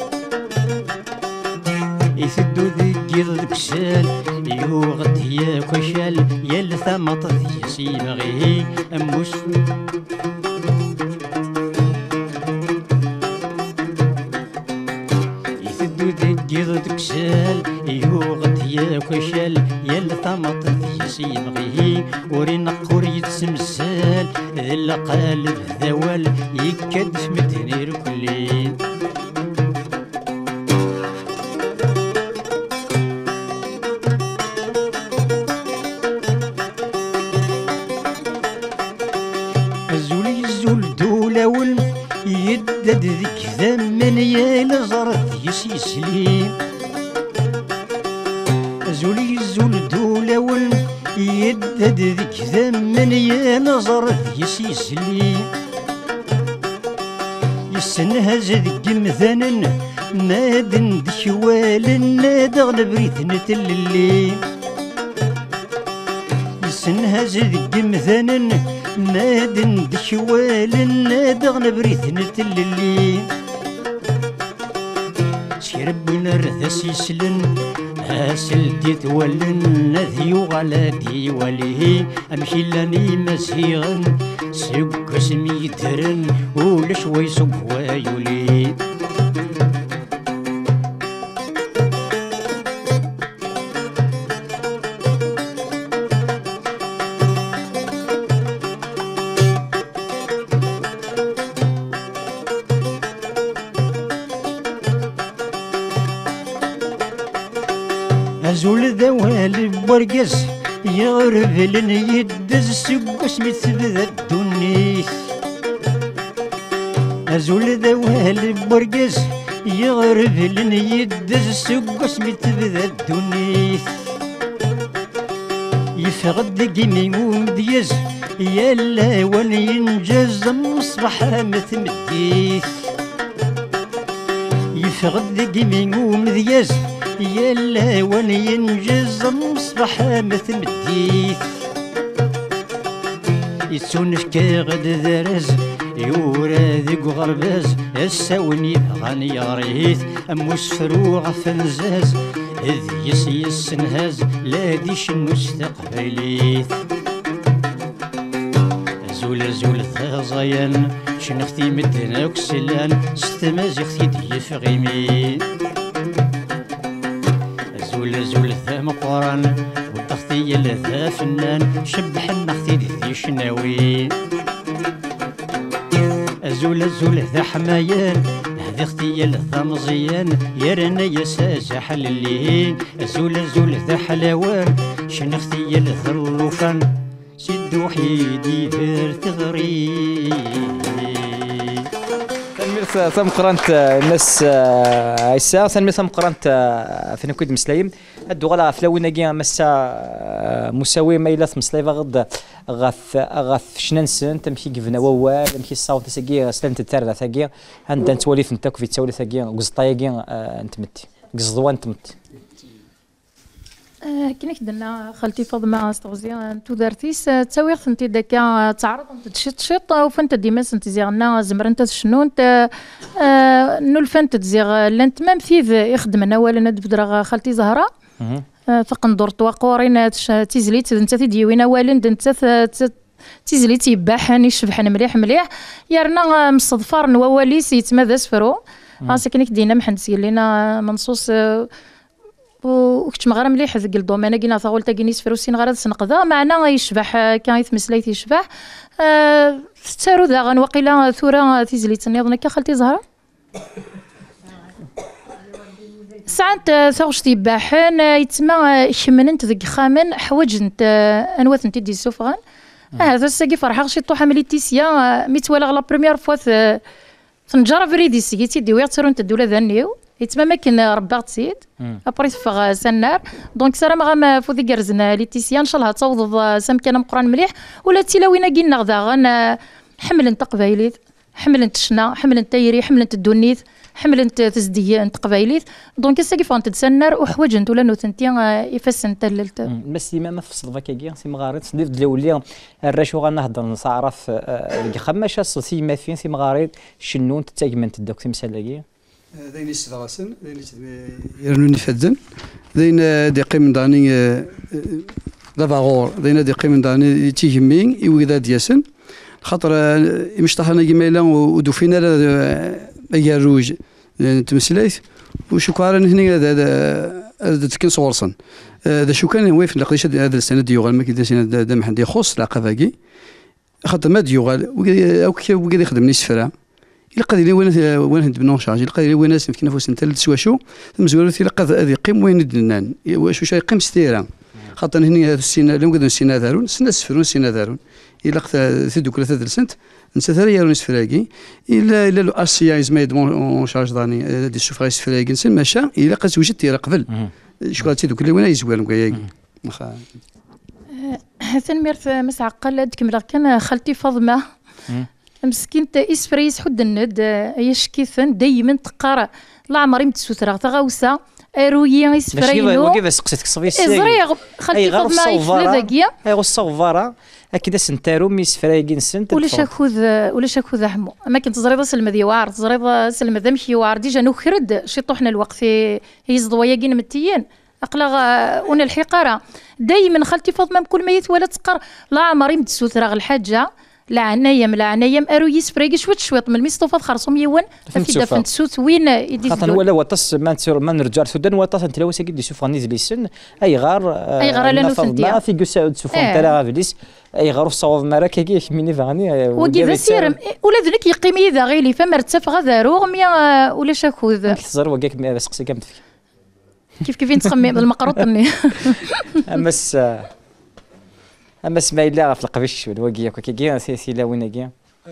يثدو ذي الكسال يوغط يا كشال يا الثمط ذي سيمغي أموس يثدو ذي الكسال يوغط يا كشال يا الثمط ذي سيمغي ورين قرية سمسال ذل قالب ذوال يكدف مدنير كلي الزولي الزول دولول يدد ذيك ذمن يا لزرد يسيسلي الزولي الزول دولول يدد ذيك ذمن يا نظر يسيسلي يسنهز ذيك مثلا نادن دشوال نادغ بريث نتللي يسنهز ذيك مثلا نادن دشوال نادغ بريث نتللي سيرب نرث يسلن هاسلتي تولن ذيو غلادي وليه امشي لاني مسيغن سيق اسمي درن ولا شوي صبوا يولي أزول ذوالي بورقس يغرب لن يدز سق اسمي تبدا الدنيس أزول ذوالي بورقس يغرب لن يدز سق اسمي تبدا الدنيس يفغد قيمي ومديز يلا وان ينجز مصبح متمديس يفغد قيمي ومديز يلا وان ينجز مصبح مثل الديث يتسونف كاغد ذرز يورا ذيك غرباز الساوني غاني يغريث اموس فروغ فنزاز اذ يسي السنهاز لا دي شنو استقبليث زول زول ثازيان شنختي مدنا وكسلان ستمازي ختي دي فغيمي زول زول ذا مقران والتختي ذا فنان شبح النختي ذي شناوي زول زول ذا حمايان هذا اختي ذا مزيان يا رنا يا سازح اللي زول زول ذا حلاوان شن اختي ذا الرفان سد وحيدي غير تغري ثم قرنت الناس عيسى ثم ثم قرنت في نكود مسليم ادو غلا فلاوينا كي مسا مساوي ما الا ثمسلايفا غد غاف غاف شننسن تمشي كيفنا ووال تمشي الصوت ساكي سلنت الترده ثاكي عندنا تواليف نتاك في تسولي ثاكي قزطايا كي نتمتي قزضوان تمتي كي درنا خالتي فاطمه استغزي تو دارتيس تساوي خنتي داكا تعرض تشط شط وفنت ديما سنتزيغنا زمر انت شنو انت نو الفنت تزيغ لانت مام فيف يخدمنا ولا ندبدر خالتي زهره فقندور توقورين تيزليت انت تديوينا والد انت تيزليت تيباحني شبحنا مليح مليح يارنا مصدفار نواليس يتماذا سفرو هاسك نيك دينا محنس لينا منصوص وكنت مغرا مليح ذاك الدومين كينا ثاغول تاكيني سفروسين غير تسنقذا معنا يشبح كان يتمسلايت يشبح أه تارو ذا غنوقيلا ثورا تيزليت نيض نكا خالتي زهره ساعات ثاغش تيباحن يتما شمننت ذاك خامن حواجنت انوات انت دي سوفغان هذا الساقي فرحه شي طوحه مليتيسيا ميتوالا لا بريمير فوا تنجرب ريدي سيتي دي ويغترون تدوله ذنيو يتما ما كان رباغ تسيد ابري تفغ سنار دونك سرا ما فوذي كرزنا ليتيسيا ان شاء الله توض سام كان مقران مليح ولا تيلاوينا كينا غدا غن حمل انت قبايليت حمل انت شنا حمل انت تيري حمل انت الدونيت حمل انت تزديه انت قبايليت دونك الساقي فانت تسنر وحواج انت ولا نوتنتي يفسن تللت مسي ما في الصدفه كي سي مغاريت صديف دلولي الرشو غنهضر نصعرف خماشه سي ما فين سي مغاريت شنو انت تاجمنت الدوك سي مسالاكي ذين يستغاسن ذين يرنون يفدن ذين دي قيم داني دافاغور ذين دي قيم داني تيهمين يوغدا دياسن خاطر مشطحنا كيما ودوفينا لا روج تمسليت وشكرا هنا هذا تكن صورصن هذا شو كان واقف نقديش هذا السنه ديوغال ما كيدير سنه دام عندي خص العقباكي خاطر ما ديوغال او كيف وقال يخدم نيس فرا يلقى لي وين وين هندبنو شارجي يلقى لي وين ناس كنا فوسن تلت سواشو مزورو يلقى هذه قيم وين ندنان واش واش يقيم ستيرا خاطر هنا هذا السنه لو قدروا السنه دارون سنه سفرون السنه دارون يلقى ثدو كلا ثلاث سنت نسى ثري يرون سفراكي الا الا لو اسيا يزما يدمون اون شارج داني دي السفراي سفراكي نسى ماشى الا قد وجدت يرا قبل شكون تيدو كل وين يزوالو كاياكي واخا حسن ميرث مسعقل كمل كان خالتي فاطمه مسكين اسفريس حد الند ايش كيفن دايما تقرا لا عمري متسوترا تغاوسه ارويا اسفرينو كيف سقسيتك صبي ازري خالتي فاطمه يفلذاكيا اي الصوفاره هكذا سنتارو ميس فرايكين سنت ولا شاكوذ ولا شاكوذ حمو ما كنت زريضه سلم ذي واعر زريضه سلم ذا مشي واعر ديجا نخرد شي طوحنا الوقت هي زضويه كين متيين اقلا ون الحقاره دايما خالتي فاطمه كل ما يتولى تقر لا عمري متسوترا الحاجه لا عنايم لا عنايم ارو يسفريق شويت شويط من المصطفى خرصهم يون في دفن تسوت وين يدي خاطر ولا وطس ما نسير ما نرجع سودان وطس انت لو ساكي دي سوفانيز لي سن اي غار اي غار لا نفنتيا في قساود سوفان تاع غافليس اي غار الصواب مراك كي ميني فاني وكيف سير ولا ذلك يقيم اذا غيلي فما ارتفع غذارو غميا ولا شاكوذ تزر وكاك ما سقسي كم كيف كيف تخمم المقروطني امس اما سمايلا في القفش والواقيه كي سي لا وين كي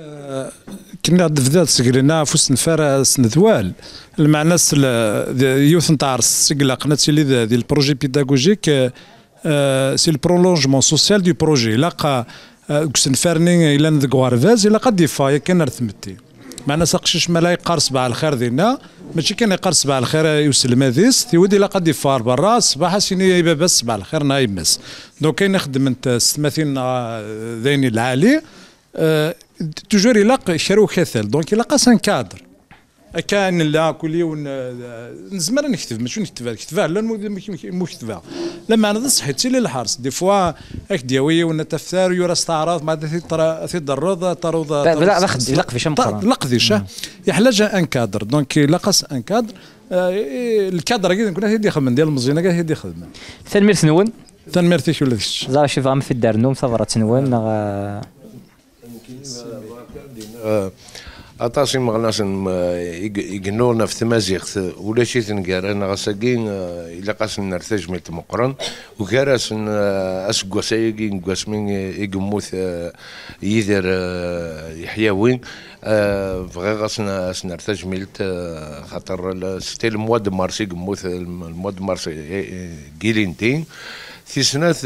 كنا دفدات سقلنا فوس نفار سنذوال المعنى يوث نتاع السقلا قناتي لي دي البروجي بيداغوجيك سي البرولونجمون سوسيال دو بروجي لاقا كسنفارني الى نذكوارفاز الى قد يفا كان رثمتي معنا ساقشش ما لا يقارس على الخير ديالنا ماشي كان يقارس على الخير يوسل ماديس تيودي لا قد يفار برا صباح سيني يبقى بس على الخير نايمس دونك كاين نخدم انت ستماثين ذيني العالي أه توجور يلاق شرو كثل دونك يلاقى سان كادر كان لا كل يوم نزمر نكتب ماشي نكتب كتبها لا مو كتبها لما انا صحيت حتى للحرص دي فوا هاك دياويه ولا تفثار يورا استعراض ما تضرض تروض لا لقد لقفي شمقرا لقديش يحتاج ان كادر دونك لقص ان كادر الكادر كي نكون هيدي خدمه ديال المزينه كاع هيدي خدمه تنمير تنون تنمير تيش ولا ديش زعما شوف عم في الدار نوم صبرت تنون اطاسي مغناس يقنونا في تمازيغ ولا شي تنقار انا غاساكين الا قاس نرتاج ميت مقرن وكاراس اسكواس يجي نكواس من يقموث يدير يحياوين بغا غاس نرتاج ميلت خاطر ستي الموا دو مارس يقموث الموا دو مارس كيلينتين في سنة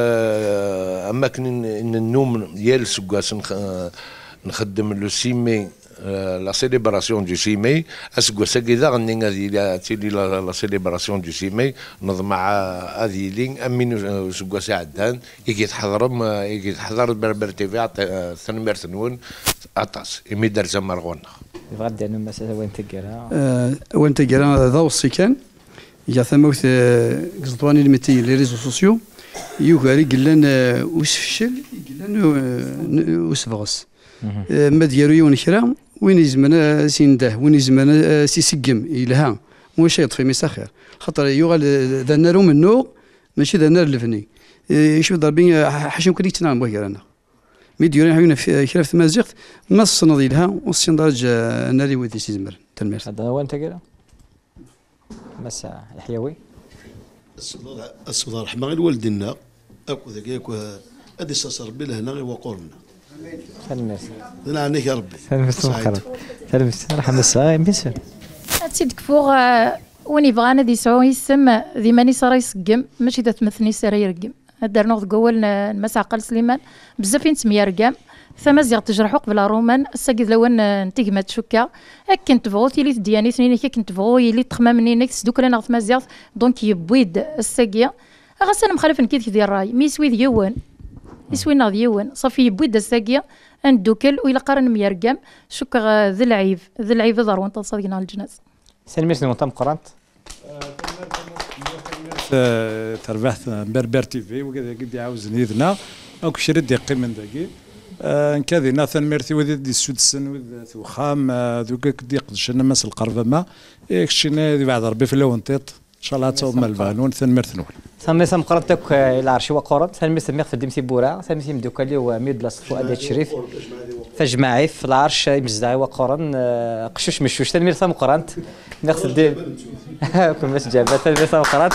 اماكن النوم ديال سكواس نخدم لو سيمي لا سيليبراسيون دو سيمي اسكواس كذا غني غادي تيلي لا سيليبراسيون دو سيمي نض مع هذه لين امين سكواس عدان يجي تحضر يجي تحضر بربر تي في ثنمير ثنون اطاس يمي دار زمرغونا غادي انا مثلا وين تقرا وين تقرا ذا وصيكان يا ثموث قزطواني المتي لي ريزو سوسيو يوغاري قلان واش فشل قلان واش بغص ما ديالو يون كرا وين يزمن سينده وين يزمن سيسقم يلها واش يطفي مسخر خاطر يوغال ذا نارو منو ماشي ذا نار الفني شوف ضربين حاشم كلي تنام بغير انا مي ديالو حيونا في كراف مازيغ ما الصناد يلها وسين درج ناري ودي سيزمر تنمير هذا هو انت كده مساء يحيوي الصدار رحمه غير والدنا اكو ذاك ياكو هادي ساس ربي لهنا غير وقورنا سلمس انا عنيك يا ربي سلمس سلمس رحمه الساعه بيسر تيدك فوق وين يبغانا دي سعو يسم ذي ماني صار يسقم ماشي دا تمثلني سار يرقم دار نوض قول المسا عقل سليمان بزاف نسمي يرقم ثمازيغ تجرحو قبل رومان الساكيد لون نتيجمة شوكا هاك كنت بغو تيلي تدياني ثنين هاك كنت بغو يلي تخمامني نيك تسدوك لنا ثمازيغ دونك يبويد الساكيا غاسانا مخالف نكيد ديال الراي مي يسوي ديون يسوي ناض يون صافي يبويد الساكيا ندوكل ويلا قارن ميرقام شكا ذي العيب ذي العيب ضرو انت صادقنا الجناز سلمي شنو تم قرانت تربحت بربر تي في وكذا قد يعاوزني يذنا اكو شرد يقيم من داكي ان كذي ناثن ميرتي وذي دي السدسن وذي وخام ذوك كدي قدشنا مس القربه ما يكشينا بعد ربي في اللونطيط ان شاء الله تصوب مال البانون ثن ميرث نول سمي سم قربتك العرشي وقرب سمي سمي في دمتي بورا سمي سم دوكالي وميد بلاصه فؤاد الشريف فجماعي في العرش مزدعي وقرن قشوش مشوش ثن ميرث مقرنت ناخذ دي كل باش جابت ثن ميرث مقرنت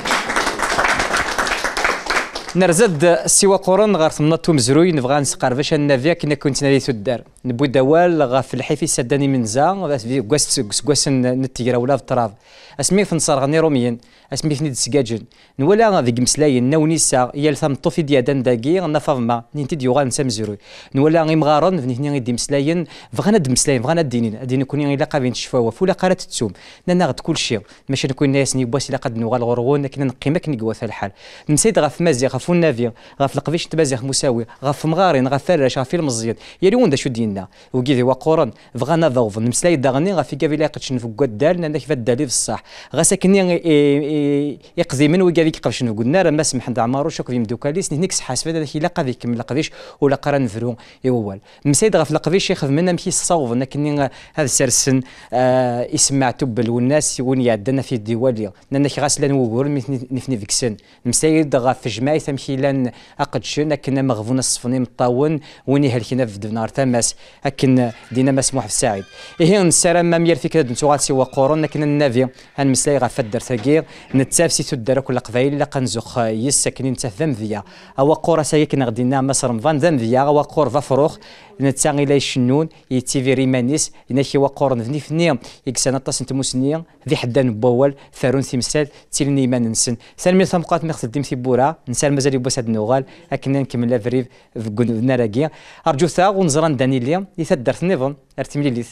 نرزد سوا قرن غير ثمنتو مزروي نبغى نسقر باش النافيا كنا كنت ناري تدار نبوي دوال غا في الحيفي سداني من زا كواس كواس نتيرا ولا في التراب اسمي في نصار غني روميين اسمي في نيد سكاجن نولا ذيك مسلاين نونيسا يال ثم طوفي ديادان داكي نفاضما نينتي ديوغا نسا مزروي نولا غي مغارن فني غيدي مسلاين بغانا د مسلاين بغانا دينين اديني كوني الا قابين تشفاوا فولا قالت تسوم نانا غد كلشي ماشي نكون ناس ني باس الا قد نوغال غرغون كنا نقيمه كنقواث الحال نسيت غا في مازيغ غا النافيا غا في القفيش تبازيغ مساوي غا في مغارين غا فراش غا في المزيان يالي وين دا شو دينا وكيدي وقورن بغانا ضوف مسلاي داغني غا في كافي لاقتش نفك الدال نانا كيف الدالي في الصح غا ساكني يقضي من وكادي كيقفش قلنا راه ما سمح عمارو شوك في مدوكاليس نيكس حاسبه هذاك الا قادي يكمل القفيش ولا قرا نفرو ايوال مسايد غا في القفيش ياخذ منا مكي الصوف لكن هذا السرسن آه يسمع تبل والناس وين يعدنا في الديوالي لان غاسلان وغور نفني فيكسن مسايد غا في جماعه ثمكيلان اقدشن لكن مغفون الصفني مطاون وين يهلكنا في دنار تماس لكن دينا مسموح في سعيد هي نسرا ما مير في كذا نتوغال سوا قرون لكن النافي هنمسلاي غا فدر ثقير نتسافسي تدار كل قبائل لا قنزخ يسكنين تذمذيا او قرا سايكن غدينا مصر رمضان ذمذيا او قور ففروخ نتساغي لا يشنون يتيفي ريمانيس ينكي وقور نفني فني يكسانا طاس انت مسنيه ذي حدان بوال ثارون تمثال تيلني ما ننسن سالمي ثمقات نغسل ديمتي بورا نسال مازال يبوس هاد النوغال لكن نكمل لافريف في نراكي ارجو ثاغ ونزران دانيليا يثدرت نيفون ارتمليليث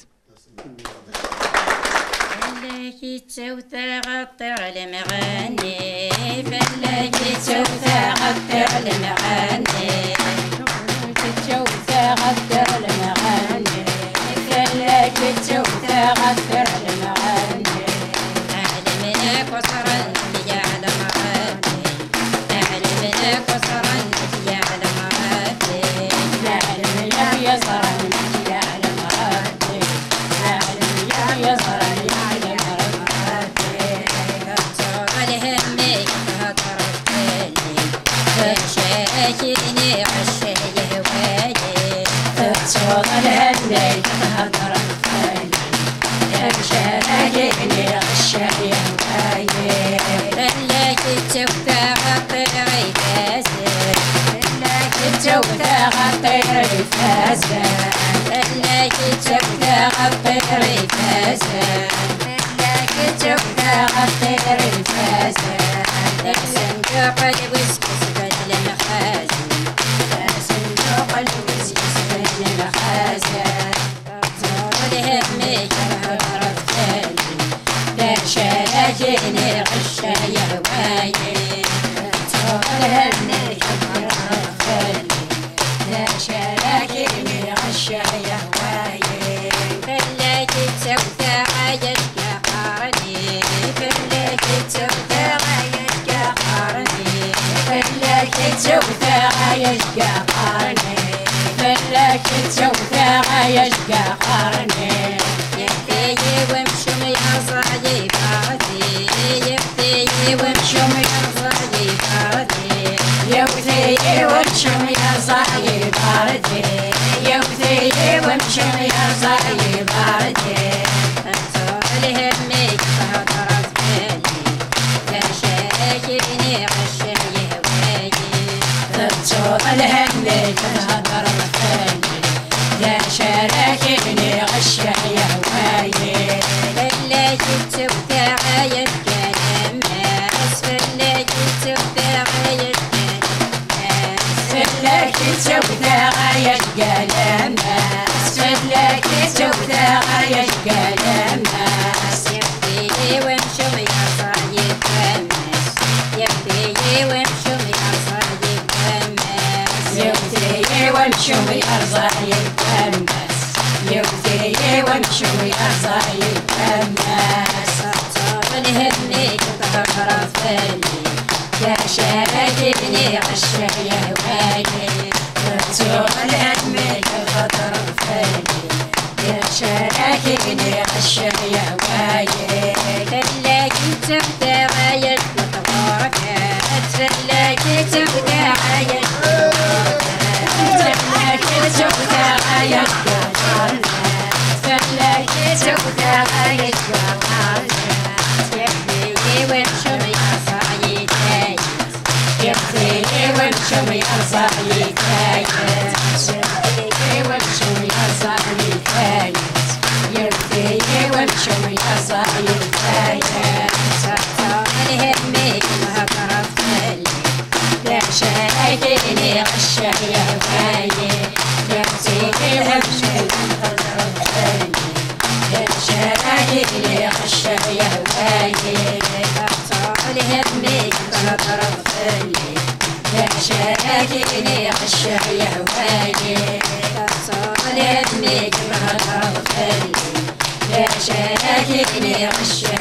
تسوتا غطر المغاني فلاكي تسوتا غطر المغاني تسوتا غطر المغاني فلاكي تسوتا غطر المغاني أعلمنا قصرا يا على مراتي أعلمنا قصرا يا على مراتي أعلمنا يسرا يا على مراتي أعلمنا يسرا شاكيني عالشي هوايي تصوغ الهدي تهدر فازا لك تبدا غفر فازا لك تبدا غفر فازا صندوق الوسكس بدل مخازن صندوق الوسكس بدل مخازن طول همي كهر الثاني شاجني غشا يا وايي طول همي كهر الثاني لا شاجني غشا يا وايي خليك تسوى عايش يا قارني خليك تسوى عايش يا قارني خليك تسوى عايش يا قارني خليك تسوى عايش يا قارني يبتي ومشم يا صاحبي فاضي يبتي ومشم يا صاحبي فاضي يبتي ومشم يا صاحبي فاضي يبتي ومشم يا صاحبي فاضي طول همي فهضرت بالي يا شاكرني غشا يهوايي طول همي فهضرت بالي يا شاركني غشا يا هوايي فلاك تبدا عايش كلام ناس فلاك تبدا عايش كلام ناس فلاك تبدا عايش كلام ناس فلاك تبدا عايش كلام ناس يبدي وامشم يا صاحبي الناس يبدي وامشم يا صاحبي الناس يبدي وامشم يا صاحبي الناس يبدي وامشم يا صاحبي الناس طول همي كهر الثاني يا شاكرني غشا يا هوايي طول همي كهر الثاني يا شاكرني غشا يا هوايي خلاك تبدا عايش مطورك خلاك تبدا عايش خلاك تبدا عايش فلاك تبدا عايش يبدي وامشم يا صاحبي تايت يبدي وامشم يا صاحبي تايت يبدي وامشم يا صاحبي تايت يبدي وامشم يا صاحبي تايت طول همي كهر الثاني لا شاكرني غشا يا هوايي يبدي وامشم كهر الثاني لا شاكرني غشا يا هوايي طول همي كهر الثاني لا شاكرني غشا يا هوايي طول همي كهر الثاني لا شاكرني غشا